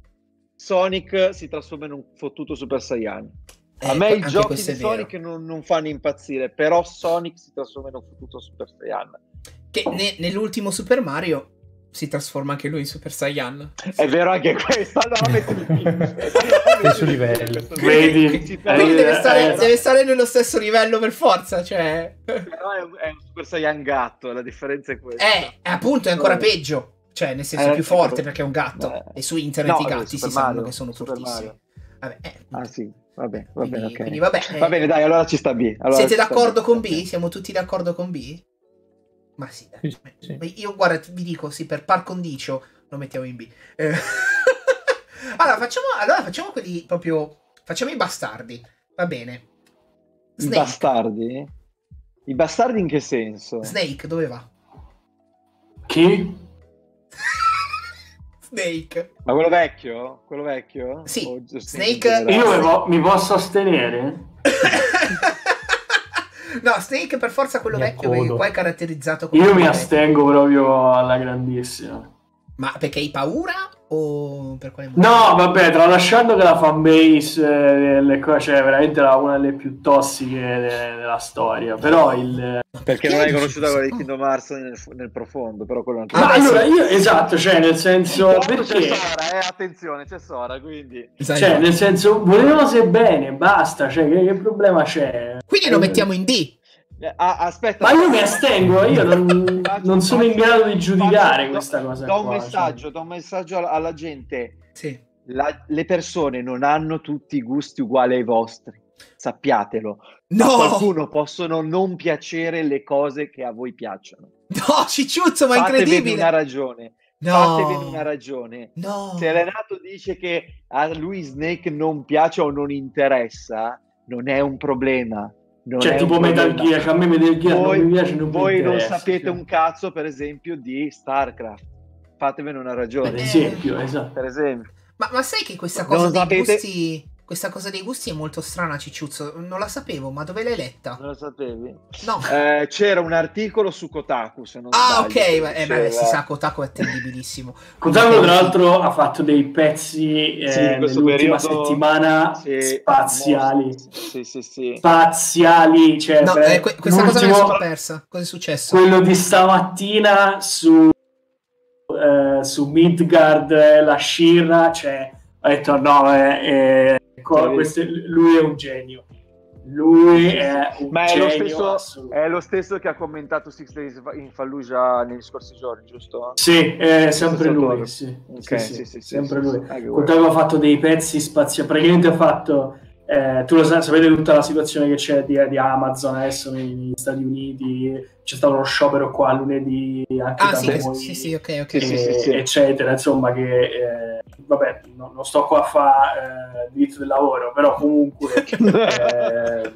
Sonic si trasforma in un fottuto Super Saiyan. A Eh, me i anche giochi questo di è vero. Sonic non, non fanno impazzire, però Sonic si trasforma in un fottuto Super Saiyan. Che ne- nell'ultimo Super Mario si trasforma anche lui in Super Saiyan. È vero anche questo, allora mettili qui. Stesso livello. Vedi? Sì, Quindi Eh, deve stare, eh, deve stare nello stesso livello per forza, cioè... Però è un, è un Super Saiyan gatto, la differenza è questa. Eh, appunto, è ancora Eh. peggio. Cioè, nel senso, Eh, più sì, forte però- perché è un gatto. Eh. E su internet No, i eh, gatti Super si sanno Mario, che sono Super fortissimi. Mario. Vabbè, eh, Ah sì, vabbè, va quindi, bene, ok. quindi vabbè. eh, Va bene, dai, allora ci sta B. Allora siete ci sta d'accordo B. con B? Ok. Siamo tutti d'accordo con B? Ma sì, dai. Sì, sì. Io, guarda, vi dico, sì, per par condicio lo mettiamo in B. Eh, allora, facciamo, allora, facciamo quelli proprio... Facciamo i bastardi. Va bene. I Snake. bastardi? I bastardi in che senso? Snake, dove va? Chi? Snake. Ma quello vecchio? Quello vecchio? Sì, O giusto Snake- in generale? Io mi, po- mi posso astenere? No, Snake per forza quello Mi vecchio, accodo. perché qua è caratterizzato come Io mi quello astengo proprio alla grandissima. vecchio. Ma perché hai paura o per quale motivo? No, vabbè, tralasciando che la fanbase eh, le cose, cioè, veramente era una delle più tossiche de- della storia. Però il. Ma Perché non hai dici conosciuto questa quella di cosa? Kingdom Hearts nel, nel profondo, però quello anche Ah, Ma beh, allora sì. io esatto, cioè, nel senso. Tra l'altro c'è Perché? Sora, eh, attenzione, c'è Sora, quindi... Sai, Cioè, no. nel senso, volevano se bene, basta. Cioè, che, che problema c'è? Quindi lo mettiamo in D. Eh, ah, aspetta, Ma io aspetta. mi astengo, io non, Faccio- non sono in faccio- grado di giudicare faccio- questa do- cosa Do un qua, messaggio, cioè. do un messaggio alla, alla gente. Sì. La- le persone non hanno tutti i gusti uguali ai vostri, sappiatelo. No! A qualcuno possono non piacere le cose che a voi piacciono. No, Cicciuzzo, ma è Fatevene incredibile. una ragione. No. Fatevene una ragione. No. Se Renato dice che a lui Snake non piace o non interessa, non è un problema. Non Cioè, è tipo un Metal problema. Gear, cioè, a me Metal Gear Voi, non mi piace, non mi voi non interessa, sapete cioè. un cazzo, per esempio, di StarCraft. Fatevene una ragione. Per esempio, esatto. Per esempio. Ma, ma sai che questa Non cosa dei sapete- gusti... Questa cosa dei gusti è molto strana, Cicciuzzo. Non la sapevo, ma dove l'hai letta? Non lo sapevi? No. Eh, c'era un articolo su Kotaku, se non Ah, sbaglio, ok, che ma, eh, diceva- beh, si sa, Kotaku è attendibilissimo. Kotaku, tra l'altro, ha fatto dei pezzi eh, Sì, in questo nell'ultima periodo- settimana Sì, spaziali. mo- Sì, sì, sì. Spaziali. Cioè, No, beh, eh, que- questa cosa me la l'ultimo- sono persa. Cosa è successo? quello di stamattina su, eh, su Midgard, eh, la Shira, cioè, ho detto no, eh, eh, co- Cioè, questo- lui è un genio. Lui è un Ma è genio lo, stesso, assoluto. è lo stesso che ha commentato Six Days in Fallujah negli scorsi giorni, giusto? Sì, è sempre Stesso lui, autore. sì, Ok, sì, sì, sì, sì, sempre sì, lui. sì, sì. Ah, che vuoi. Kotaku ha fatto dei pezzi spaziali, praticamente ha fatto, eh, tu lo sai, sapete tutta la situazione che c'è di, di Amazon adesso negli Stati Uniti, c'è stato uno sciopero qua lunedì, anche Ah, da sì, noi, che- sì, sì, ok, ok. e- Sì, sì, sì. eccetera, insomma, che eh, vabbè, no- non sto qua a fare eh, diritto del lavoro, però comunque eh,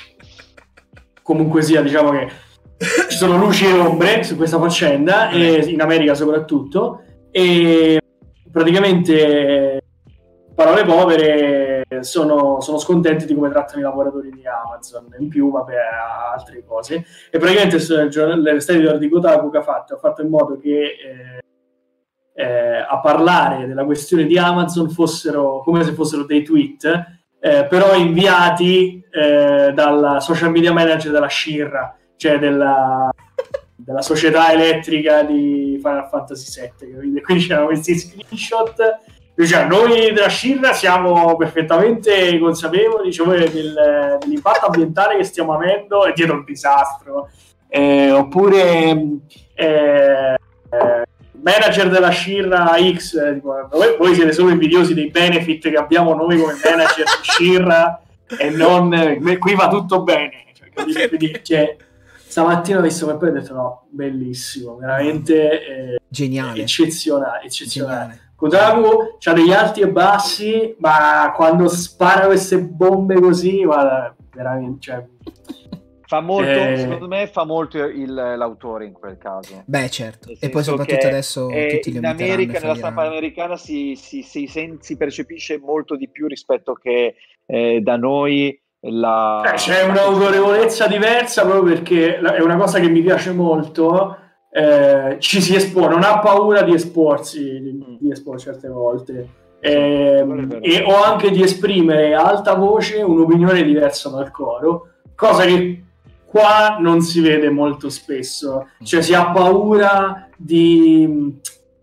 comunque sia, diciamo che ci sono luci e ombre su questa faccenda, e in America soprattutto, e praticamente, parole povere, sono, sono scontenti di come trattano i lavoratori di Amazon. In più, vabbè, altre cose. E praticamente l'editor di Kotaku che ha fatto, ha fatto in modo che eh, eh, a parlare della questione di Amazon fossero come se fossero dei tweet, eh, però inviati eh, dal social media manager della Shira, cioè della, della società elettrica di Final Fantasy sette. Quindi, quindi c'erano questi screenshot. Cioè, noi della Shira siamo perfettamente consapevoli, cioè, del, dell'impatto ambientale che stiamo avendo e dietro il disastro. Eh, oppure eh, eh, manager della Shira X, eh, tipo, voi, voi siete solo invidiosi dei benefit che abbiamo noi come manager di Shira e non eh, qui va tutto bene. Cioè, capite? Quindi, cioè, stamattina ho visto quel poi e ho detto no, bellissimo, veramente eh, Geniale. eccezionale, eccezionale. Geniale. Kotaku c'ha degli alti e bassi, ma quando spara queste bombe così, guarda, veramente, cioè, Fa molto, Eh. secondo me fa molto il, l'autore in quel caso. Beh, certo. Nel E poi senso soprattutto che, adesso eh, tutti li in imiteranno e America, nella stampa fagliranno. americana si, si, si, sen- si percepisce molto di più rispetto che eh, da noi la... eh, c'è un'autorevolezza diversa proprio perché la- è una cosa che mi piace molto. Eh, ci si espone, non ha paura di esporsi, di, di esporsi certe volte. Eh, quello è vero. e o anche di esprimere a alta voce un'opinione diversa dal coro, cosa che qua non si vede molto spesso, cioè si ha paura di,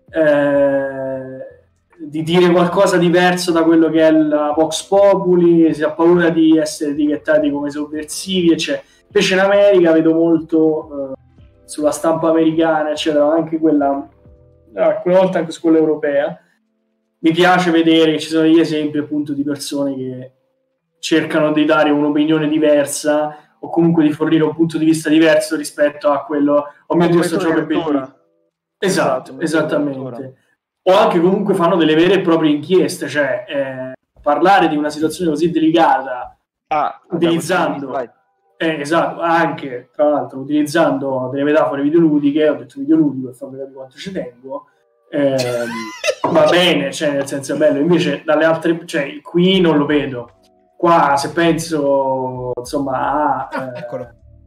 eh, di dire qualcosa diverso da quello che è la Vox Populi, si ha paura di essere etichettati come sovversivi, eccetera. Invece in America vedo molto eh, sulla stampa americana, eccetera, anche quella, eh, alcune volte anche su quella europea. Mi piace vedere che ci sono degli esempi appunto di persone che cercano di dare un'opinione diversa o comunque di fornire un punto di vista diverso rispetto a quello, oh mio Dio, sto gioco è bellissimo. Esatto, esattamente. O anche comunque fanno delle vere e proprie inchieste, cioè eh, parlare di una situazione così delicata Ah, utilizzando, vai. eh, esatto, anche tra l'altro utilizzando delle metafore videoludiche, ho detto videoludico per farvi capire quanto ci tengo. Eh, va bene, cioè nel senso è bello. Invece dalle altre, cioè qui non lo vedo. Qua se penso insomma a Ah, eh, eccolo.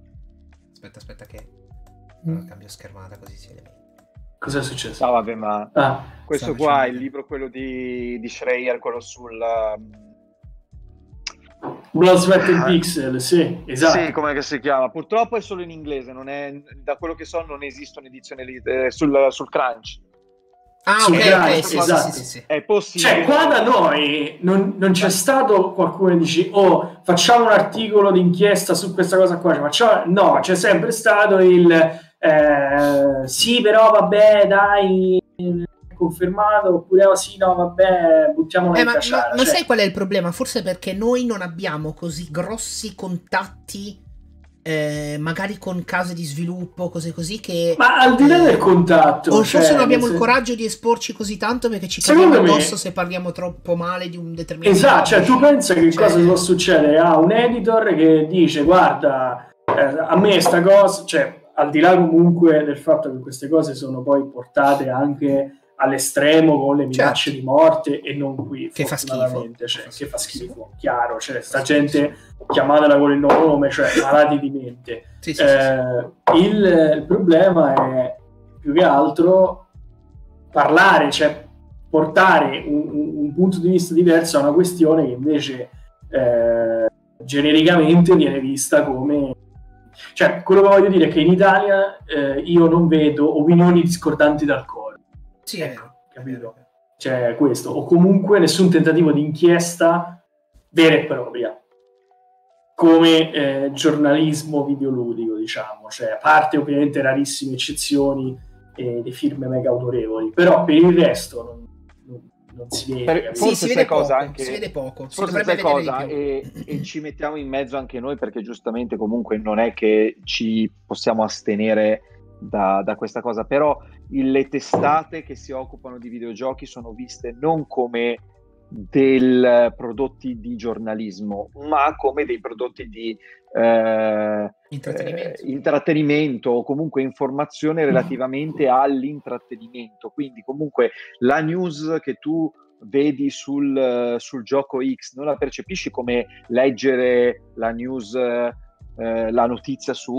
Aspetta, aspetta che allora, cambio schermata così si vede. Cos'è successo? No, vabbè, ma ah, questo qua è il libro, quello di, di Schreier, quello sul... Blood, Sweat and Pixel, sì, esatto. Sì, come che si chiama? Purtroppo è solo in inglese, non è, da quello che so non esistono edizioni eh, sul, sul Crunch. Ah, sul ok, Crunch, ok, sì, esatto. sì, sì, sì. È possibile. Cioè, qua da noi non, non c'è stato qualcuno che dice oh, facciamo un articolo d'inchiesta su questa cosa qua. Cioè, facciamo... No, c'è sempre stato il eh, sì, però vabbè, dai, confermato, oppure oh, sì, no, vabbè, buttiamola eh, in ma, casciara. ma, ma cioè... sai qual è il problema? Forse perché noi non abbiamo così grossi contatti, eh, magari con case di sviluppo, cose così che... Ma al di là eh, del contatto... o cioè, forse non abbiamo il se... coraggio di esporci così tanto perché ci Secondo capiamo me... addosso se parliamo troppo male di un determinato... Esatto, cioè tu pensa che cioè... cosa può succedere a un editor che dice guarda, eh, a me sta cosa... Cioè, al di là comunque del fatto che queste cose sono poi portate anche all'estremo con le minacce certo. di morte e non qui, che fa schifo, cioè, che fa schifo, chiaro, cioè sta gente chiamatela con il nome, cioè malati di mente. Sì, sì, eh, sì, sì. Il, il problema è più che altro parlare, cioè portare un, un, un punto di vista diverso a una questione che invece eh, genericamente viene vista come... Cioè, quello che voglio dire è che in Italia eh, io non vedo opinioni discordanti dal coro. Sì, ecco, è capito? Cioè, questo. O comunque nessun tentativo di inchiesta vera e propria. Come eh, giornalismo videoludico, diciamo. Cioè, a parte ovviamente rarissime eccezioni e di firme mega autorevoli. Però per il resto non, non, non si vede. Per, sì, forse si vede cosa poco, anche, si vede poco. Si forse sai cosa e, e ci mettiamo in mezzo anche noi perché giustamente comunque non è che ci possiamo astenere da, da questa cosa, però le testate che si occupano di videogiochi sono viste non come dei prodotti di giornalismo ma come dei prodotti di eh, intrattenimento. Eh, intrattenimento o comunque informazione relativamente all'intrattenimento, quindi comunque la news che tu vedi sul, sul gioco X non la percepisci come leggere la news eh, la notizia su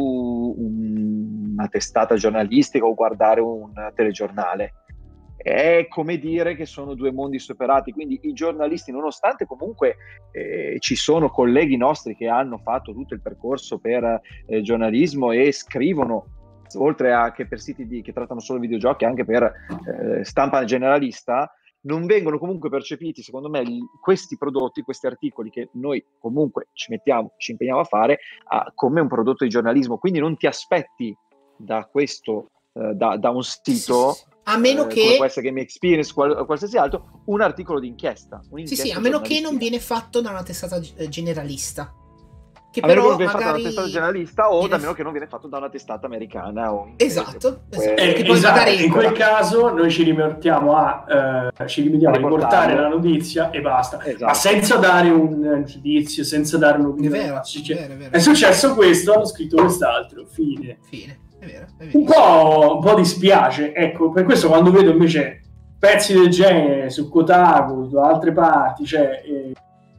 un, una testata giornalistica o guardare un telegiornale. È come dire che sono due mondi separati, quindi i giornalisti, nonostante comunque eh, ci sono colleghi nostri che hanno fatto tutto il percorso per eh, giornalismo e scrivono, oltre a che per siti di, che trattano solo videogiochi, anche per eh, stampa generalista, non vengono comunque percepiti, secondo me, gli, questi prodotti, questi articoli che noi comunque ci mettiamo, ci impegniamo a fare, a, come un prodotto di giornalismo. Quindi non ti aspetti da questo, eh, da, da un sito... Sì, sì. A meno eh, che come può essere Game Experience, qual- qualsiasi altro, un articolo di inchiesta. Sì, sì, a meno che non viene fatto da una testata generalista. Che a però meno che non viene magari... fatto da una testata generalista o viene... a meno che non viene fatto da una testata americana o esatto, esatto. Eh, che poi esatto. magari... In quel caso noi ci rimettiamo a eh, ci limitiamo a riportare la notizia e basta, esatto. Ma senza dare un giudizio, senza dare un'opinione. È vero, è, vero, è, vero. È successo questo, hanno scritto quest'altro, fine. Fine. È vero, è un, po', un po' dispiace, ecco, per questo quando vedo invece pezzi del genere su Kotaku, su altre parti, cioè eh,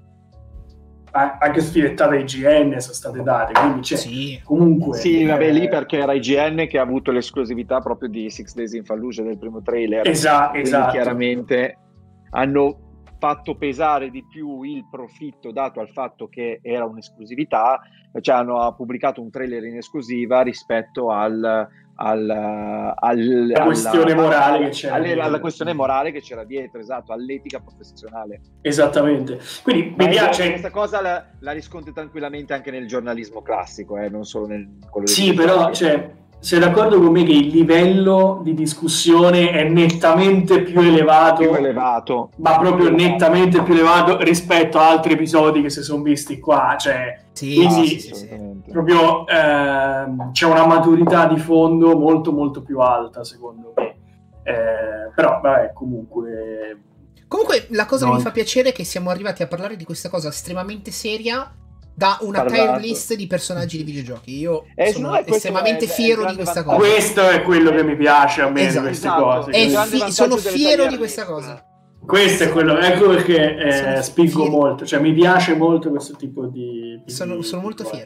anche sfidettate I G N sono state date, quindi c'è sì. comunque sì, vabbè, eh, lì perché era I G N che ha avuto l'esclusività proprio di Six Days in Fallujah del primo trailer, esatto, esatto. Chiaramente hanno fatto pesare di più il profitto dato al fatto che era un'esclusività, cioè hanno pubblicato un trailer in esclusiva rispetto al, al, al la questione alla, morale alla, che c'era alla, dietro. alla questione morale che c'era dietro, esatto, all'etica professionale. Esattamente. Quindi ma mi piace questa cosa la, la riscontri tranquillamente anche nel giornalismo classico, eh, non solo nel quello sì, però cioè sei d'accordo con me che il livello di discussione è nettamente più elevato, più elevato. ma proprio più nettamente elevato. più elevato rispetto a altri episodi che si sono visti qua, cioè sì, quindi sì, sì, sì. proprio eh, c'è una maturità di fondo molto molto più alta secondo me, eh, però vabbè comunque comunque la cosa no. che mi fa piacere è che siamo arrivati a parlare di questa cosa estremamente seria da una Parlato. tier list di personaggi di videogiochi. Io eh, sono è, estremamente fiero è di questa vantaggio. cosa. Questo è quello che mi piace a me esatto, di queste esatto. cose. E grande fi- sono vantaggio fiero delle di questa tier cosa. Questo è quello, ecco perché eh, spingo fiero. molto, cioè mi piace molto questo tipo di... di sono, di, sono molto di fiero.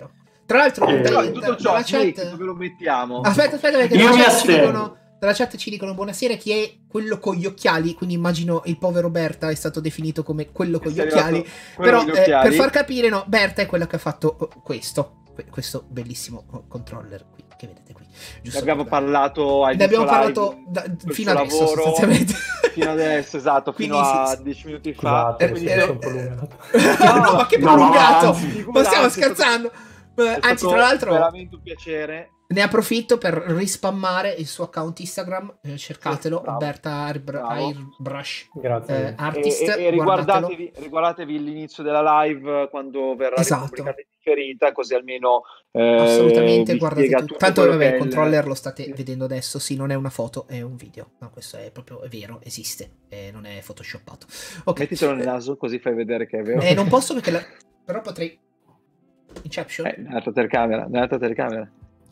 Tra l'altro, Eh, da- Però da- in tutto dalla ciò, chat... Snake, dove lo mettiamo? Aspetta, aspetta, perché Io dalla mi chat, ci astengo. dicono, dalla chat ci dicono buonasera, chi è quello con gli occhiali, quindi immagino il povero Berta è stato definito come quello con gli È occhiali, arrivato quello però con gli eh, occhiali. per far capire, no, Berta è quella che ha fatto oh, questo, que- questo bellissimo oh, controller qui, che vedete qui. Ne Giusto abbiamo per- parlato al Ne abbiamo Disco parlato Live, da- del fino suo adesso, lavoro, sostanzialmente. fino adesso, esatto, fino Quindi a sì, sì. dieci minuti fa. Scusate, Eh, sì, eh, sono eh, prolungato. no, ma che No, prolungato! anzi, Ma figurati, stiamo è stato- scherzando! È Eh, Anzi, stato tra l'altro, veramente un piacere. ne approfitto per rispammare il suo account Instagram, eh, cercatelo, Bravo. Berta Airbr- Bravo. Airbrush Grazie. eh, E, Artist, e- e guardatelo. riguardatevi, riguardatevi l'inizio della live quando verrà Esatto. ripubblicata in differita, così almeno eh, Assolutamente, vi guardate spiega tutto. tutto Tanto quello vabbè, che il è controller lo state Sì. vedendo adesso, sì, non è una foto, è un video. No, questo è proprio è vero, esiste, eh, non è photoshoppato. Ok. Mettitelo nel naso così fai vedere che è vero. Eh, non posso perché la... però potrei Inception. Eh, nella tua telecamera, nella tua telecamera.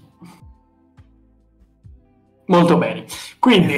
Molto bene. Quindi,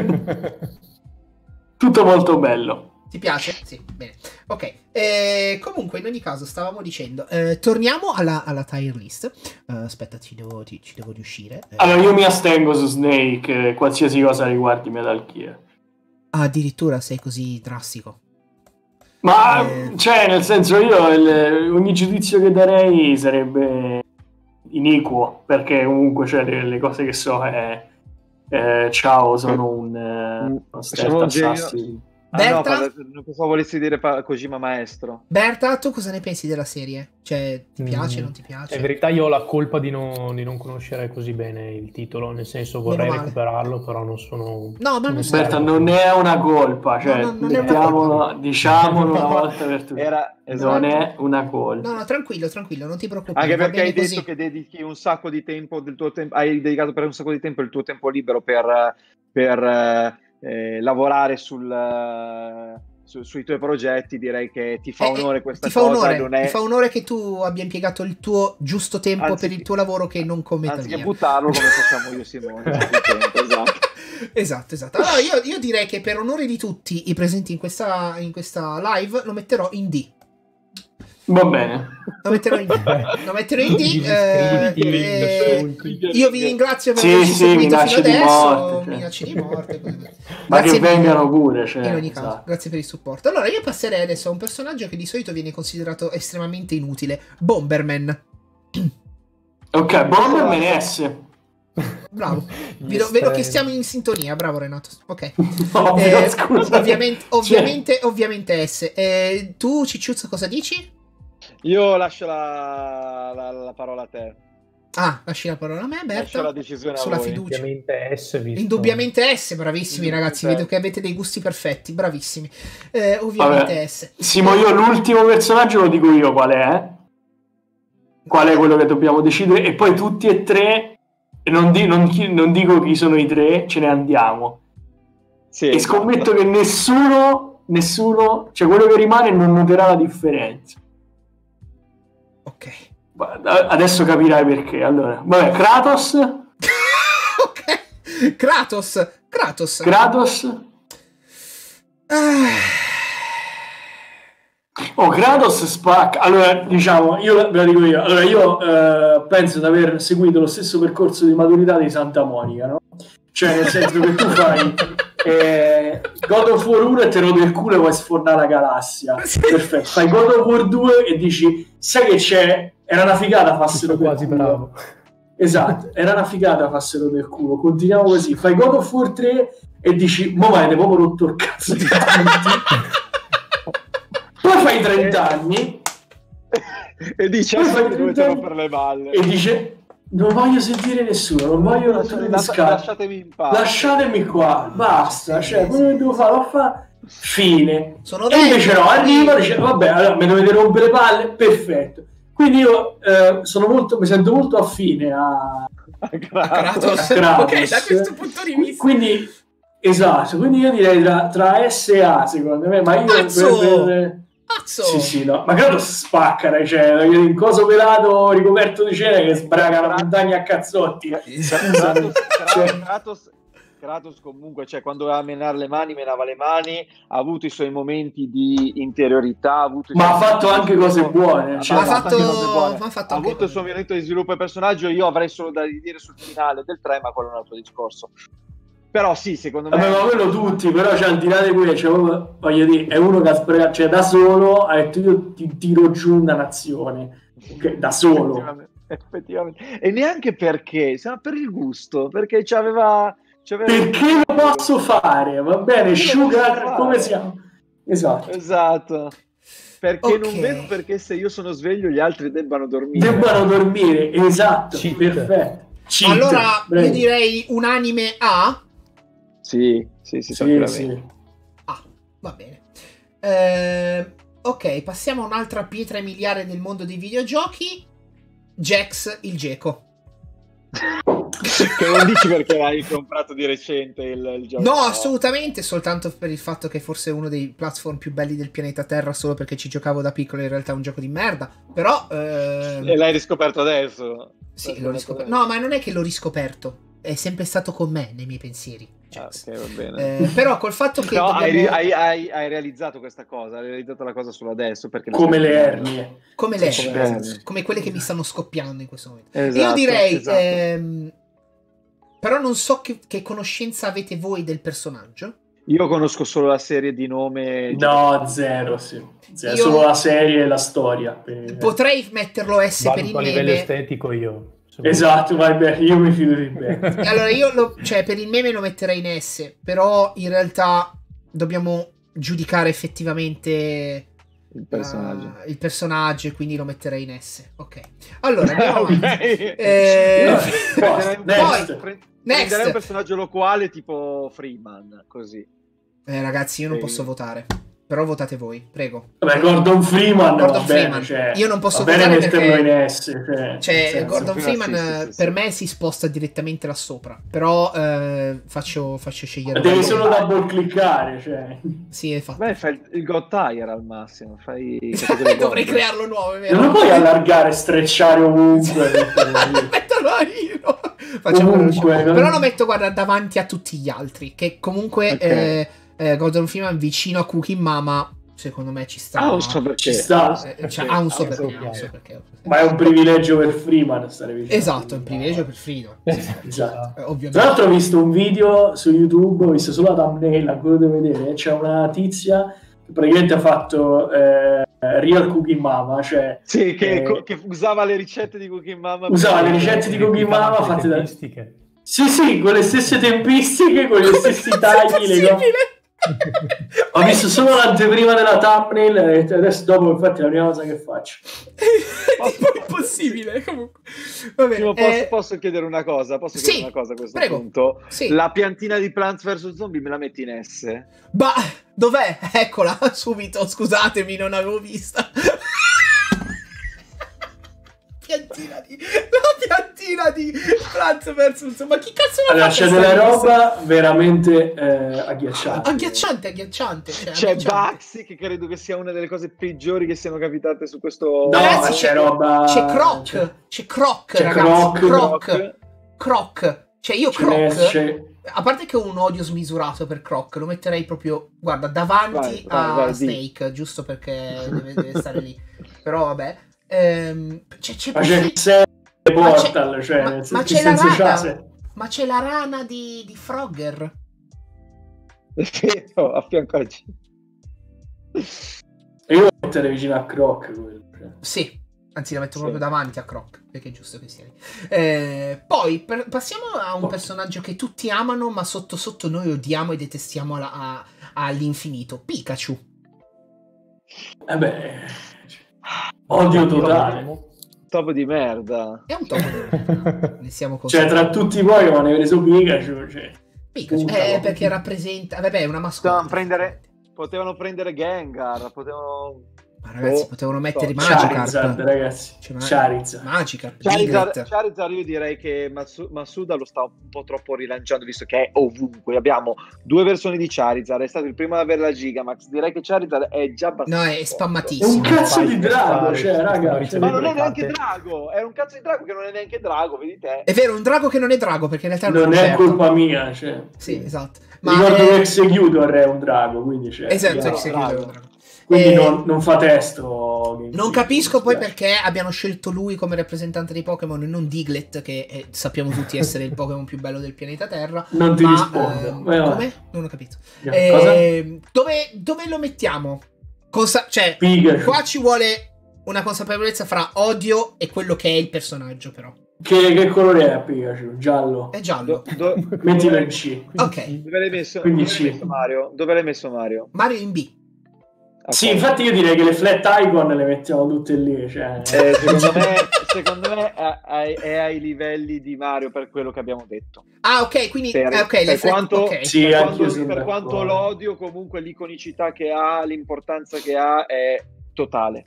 tutto molto bello. Ti piace? Sì, bene. Ok, eh, comunque in ogni caso stavamo dicendo, eh, torniamo alla, alla tier list. Eh, aspetta, ci devo, ci, ci devo riuscire. Eh, Allora, io mi astengo su Snake, eh, qualsiasi cosa riguardi Metal Gear. ah, addirittura sei così drastico. Ma, Eh. cioè, nel senso, io il- ogni giudizio che darei sarebbe iniquo, perché comunque, cioè, le, le cose che so è... eh, ciao, sono un... eh, Mm, uno sono un stealth genio. assassin. Ah, no, Berta? parla- non pensavo volessi dire pa- Kojima maestro. Berta, tu cosa ne pensi della serie? Cioè, ti piace, Mm. non ti piace? In verità io ho la colpa di, non- di non conoscere così bene il titolo, nel senso vorrei male. recuperarlo, però non sono... No, ma non non serve. Berta, non è una colpa, cioè, No, no, non è una mettiamolo, colpa. diciamolo una volta per tutte. Era, Non esatto. è una colpa. No, no, tranquillo, tranquillo, non ti preoccupare. Anche va perché hai bene detto così. che dedichi un sacco di tempo del tuo tempo, hai dedicato per un sacco di tempo il tuo tempo libero per, per eh, eh, lavorare sul, eh, su- sui tuoi progetti. Direi che ti fa Eh, eh, onore questa ti fa cosa. onore, non è, ti fa onore che tu abbia impiegato il tuo giusto tempo Anziché- per il tuo lavoro che non come Metal anziché Gear. buttarlo come facciamo io e Simone. sul tempo, esatto. Esatto, esatto. Allora io, io direi che per onore di tutti i presenti in questa, in questa live lo metterò in D. Va bene. Lo metterò in D. Lo metterò in D. Gli eh, iscritti, eh, insulti. io vi ringrazio per Sì, averci sì, seguito fino minacce di adesso. morte, cioè. Minacce di morte. così. Ma Grazie che mille. vengano pure, cioè, In ogni caso, esatto. grazie per il supporto. Allora, io passerei adesso a un personaggio che di solito viene considerato estremamente inutile: Bomberman. Ok, Bomberman S. Bravo. Gli Vedo, vedo che estremi. stiamo in sintonia. Bravo, Renato. Ok. Ovvio, Eh, scusa. ovviamente, ovviamente, ovviamente S. Eh, tu, Cicciuzzo, cosa dici? Io lascio la, la- la parola a te. Ah, lasci la parola a me, Lascio la Berta. decisione a Sulla voi. fiducia. Ovviamente S, visto... Indubbiamente S, bravissimi Indubbiamente ragazzi. Vedo S. che avete dei gusti perfetti. Bravissimi. Eh, ovviamente Vabbè. S. Simo, io l'ultimo personaggio lo dico io qual è, eh? Qual è quello che dobbiamo decidere? E poi tutti e tre, e non, di- non chi- non dico chi sono i tre, ce ne andiamo. Sì, E esatto. scommetto che nessuno, nessuno, cioè quello che rimane non noterà la differenza. Ok. Guarda, adesso capirai perché. Allora, vabbè, Kratos, Ok. Kratos. Kratos. Kratos. Ah. Oh, Kratos spacca. Allora, diciamo, io ve la dico io. Allora, io eh, penso di aver seguito lo stesso percorso di maturità di Santa Monica, no? Cioè, nel senso che tu fai eh, God of War uno e te rodi il culo e vuoi sfornare la galassia. Perfetto. Fai God of War due e dici, sai che c'è? Era una figata fassero Sono del quasi culo. bravo. Esatto, era una figata fassero del culo. Continuiamo così. Fai God of War tre e dici, mo' avete proprio rotto il cazzo di tutti. Poi fai trenta anni E dice Poi "Ah, fai mi dovete trenta anni rompere le balle. e dice non voglio sentire nessuno, non voglio lasciare le Lascia- scale, lasciatemi in pace. lasciatemi qua, basta, Sì, cioè sì. quello che devo fare lo fa, fine. Sono E invece vecchio, no, arriva e quindi- dice vabbè, allora mi dovete rompere le palle, perfetto. Quindi io eh, sono molto, mi sento molto affine a, Kratos. a Kratos. Ok, da questo punto di vista. Quindi esatto, quindi io direi tra, tra S e A secondo me, ma io Cazzo! per- per- Cazzo! Sì, sì, no. Ma credo spacca, cioè, in coso pelato ricoperto di cera che sbraga la montagna a cazzotti. Kratos, Cioè, Kratos, Kratos comunque, cioè, quando doveva menare le mani, menava le mani, ha avuto i suoi momenti di interiorità, ha avuto i ma ha suoi fatto anche cose buone, Ma cioè, ha fatto, cose buone. ma ha fatto ha anche avuto il suo momento di sviluppo del personaggio. Io avrei solo da dire sul finale del tre, ma quello è un altro discorso. Però sì, secondo me... Vabbè, ma quello tutti, però cioè, al di là di quello, cioè, proprio, voglio dire, è uno che ha sprecato, cioè da solo ha detto io ti tiro giù una nazione, okay? Da solo. Effettivamente, effettivamente. E neanche perché, ma per il gusto, perché c'aveva... c'aveva Perché lo posso fare? Va bene, Sugar, come siamo? Esatto. Esatto. Perché Ok. non vedo perché se io sono sveglio gli altri debbano dormire. Debbano dormire, esatto, Cheat. perfetto. Cheat, Allora, prego. io direi unanime A. Sì, sì, sì, Sì, tranquillamente. sì. Ah, va bene. Eh, ok, passiamo a un'altra pietra miliare del mondo dei videogiochi. Jax il Geco. Che non dici perché hai comprato di recente il, il gioco? No, assolutamente, soltanto per il fatto che forse è uno dei platform più belli del pianeta Terra, solo perché ci giocavo da piccolo, in realtà è un gioco di merda. Però... ehm, E l'hai riscoperto adesso? Sì, L'hai l'ho riscoperto riscoperto. adesso? No, ma non è che l'ho riscoperto, è sempre stato con me nei miei pensieri. Ah, Jax. ok, va bene. Eh, però col fatto che No, hai, dobbiamo... hai- hai- hai realizzato questa cosa, hai realizzato la cosa solo adesso perché Come le ernie. come le Sì, ernie, come le esatto, ernie. come quelle che mi stanno scoppiando in questo momento. Esatto, Io direi, esatto. ehm, però non so che, che conoscenza avete voi del personaggio. Io conosco solo la serie di nome. No, zero, sì. Zero, Io- solo la serie e la storia. Per- Potrei metterlo S per il Valuto a livello meme. estetico io. Esatto, vai bene, io mi fido di te. Allora io lo, cioè per il meme lo metterei in S, però in realtà dobbiamo giudicare effettivamente Il personaggio. uh, il personaggio e quindi lo metterei in S. Ok. Allora andiamo avanti. Ok. Eh, No, Prenderei un- next. pre- Next. prenderei un personaggio locale tipo Freeman, così. eh, ragazzi, io non Sì. posso votare. Però votate voi, prego. Vabbè, Gordon Freeman, Gordon va bene, Freeman. cioè, Io non posso va bene votare metterlo perché- in S. Cioè, Cioè, nel senso- Gordon sì, Freeman sì, sì, eh, sì, per sì. me si sposta direttamente là sopra. Però eh, faccio, faccio scegliere. Devi voi. solo double cliccare, cioè. Sì, infatti. Beh, fai il, il God Tire al massimo. Fai Dovrei crearlo nuovo, è vero? Non lo puoi allargare, strecciare ovunque. Metterlo a Hiro. Facciamo Ovunque, veloce. non- Però lo metto, guarda, davanti a tutti gli altri. Che comunque Ok. eh, eh, Gordon Freeman vicino a Cookie Mama, secondo me ci sta. Ah, non so perché. Ci sta. Eh, cioè, ha un so Ah, perché, ok. ha un so perché. Ma è un privilegio per Freeman stare vicino. Esatto, è un privilegio per Frido. Esatto. Eh, ovviamente. Tra l'altro ho visto un video su YouTube, ho visto solo la thumbnail, ancora devo vedere, c'è una tizia che praticamente ha fatto eh, Real Cooking Mama, cioè Sì, che, eh, co- che usava le ricette di Cooking Mama. Usava per- le ricette di Cooking Mama Le fatte da... tempistiche. Sì, sì, con le stesse tempistiche, con gli stessi tagli. Le cose. Ho visto solo l'anteprima della thumbnail e adesso dopo infatti è la prima cosa che faccio. È tipo impossibile. Comunque. Va bene, Timo, posso, eh, posso chiedere una cosa? Posso sì, chiedere una cosa a questo prego. punto? Sì. La piantina di Plants versus Zombie me la metti in S? Bah, dov'è? Eccola, subito, scusatemi, non avevo vista. Piantina di... La piantina di Plants versus... Ma chi cazzo l'ha Allora fatta c'è sta della lista? roba veramente eh, agghiacciante. Agghiacciante, agghiacciante. Cioè, C'è agghiacciante. Baxi, che credo che sia una delle cose peggiori che siano capitate su questo... No, Ragazzi, ma c'è- c'è roba... C'è Croc, c'è- c'è Croc, C'è ragazzi. Croc. Croc, Croc. Cioè io ce n'è- Croc... c'è- A parte che ho un odio smisurato per Croc, lo metterei proprio, guarda, davanti Vai, vai, a vai, di. Snake, giusto perché deve, deve stare lì. Però vabbè. Ehm, c'è, c'è Ma c'è possi- il sei Ma c'è- Portal, cioè, ma- nel ma senso, c'è che la senso c'ha rana. se- Ma c'è la rana di, di Frogger. Vero, a fianco a G. E io lo metterei vicino a Croc. quello, cioè. Sì, anzi la metto Sì. proprio davanti a Croc, perché è giusto che sia lì. Eh, poi per- passiamo a un Oh. personaggio che tutti amano, ma sotto sotto noi odiamo e detestiamo alla- a- all'infinito. Pikachu. Eh beh, odio totale. Topo di merda. È un topo. Ne siamo Cioè, consapevoli. tra tutti voi che mi hanno preso Pikachu, cioè. Pikachu. Puta, Eh, no. perché rappresenta... Vabbè, è una mascotte. Potevano prendere, potevano prendere Gengar, potevano... Ma ragazzi, Oh, potevano mettere i no, Magikarp. Charizard, ragazzi. Cioè, ma- Charizard. Magikarp, Charizard, Diglett. Charizard io direi che Matsu- Masuda lo sta un po' troppo rilanciando, visto che è ovunque. Abbiamo due versioni di Charizard, è stato il primo ad avere la Gigamax. Direi che Charizard è già abbastanza No, è forte. È spammatissimo. un cazzo di drago, cioè, Questa raga. notizia cioè, Ma di non è due neanche carte. drago, è un cazzo di drago che non è neanche drago, vedi te. È vero, un drago che non è drago, perché in realtà non è è certo. colpa mia, cioè. Sì, esatto. Ma Ma ricordo eh, che Executor è un drago, quindi cioè, esatto, Drago, Executor è un drago. drago. quindi Eh, non, non fa testo. Game Non Freak, capisco mi poi dispiace. perché abbiano scelto lui come rappresentante dei Pokémon e non Diglett, che eh, sappiamo tutti essere il Pokémon più bello del pianeta Terra. Non ti Ma, rispondo. ehm, Beh, vabbè. come? Non ho capito. Cosa? Eh, dove, dove lo mettiamo? Cosa, cioè, Pikachu. qua ci vuole una consapevolezza fra odio e quello che è il personaggio, però. Che, che colore è Pikachu? Giallo. È giallo. Do- do- Mettilo dove, in C. Ok. dove l'hai messo, Quindi dove sì. l'hai messo Mario? Dove l'hai messo Mario? Mario in B. Ok. Sì, infatti io direi che le flat icon le mettiamo tutte lì. Cioè... Eh, secondo me, secondo me è, è- è ai livelli di Mario per quello che abbiamo detto. Ah, ok, quindi Per, eh, ok, le per flat- quanto, ok. Sì, per anch'io quanto- sono per d'accordo. quanto l'odio, comunque l'iconicità che ha, l'importanza che ha è totale.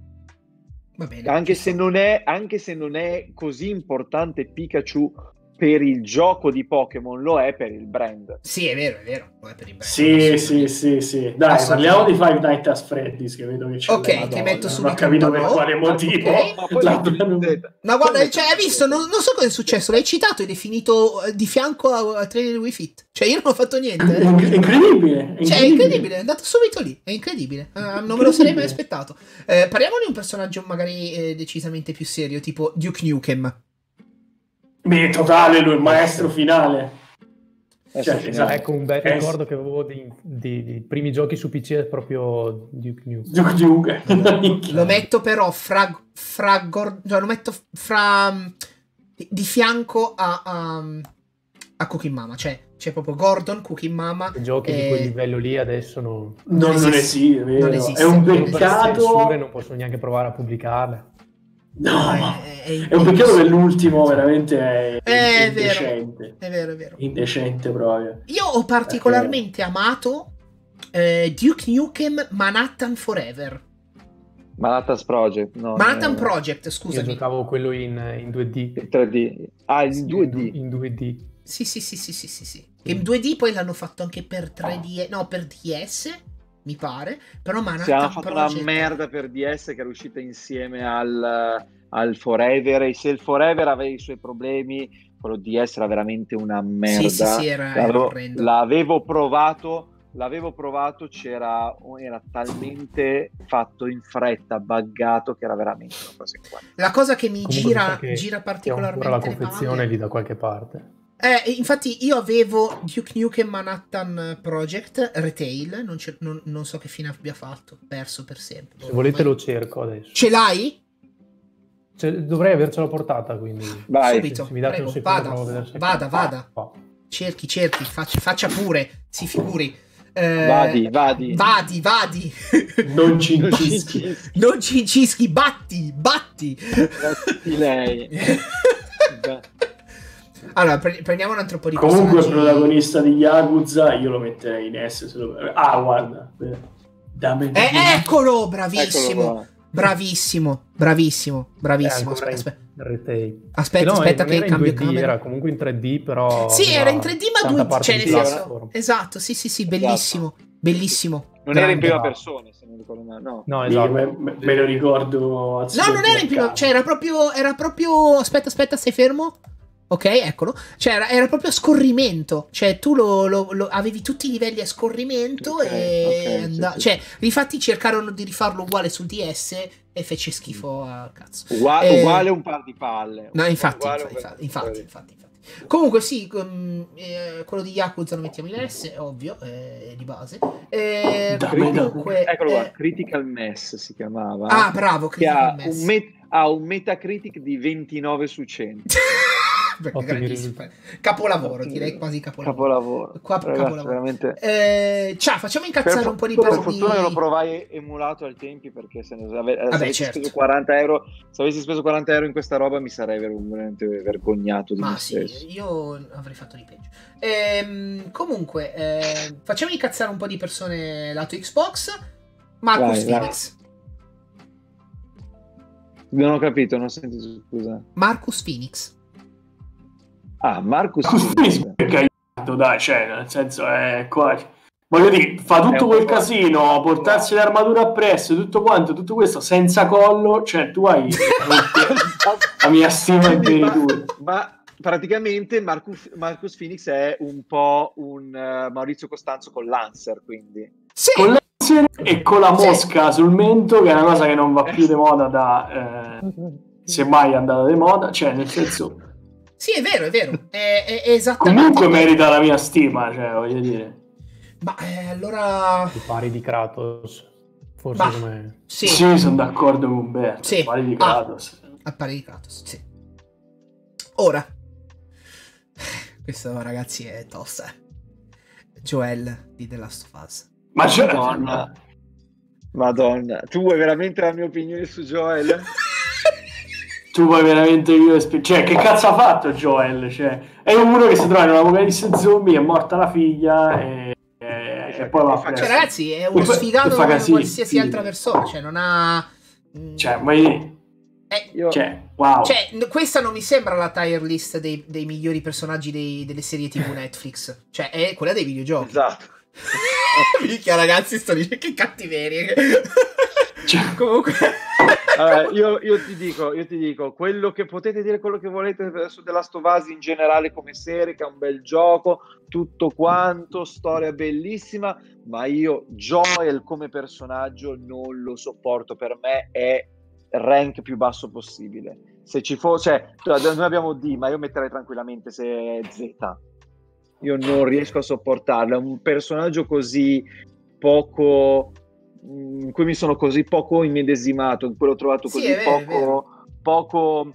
Va bene. Anche ci se, sto. non è, anche se non è così importante Pikachu per il gioco di Pokémon, lo è per il brand. Sì, è vero, è vero. Lo è per il brand. Sì, sì, sì, sì. Dai, Assolutamente. parliamo di Five Nights at Freddy's, che vedo che c'è Ok, la che Madonna. metto Non subito ho capito un per no. quale motivo. Ok. Ma poi La- metti il Z. Ma guarda, Poi cioè, metti hai il visto? Z. Non, non so cosa è successo. L'hai citato e definito eh, di fianco a- al trailer di Wii Fit. Cioè, io non ho fatto È niente. inc- è incredibile. È Cioè, è incredibile, è andato subito lì. È incredibile. Eh, non me lo sarei mai aspettato. Eh, parliamo di un personaggio magari eh, decisamente più serio, tipo Duke Nukem. Beh, totale lui, il maestro finale. Adesso Cioè, finiamo. esatto. Ecco, un bel Eh, ricordo che avevo di, di- di primi giochi su P C è proprio Duke Nukem. Duke Duke. Lo metto però fra, fra Gor- cioè, lo metto fra di, di fianco a, a, a Cooking Mama. Cioè, c'è proprio Gordon, Cooking Mama. I giochi eh, di quel livello lì adesso non, Non, non esiste. esiste, è vero. Non esiste, È un non esiste. per peccato. censure non possono neanche provare a pubblicarle. No, è, è, è un peccato che l'ultimo veramente è, È vero. indecente. È vero, è vero. Indecente proprio. Io ho particolarmente amato eh, Duke Nukem Manhattan Forever. Manhattan's Project. No, Manhattan no, no. Project, Io scusami. giocavo quello in, in due D. In tre D. Ah, in Sì, due D. In due D. Sì, sì, sì, sì, sì, sì, sì. Che in due D poi l'hanno fatto anche per tre D, no, per D S, mi pare. Però Si hanno Manhattan fatto Project... una merda per D S che era uscita insieme al, al Forever, e se il Forever aveva i suoi problemi, quello D S era veramente una merda. Sì, sì, sì, era, era l'avevo, orrendo. l'avevo provato l'avevo provato c'era era talmente fatto in fretta, buggato, che era veramente una cosa qua. La cosa che mi Comunque gira, mi sa che gira C'è particolarmente ancora la le confezione palle. lì da qualche parte. Eh, infatti io avevo Duke Nukem Manhattan Project Retail, non, c'è- non- non so che fine abbia fatto, perso per sempre. Se volete lo cerco adesso. Ce l'hai? Cioè, dovrei avercela portata, quindi... Vai. Subito. Se mi date Prego, un secondo vada, provo a vedere se- vada, vada. Qua. Cerchi, cerchi, faccia, faccia pure, si figuri. Eh, Vadi, vadi. Vadi, vadi. Non ci Non ci incischi. incischi. Non ci incischi, batti, batti. Batti lei. Beh, Allora, pre- prendiamo un altro po' di Comunque il personaggi. protagonista di Yakuza io lo metterei in S. Se lo... Ah, guarda. Dammi. Eh, eccolo, bravissimo. eccolo qua. Bravissimo, bravissimo, È bravissimo. ancora Aspetta, in aspetta, retail. aspetta, No, aspetta non che era in cambio due D, camera. era comunque in tre D, però... Sì, aveva era in tre D, ma tanta due D. parte Cioè, di nel senso, platform. esatto, sì, sì, sì, bellissimo, bellissimo. Non era in Grande. prima persona, se non ricordo male. No. No, Io esatto. me, me- me lo ricordo. al No, non era in prima, supermercato. cioè era proprio, era proprio, aspetta, aspetta, sei fermo? Ok, eccolo. Cioè era, era proprio a scorrimento, cioè tu lo, lo- lo- avevi tutti i livelli a scorrimento Ok, e ok, and- sì, sì. cioè infatti cercarono di rifarlo uguale su D S e fece schifo a cazzo. Ugua- Eh, uguale un par di palle. No, infatti, Uguale infatti, un par di infatti, palle. infatti, infatti. Comunque sì, com- eh, quello di Yakuza lo mettiamo in S, ovvio, eh, di base. Eh, Dai, comunque, Eccolo qua, eh, Critical Mess si chiamava. ah, bravo, che ha Critical Mass. un, met- ha un Metacritic di ventinove su cento. Perché Ottimi grandissimo. Capolavoro, Ottimi. direi quasi capolavoro. Capolavoro. Qua, Ragazzi, capolavoro. veramente. Eh, ciao, facciamo incazzare Per, un po' di per per fortuna che lo di... provai emulato ai tempi, perché se, ne, ave- se Vabbè, avessi certo. speso quaranta euro, se avessi speso quaranta euro in questa roba mi sarei ver- veramente vergognato di Ma me sì, stesso. io avrei fatto di peggio. Ehm, comunque, eh, facciamo incazzare un po' di persone lato Xbox. Marcus Vai, vai. Phoenix. Non ho capito, non ho sentito, scusa. Marcus Phoenix. Ah, Marcus Phoenix è cagato, dai, cioè, nel senso è qua. Voglio dire, fa tutto quel casino, portarsi l'armatura appresso, tutto quanto, tutto questo senza collo, cioè tu hai la mia stima in verità. Ma praticamente Marcus, Marcus Phoenix è un po' un uh, Maurizio Costanzo con Lancer, quindi sì. Con Lancer e con la mosca sì. sul mento, che è una cosa che non va più di moda da eh, se mai è andata di moda, cioè nel senso sì, è vero, è vero, è, è, è esattamente comunque merita la mia stima, cioè voglio dire. Ma eh, allora i pari di Kratos forse Ma, come sì, sì sono d'accordo con Umberto, sì. pari di Kratos ah, a pari di Kratos, sì. Ora questo ragazzi è tosta. Joel di The Last of Us. Ma c'è Madonna. Madonna, tu vuoi veramente la mia opinione su Joel? Tu vuoi veramente io cioè che cazzo ha fatto Joel? Cioè, è uno che si trova in una apocalisse zombie, è morta la figlia e, e, e poi va a cioè ragazzi è uno sfigato come qualsiasi sì. altra persona, cioè non ha cioè ma io... Eh, Io... Cioè, wow. Cioè, questa non mi sembra la tier list dei, dei migliori personaggi dei, delle serie tivù Netflix. Cioè, è quella dei videogiochi. Esatto. Minchia, ragazzi, sto dicendo che cattiveria. Cioè, comunque... Allora, io, io ti dico, io ti dico, quello che potete dire quello che volete su The Last of Us in generale come serie, che è un bel gioco, tutto quanto, storia bellissima, ma io Joel come personaggio non lo sopporto, per me è rank più basso possibile. Se ci fosse, cioè, noi abbiamo D, ma io metterei tranquillamente se è Z. Io non riesco a sopportarlo. È un personaggio così poco, in cui mi sono così poco immedesimato, in cui l'ho trovato così sì, è vero, poco, poco,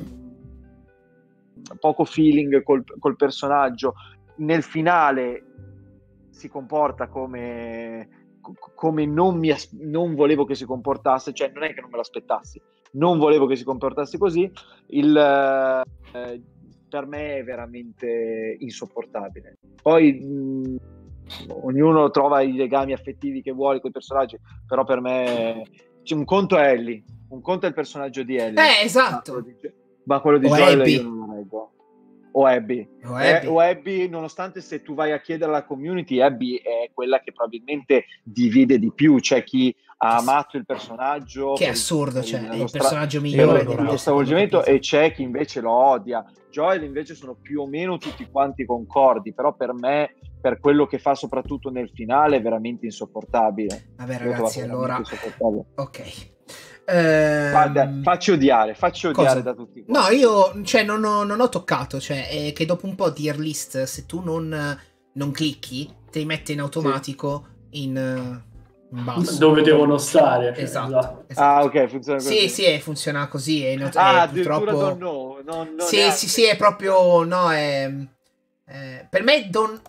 poco feeling col, col personaggio. Nel finale si comporta come come non mi as- non volevo che si comportasse, cioè non è che non me l'aspettassi, non volevo che si comportasse così. Il eh, per me è veramente insopportabile. Poi mh, ognuno trova i legami affettivi che vuole con i personaggi, però per me c'è un conto è Ellie, un conto è il personaggio di Ellie, eh esatto, ma quello di, ma quello di Joel io non lo reggo. O Abby. O Abby. Eh, o Abby, nonostante se tu vai a chiedere alla community, Abby è quella che probabilmente divide di più. C'è chi ha amato il personaggio, che è assurdo, cioè è il stra- personaggio migliore per lo stravolgimento, e c'è chi invece lo odia. Joel invece sono più o meno tutti quanti concordi, però per me, per quello che fa soprattutto nel finale, è veramente insopportabile. Vabbè ragazzi, allora ok. Guarda, faccio odiare, faccio odiare da tutti. No, io cioè, non, ho, non ho toccato, cioè è che dopo un po' tier list, se tu non, non clicchi, ti mette in automatico sì. in, in basso. Dove devono stare. Cioè, esatto, esatto. esatto. Ah, ok, funziona così. Sì, sì, funziona così. È not- ah, è purtroppo... non no, non, non sì, sì, sì, è proprio... No, è... è... Per me Don...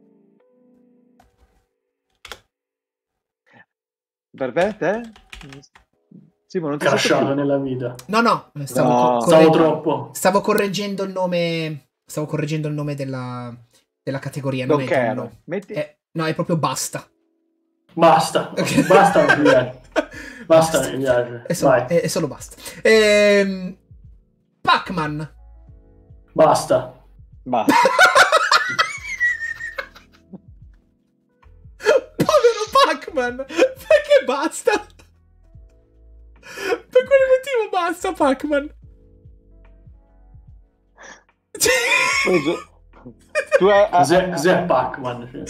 Per me, te? Sì, ma non ti crashato nella vita. No, no, stavo, no. Co- stavo troppo. Stavo correggendo il nome. Stavo correggendo il nome della, della categoria. Non è no. Metti... È, no, è proprio basta. Basta. Okay. Basta, mi piace. Basta, basta, mi piace. È solo, è, è solo basta. Ehm, Pac-Man. Basta. Basta. Povero Pac-Man. Perché basta? Per quale motivo basta Pac-Man? Tu hai, cos'è, cos'è Pac-Man? Cioè.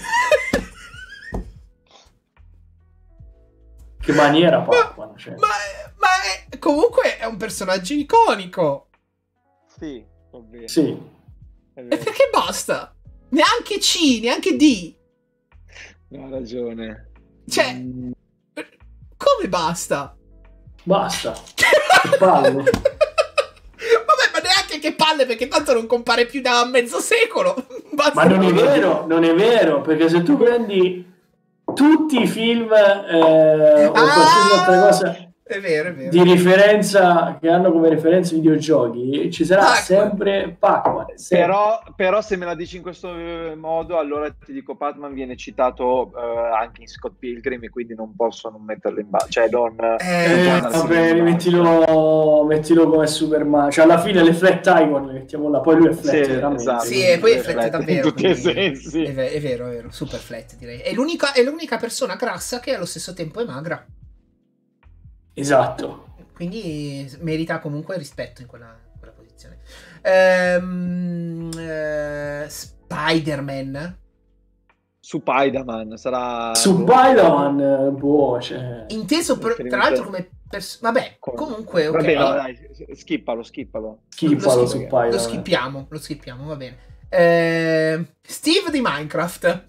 Che maniera Pac-Man? Cioè. Ma, ma è, comunque è un personaggio iconico. Sì, ovvio. Sì. E perché basta? Neanche C, neanche D. No, ha ragione. Cioè, mm. come basta? Basta. Che palle. Vabbè, ma neanche che palle, perché tanto non compare più da mezzo secolo. Basta. Ma non è vero, non è vero, perché se tu prendi tutti i film eh, o ah! qualsiasi altra cosa, È vero, è vero. Di riferenza, che hanno come referenza i videogiochi, ci sarà Pac-Man. sempre Pac-Man. sempre. Però, però se me la dici in questo modo, allora ti dico Pac-Man viene citato eh, anche in Scott Pilgrim e quindi non posso non metterlo in base, cioè non, Eh, non può Eh, andarsi vabbè, in mettilo, mettilo come Superman, cioè alla fine le flat icon le mettiamo là, poi lui è flat Sì, veramente. esatto. Sì, e poi è flat Flat, davvero. in tutti i quindi- sensi. È, ve- è vero, è vero, super flat direi. È l'unica, è l'unica persona grassa che allo stesso tempo è magra. Esatto. Quindi merita comunque rispetto in quella, in quella posizione. Ehm, eh, Spider-Man. Su Spider-Man sarà Su Spider-Man, boh, cioè... Inteso per- tra l'altro come... pers- vabbè, comunque, ok. Vabbè, no, dai, schippalo, schippalo. Schippalo lo, su schip- Spider-Man. lo schippiamo, lo schippiamo, va bene. Ehm, Steve di Minecraft.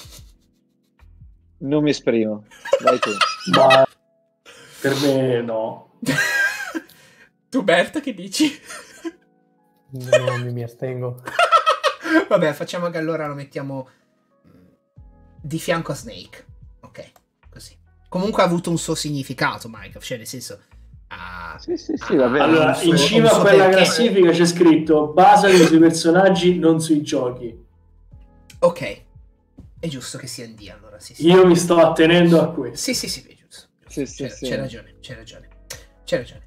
Non mi esprimo. Vai tu. Ma per me no. Tu Bert che dici? No, mi, mi astengo. Vabbè, facciamo che allora lo mettiamo di fianco a Snake. Ok, così. Comunque ha avuto un suo significato Minecraft, cioè nel senso... ah, Sì, sì, sì, ah, va bene. Allora, so- in cima non a so quella perché. classifica c'è scritto basati sui personaggi, non sui giochi. ok, è giusto che sia in D allora, sì, sì. Io mi sto attenendo a questo. Sì, sì, sì, è giusto. Sì, sì, c'è, sì. c'è ragione, c'è ragione. C'è ragione.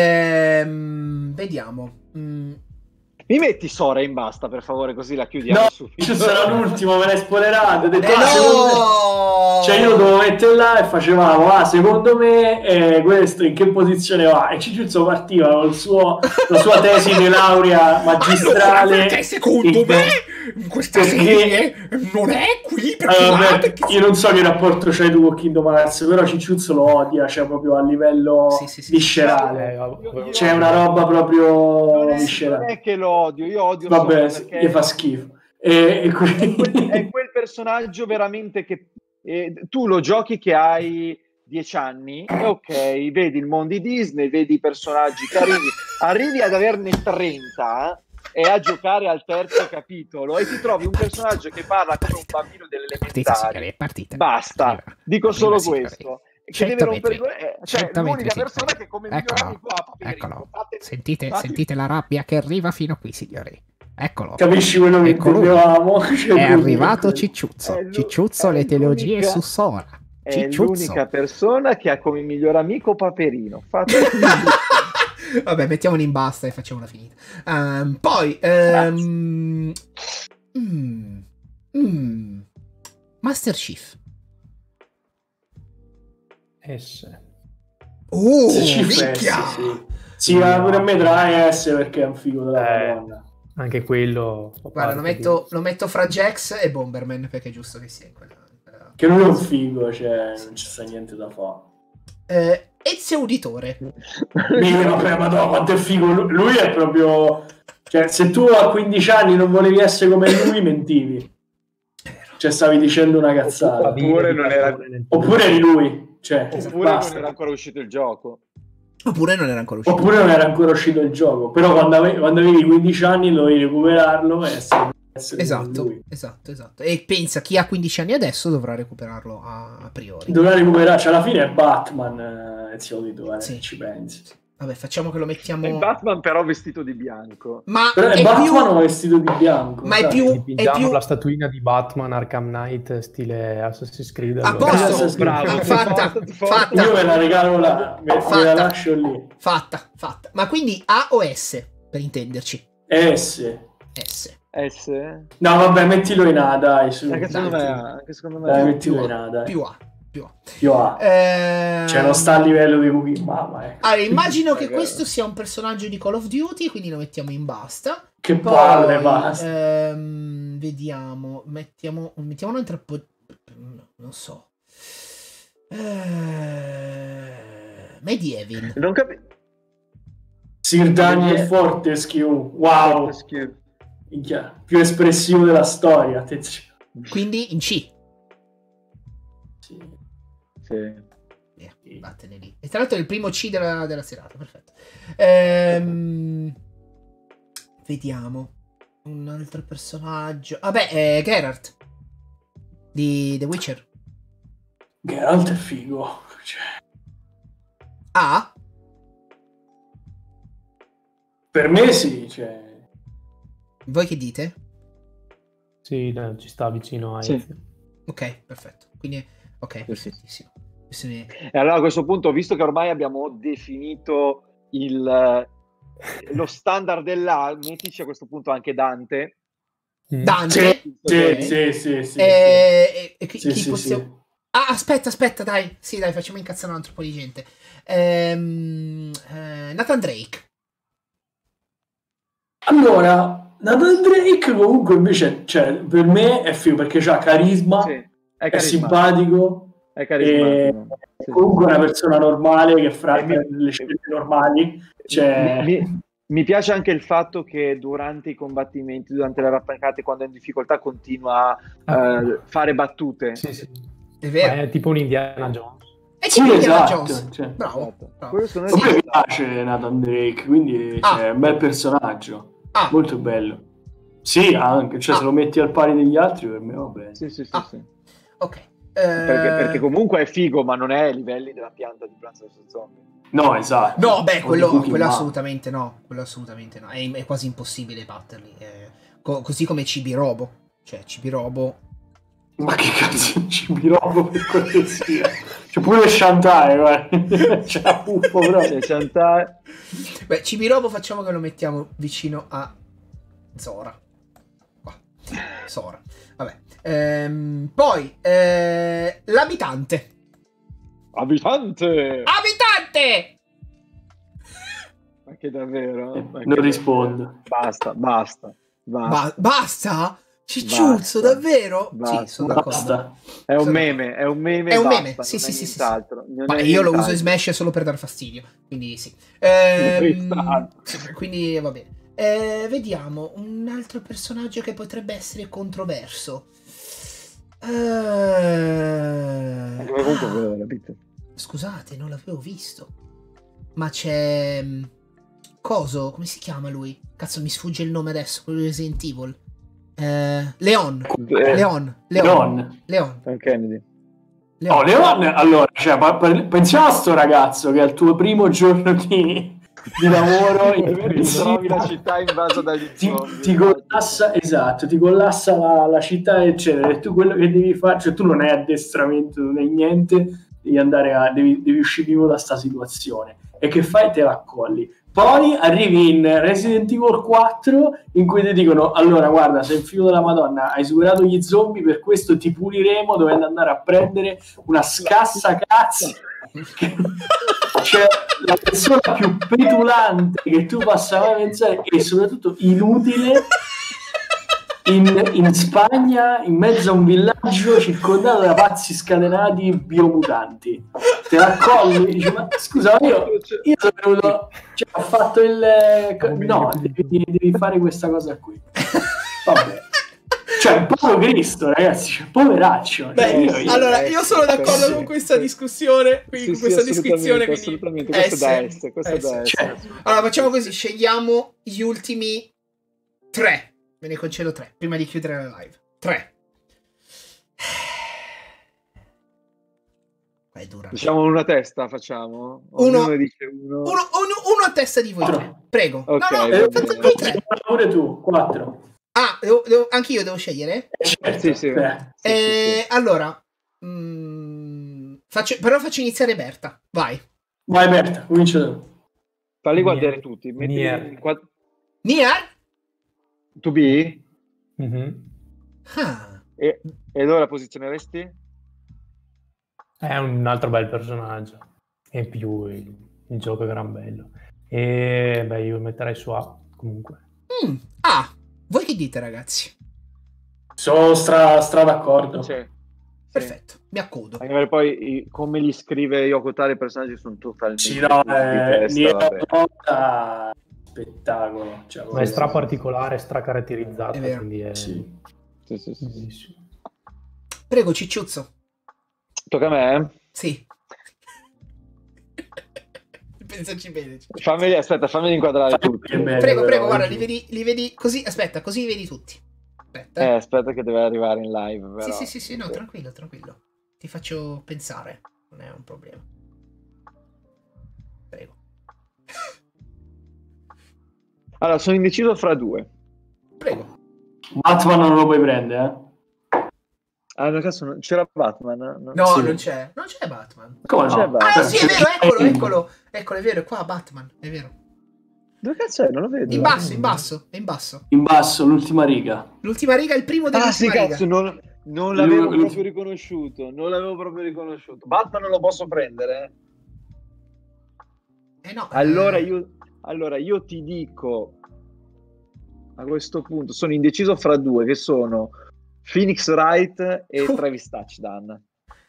Ehm, vediamo. Mm, Mi metti Sora in basta, per favore, così la chiudiamo No, subito. ci sarà l'ultimo, me l'hai spoilerato. Ho detto, eh, ah, secondo me- no! Cioè io lo dovevo mettere là e facevamo, ah, secondo me eh, questo in che posizione va? E Cicciuzzo partiva con il suo, la sua tesi di laurea magistrale. Allora, perché secondo in- me in questa perché- serie non è qui perché, Allora, là, vabbè, perché- io non so che rapporto c'hai tu con Kingdom Hearts, però Cicciuzzo lo odia, cioè proprio a livello Sì, sì, sì. viscerale. Eh, vabbè, Io- C'è una roba proprio Non è, non viscerale. è che lo odio, io odio Vabbè, Sora gli perché fa schifo. E, e è quel, quindi... è quel personaggio veramente che eh, tu lo giochi che hai dieci anni e ok, vedi il mondo di Disney, vedi i personaggi carini, arrivi ad averne trenta e a giocare al terzo capitolo e ti trovi un personaggio che parla come un bambino delle Partita, signore, elementari. è partita. Basta, Arriva. dico Arriva, solo signore. questo. Che cento deve rompere metri. i co- eh, cioè cento metri, l'unica signore. persona che come miglior Eccolo, amico ha Paperino. eccolo. Fate- Sentite, fate- sentite la rabbia che arriva fino qui, signori. Eccolo. Capisci quello che Ecco lui. intendevamo? Cioè, È quindi- arrivato Cicciuzzo. È lu- Cicciuzzo, è le teologie l'unica- su Sora. È Cicciuzzo. l'unica persona che ha come miglior amico Paperino. Fate Vabbè, mettiamoli in basta e facciamola finita. Ehm, poi, ehm, mm, mm, Master Chief. S. Oh, Se ci minchia! pensi, sì. Sì, ma pure a me tra S perché è un figo della Eh. Madonna. Anche quello. fa Guarda, lo parte metto, lo metto fra Jax e Bomberman perché è giusto che sia in quella. in quella- Che lui è un figo, cioè non ci sta niente da fare. Eh, Ezio Uditore. Mica, vabbè, madonna, quanto è figo. Lui, lui è proprio... Cioè, se tu a quindici anni non volevi essere come lui, mentivi. È vero. Cioè, stavi dicendo una di- cazzata. Oppure non era- Oppure eri lui. Cioè, Oppure basta. non era ancora uscito il gioco. Oppure non era ancora uscito. Oppure non era ancora uscito il gioco. Però quando avevi, quando avevi quindici anni dovevi recuperarlo e essere, essere come Esatto, lui. esatto, esatto. E pensa, chi ha quindici anni adesso dovrà recuperarlo a, a priori. Dovrà recuperare, cioè alla fine è Batman, eh, Ezio Auditore, Sì. se ci pensi. Vabbè, facciamo che lo mettiamo... È Batman però vestito di bianco. Ma Però è, è Batman più... vestito di bianco. Ma è sai? più- Dipingiamo più- la statuina di Batman Arkham Knight stile Assassin's Creed. A allora. posto, Assassin's Creed. Ah, fatta, Forza, fatta. Io me la regalo là, me, me Fatta. la lascio lì. Fatta, fatta. Ma quindi A o S, per intenderci? S. S. S? No, vabbè, mettilo in A, dai, su. Anche secondo Dai, me, anche secondo me. Dai, Più mettilo in A, A, dai. più A, più A. Più A. Ehm, Cioè, non sta a livello di Cookie Mama, ecco. Allora, immagino che Magari. questo sia un personaggio di Call of Duty, quindi lo mettiamo in basta. Che Poi, palle, basta. ehm, vediamo, mettiamo, mettiamo un'altra po- non so. Eh, Medieval. Non capisco. Sir Daniel Medie- Fortescue. Wow. Minchia, più espressivo della storia, attenzione. Quindi in C. Sì. Sì. Via, vattene lì. E tra l'altro è il primo C della, della serata, perfetto. Ehm, vediamo. Un altro personaggio. Vabbè, è Geralt. Di The Witcher. Geralt è figo. Cioè, A? Per me sì, cioè... Voi che dite? Sì, no, ci sta vicino a Sì. Ezio. Ok, perfetto. Quindi, ok, Sì, sì. perfettissimo. Questione- E allora a questo punto, visto che ormai abbiamo definito il, eh, lo standard dell'A, mettici a questo punto anche Dante. Mm. Dante? Sì, Ok. sì, sì, sì, sì, Eh, e chi, sì, chi sì, possiamo... sì. Ah, aspetta, aspetta, dai. Sì, dai, facciamo incazzare un altro po' di gente. Ehm, eh, Nathan Drake. Allora, Nathan Drake comunque invece, cioè, per me è figo perché c'ha carisma, Sì, è è carismatico. simpatico, È e carismatico. è Sì. comunque una persona normale che fa E mi- le scelte normali. Cioè... Mi, mi- mi piace anche il fatto che durante i combattimenti, durante le arrampicate, quando è in difficoltà, continua a Ah. eh, fare battute. Sì, sì. È vero. Ma è tipo un Indiana Jones. E Sì, c'è Indiana esatto, Jones. cioè. Bravo. Esatto. bravo. Quello secondo A me me ci sta. piace Nathan Drake, quindi Ah. cioè, è un bel personaggio, Ah, molto bello. Sì, anche, cioè Ah. se lo metti al pari degli altri per me va bene. Sì, sì, sì, Ah. sì. ok. Perché, Eh, perché comunque è figo, ma non è ai livelli della pianta di Plants vs Zombie. No, esatto. No, beh, O di quello, Cookie quello Man. assolutamente no. Quello assolutamente no. È, è quasi impossibile batterli. eh. Co- così come Cibi Robo. Cioè, Cibi Robo. Ma che cazzo di cibirobo per cortesia. C'è pure Shantae, guarda. C'è la puffo però. C'è Chantal. Beh, Cibi Robo facciamo che lo mettiamo vicino a Zora. Qua. Zora. Vabbè. Ehm, poi, eh, l'abitante. Abitante! Abitante! Ma che davvero? Eh, Ma che non davvero? rispondo. Basta, basta. Ba- Basta. basta? Cicciuzzo, Basta. davvero? Basta. Sì, sono d'accordo. Basta. È un Sono meme, è un meme. È un basta, meme, non sì, è sì, sì, sì, sì. nient'altro. Non Ma è io lo uso in nient'altro. Smash solo per dar fastidio, quindi sì. Ehm, Esatto. sì, quindi va bene. Eh, vediamo un altro personaggio che potrebbe essere controverso. Eh, Anche perché comunque ah, quello della pizza. scusate, non l'avevo visto. Ma c'è mm, Coso, come si chiama lui? Cazzo, mi sfugge il nome adesso, quello di Resident Evil. Eh, Leon. Eh, Leon. Leon. Leon. Leon. Frank Kennedy. Oh, Leon, allora, cioè, pa- pa- pensiamo a sto ragazzo che è il tuo primo giorno di, di lavoro in Trovi la città invasa dagli ti, zombie. ti collassa, esatto, ti collassa la, la città, eccetera, e tu quello che devi fare, cioè tu non hai addestramento, non hai niente, devi andare a, devi, devi uscire vivo da sta situazione, e che fai? Te la accolli. Poi arrivi in Resident Evil quattro in cui ti dicono: allora guarda, sei il figlio della Madonna, hai superato gli zombie, per questo ti puniremo dovendo andare a prendere una scassa cazzo che... cioè la persona più petulante che tu possa mai pensare, e soprattutto inutile, in, in Spagna, in mezzo a un villaggio circondato da pazzi scatenati biomutanti. Te la accolli, dici: ma scusa, io, io sono venuto, cioè, ho fatto il no, devi, devi fare questa cosa qui. Vabbè. Cioè, un po' Cristo, ragazzi, cioè, poveraccio. Beh, Cioè, io, io, allora, io sono d'accordo sì, con questa sì. discussione, quindi Sì, con sì, questa assolutamente, descrizione. Quindi assolutamente. Questo è da S, S, questo è da S. Cioè, allora, facciamo così: scegliamo gli ultimi tre. Me ne concedo tre prima di chiudere la live. Tre. Qua è dura. Diciamo una testa, facciamo? Uno- Ognuno dice uno. Uno, uno, uno a testa di voi tre. Prego. Ok, no, no, va fate bene. voi tre. pure tu, quattro. Ah, devo, devo, anch'io devo scegliere? Eh, certo, Sì, sì. eh. Sì, Eh, sì, sì. Allora, mm, faccio, però faccio iniziare Berta. Vai. Vai Berta, comincia tu. Falli Nier. guardare tutti. Mettili Nier. in quad- Nier? To be? Mhm. Ah. E, e dove la posizioneresti? È un altro bel personaggio. E più il, il gioco è gran bello. E beh, io metterei su A comunque. Mm, ah, voi che dite, ragazzi? Sono stra, stra d'accordo. Sì. Perfetto, mi accodo. Anche perché poi i- come li scrive Yoko Taro i personaggi sono totalmente Sì, no, fuori di eh, testa, Nier vabbè. Automata, spettacolo. Cioè, Ma è stra particolare, stra caratterizzata, È vero. quindi è Sì. Sì, sì, sì. bellissimo. Prego, Cicciuzzo. Tocca a me? Sì. Pensaci bene. Cicciuzzo. Fammi, aspetta, fammi inquadrare tutti. Che bello, Prego, però, prego, guarda, eh. li vedi, li vedi così. Aspetta, così li vedi tutti. Aspetta. Eh, aspetta che deve arrivare in live. Però. Sì, sì, sì, sì, no, tranquillo, tranquillo. Ti faccio pensare, non è un problema. Allora, sono indeciso fra due. Prego. Batman non lo puoi prendere, eh? Ah, no, cazzo, non... c'era Batman? No, No, Sì. non c'è. Non c'è Batman. Come Non no? c'è Batman. Ah, sì, è vero, eccolo, eccolo. Eccolo, è vero, è qua Batman, è vero. Dove cazzo è? Non lo vedo. In basso, in basso, è in basso. In basso, l'ultima riga. L'ultima riga è il primo Ah, dell'ultima sì, riga. cazzo, non, non l'avevo Lui- lui- proprio riconosciuto. Non l'avevo proprio riconosciuto. Batman non lo posso prendere? Eh no. Allora eh, io, allora io ti dico, a questo punto, sono indeciso fra due, che sono Phoenix Wright e Travis Touchdown.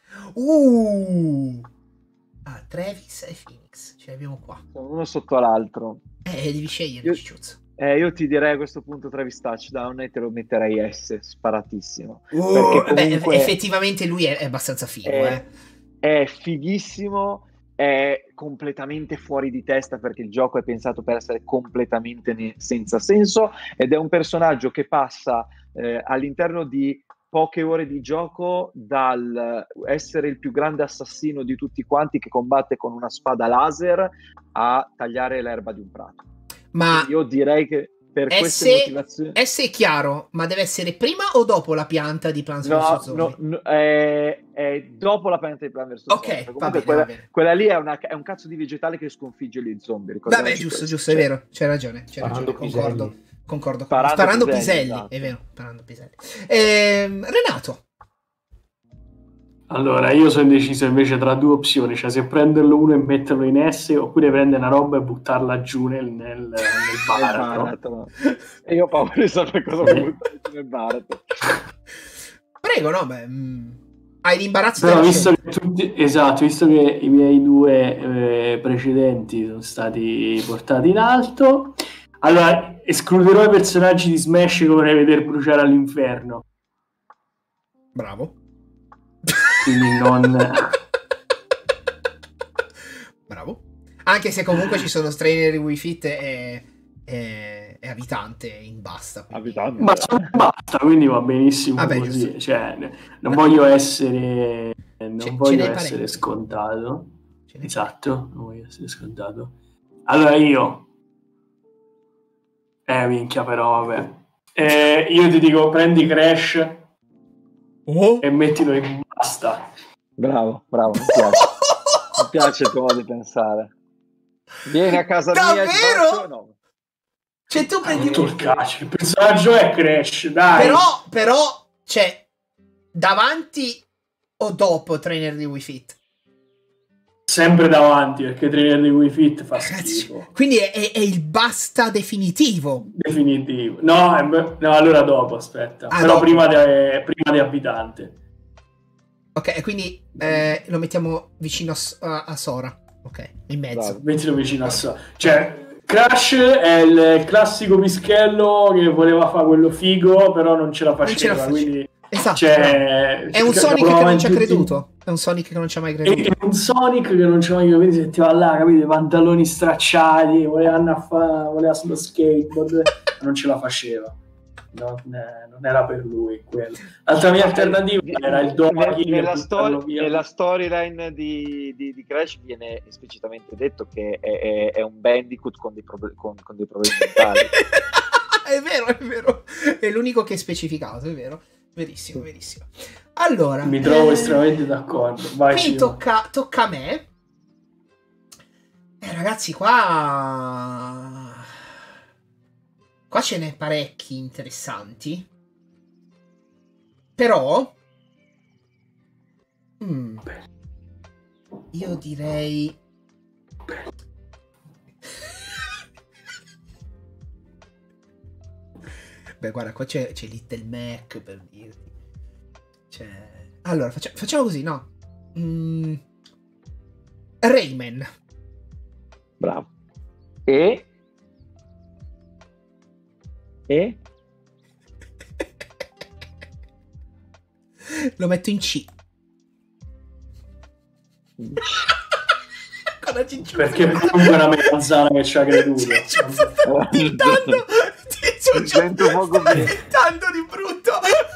Uh. Ah, Travis e Phoenix. Ce l'abbiamo qua. Sono uno sotto l'altro. Eh, devi scegliere, Io- Cicciuzzo. Eh, io ti direi a questo punto Travis Touchdown e te lo metterei S, sparatissimo. Uh, Perché beh, comunque effettivamente lui è, è abbastanza figo, è, eh. è fighissimo, è completamente fuori di testa perché il gioco è pensato per essere completamente ne- senza senso ed è un personaggio che passa eh, all'interno di poche ore di gioco dal essere il più grande assassino di tutti quanti che combatte con una spada laser a tagliare l'erba di un prato. Ma Io direi che per S, queste motivazioni S è chiaro, ma deve essere prima o dopo la pianta di Plants no, vs Zombie? no, no, è, è dopo la pianta di Plan vs Ok, Zombie. va Comunque bene, quella, va bene. quella lì è, una- è un cazzo di vegetale che sconfigge gli zombie. Vabbè, ricordiamoci giusto, questo. giusto, è Cioè, vero, c'hai ragione, c'hai Sparando ragione, concordo, piselli. concordo. Sparando Sparando piselli, piselli, esatto. è vero, sparando piselli. Ehm, Renato, Allora, io sono indeciso invece tra due opzioni, cioè se prenderlo uno e metterlo in S oppure prendere una roba e buttarla giù nel, nel, nel nel baratro. baratro. E io ho paura di sapere cosa buttare nel baratro. prego, no, beh, mm, hai l'imbarazzo Però della visto scelta. che tutti, esatto, visto che i miei due eh, precedenti sono stati portati in alto, allora escluderò i personaggi di Smash che vorrei vedere bruciare all'inferno. Bravo. Quindi non... Bravo. Anche se comunque ci sono strainer di Wii Fit e, e, e Abitante in basta. quindi- Abitante. Ma basta, quindi va benissimo Vabbè, così. giusto. Cioè, non voglio essere, non Ce- ce voglio n'hai essere parecchi. scontato. Ce n'è- Esatto, non voglio essere scontato. Allora io... Eh, minchia però, vabbè. Eh, io ti dico, prendi Crash Oh. e mettilo in basta. Bravo, bravo, mi piace. Mi piace il tuo modo di pensare. Vieni a casa mia e ti Davvero? faccio... No. Cioè tu prendi Tutto il calcio. Il personaggio è Crash, dai. Però, però, c'è davanti o dopo trainer di Wii Fit? Sempre davanti, perché trainer di Wii Fit fa Ragazzi, schifo. quindi è, è- è il basta definitivo. Definitivo. No, è be- no, allora dopo, aspetta. Ah, Però dopo. prima di prima di Abitante. Ok, quindi eh, lo mettiamo vicino a, S- a- a Sora. Ok, in mezzo. Bravo. Mettilo vicino a sé. Cioè, Crash è il classico pischello che voleva fare quello figo, però non ce la Non ce la faceva. face- Quindi Esatto. cioè, È un cioè, Sonic che provava non in ci ha tutti- creduto. È un Sonic che non ci ha mai E creduto. e un Sonic che non c'era mai capito, si sentiva là, capito, i pantaloni stracciati, voleva andare a fa- voleva sullo skateboard, ma non ce la faceva. Non, eh, non era per lui quello. L'altra mia alternativa era il Doggy che nella, buttarlo story, via. nella storyline di, di, di Crash viene esplicitamente detto che è, è- è un Bandicoot con dei, proble- con, con dei problemi mentali. È vero, è vero. È l'unico che è specificato, è vero. Verissimo, verissimo. Allora, Mi trovo eh, estremamente d'accordo. Vai, qui Ciro. tocca, tocca a me. Eh, ragazzi, qua... Qua ce n'è parecchi interessanti. Però... mm, io direi... Beh, guarda, qua c'è, c'è Little Mac per dirti. C'è... Allora, faccia- facciamo così, no? Mm, Rayman. Bravo. E? E? Lo metto in C. Con la cinciuzza. Perché comunque è una melanzana che ci ha creduto. Titando, Mi sento poco bene. tanto di brutto.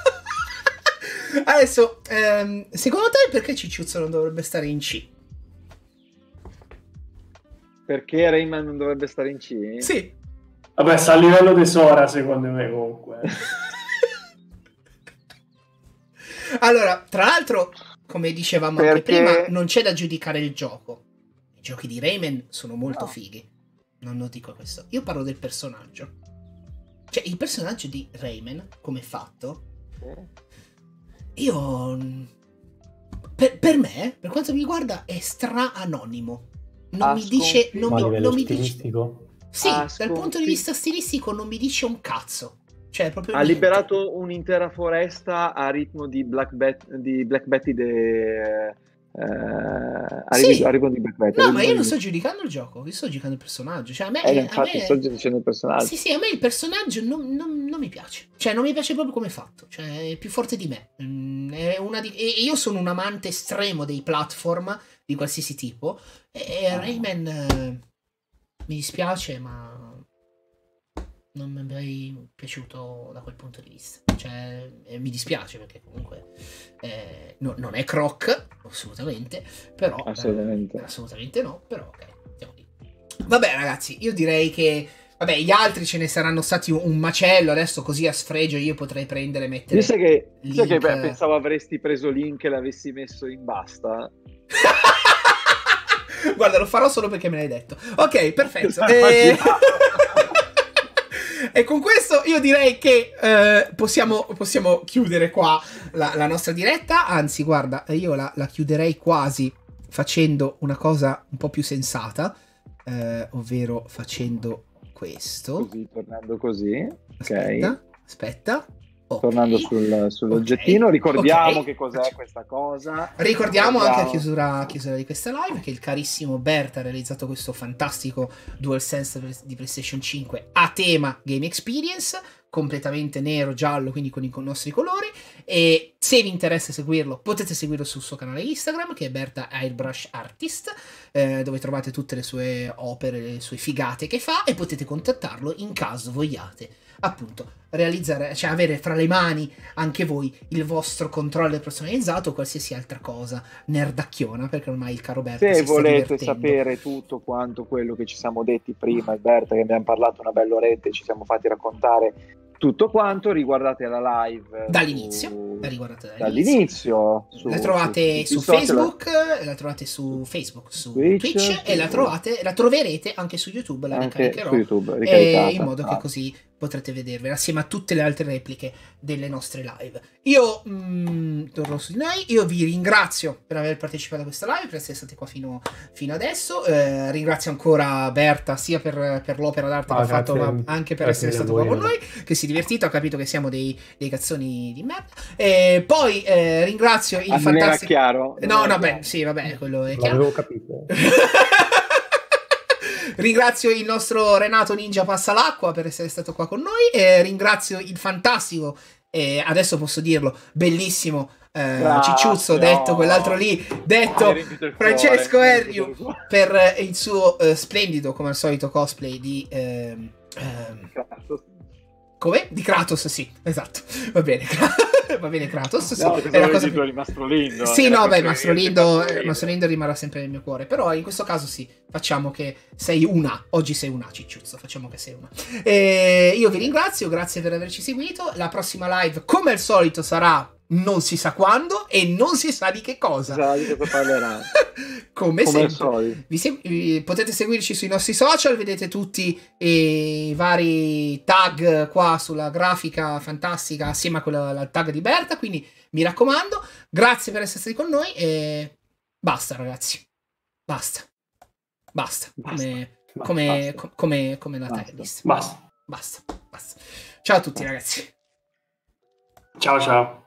Adesso, ehm, secondo te perché Cicciuzzo non dovrebbe stare in C? Perché Rayman non dovrebbe stare in C? Sì. Vabbè, sta a livello di Sora, secondo me, comunque. Allora, tra l'altro, come dicevamo Perché... anche prima, non c'è da giudicare il gioco. I giochi di Rayman sono molto no. fighi. Non lo dico questo. Io parlo del personaggio. Cioè, il personaggio di Rayman, come è fatto, io... Per, per me, per quanto mi riguarda, è stra-anonimo. Non Ah, mi dice... Non Ma a mi, livello non mi dice... stilistico? Sì, Ah, dal punto di sconfi- vista stilistico non mi dice un cazzo. Cioè, proprio Ha niente. liberato un'intera foresta a ritmo di Black, Bet- di Black Betty de... eh, a, Sì. ritmo, a ritmo di Black Betty. a No, ritmo ma io di- non sto giudicando il gioco, io sto giocando il personaggio. Cioè, a me... Eh, a infatti me- sto dicendo il personaggio. Sì, sì, a me il personaggio non, non- non mi piace. Cioè, non mi piace proprio come è fatto. Cioè, è più forte di me. Mm, è una di... E io sono un amante estremo dei platform di qualsiasi tipo. E Ah. Rayman... eh, mi dispiace, ma... non mi è mai piaciuto da quel punto di vista. Cioè, eh, mi dispiace perché comunque eh, no- non è Croc, assolutamente, però Assolutamente. eh, assolutamente no, però ok, andiamo lì. Vabbè ragazzi, io direi che vabbè, gli altri ce ne saranno stati un, un macello, adesso così a sfregio io potrei prendere e mettere Io sai che, sai che link. beh, pensavo avresti preso link e l'avessi messo in basta. Guarda, lo farò solo perché me l'hai detto. Ok, perfetto. Eh, E... e con questo io direi che eh, possiamo, possiamo chiudere qua la, la nostra diretta. Anzi, guarda, io la, la chiuderei quasi facendo una cosa un po' più sensata, eh, ovvero facendo questo. Così, tornando così. Aspetta, Ok. aspetta. Ok. Tornando sul, sull'oggettino, Ok, ricordiamo ok. che cos'è questa cosa. Ricordiamo anche a chiusura, a chiusura di questa live che il carissimo Bert ha realizzato questo fantastico DualSense di PlayStation cinque a tema Game Experience, completamente nero, giallo, quindi con i con i nostri colori. E se vi interessa seguirlo, potete seguirlo sul suo canale Instagram, che è Berta Airbrush Artist, eh, dove trovate tutte le sue opere, le sue figate che fa, e potete contattarlo in caso vogliate appunto realizzare, cioè avere fra le mani anche voi il vostro controller personalizzato o qualsiasi altra cosa nerdacchiona, perché ormai il caro Berta Se si sta volete divertendo. sapere tutto quanto quello che ci siamo detti prima, Alberta, che abbiamo parlato una bella oretta e ci siamo fatti raccontare tutto quanto, riguardate la live Dall'inizio, su... la riguardate dall'inizio. dall'inizio su, La trovate su, su, su Facebook, la trovate su Facebook, su Twitch, Twitch, e su- la trovate, la troverete anche su YouTube, la anche ricaricherò su YouTube, eh, ricaricata. in modo che Ah. così potrete vedervela assieme a tutte le altre repliche delle nostre live. Io mh, torno su di noi, io vi ringrazio per aver partecipato a questa live, per essere stati qua fino, fino adesso. Eh, ringrazio ancora Berta sia per, per l'opera d'arte Ah, che ha fatto, grazie. ma anche per Grazie essere a stato qua voi, con eh. noi, che si è divertito, ha capito che siamo dei, dei cazzoni di merda. E poi eh, ringrazio il Ah, non era fantastico... chiaro? Non No, era no, beh, chiaro. sì, vabbè, quello è chiaro. L'avevo capito. Ringrazio il nostro Renato Ninja Passalacqua per essere stato qua con noi, e ringrazio il fantastico, e adesso posso dirlo, bellissimo eh, Grazie, Cicciuzzo, detto oh. quell'altro lì, Mi detto hai riempito il Francesco cuore, mi hai Erriu, riempito il cuore. per il suo eh, splendido, come al solito, cosplay di... ehm, ehm, come? Di Kratos, sì, esatto. Va bene, va bene Kratos. Sì. No, È cosa la volevi cosa dire più- di Mastro Lindo? Sì, Era no, beh, questo Mastro che io Lindo, ti eh, faccio Mastro Lindo rimarrà sempre nel mio cuore. Però in questo caso sì, facciamo che sei una. Oggi sei una, Cicciuzzo, facciamo che sei una. E io vi ringrazio, grazie per averci seguito. La prossima live, come al solito, sarà non si sa quando e non si sa di che cosa. Sa di cosa parlerà. Come, Come al sempre. solito. Vi seg- vi- potete seguirci sui nostri social, vedete tutti i vari tag qua sulla grafica fantastica assieme a quella al tag di Berta, quindi mi raccomando, grazie per essere stati con noi e basta ragazzi, basta, basta, Basta. come, come, Basta. co- come, come la Basta. tag list. Basta. Basta, basta. Ciao a tutti ragazzi. Ciao ciao.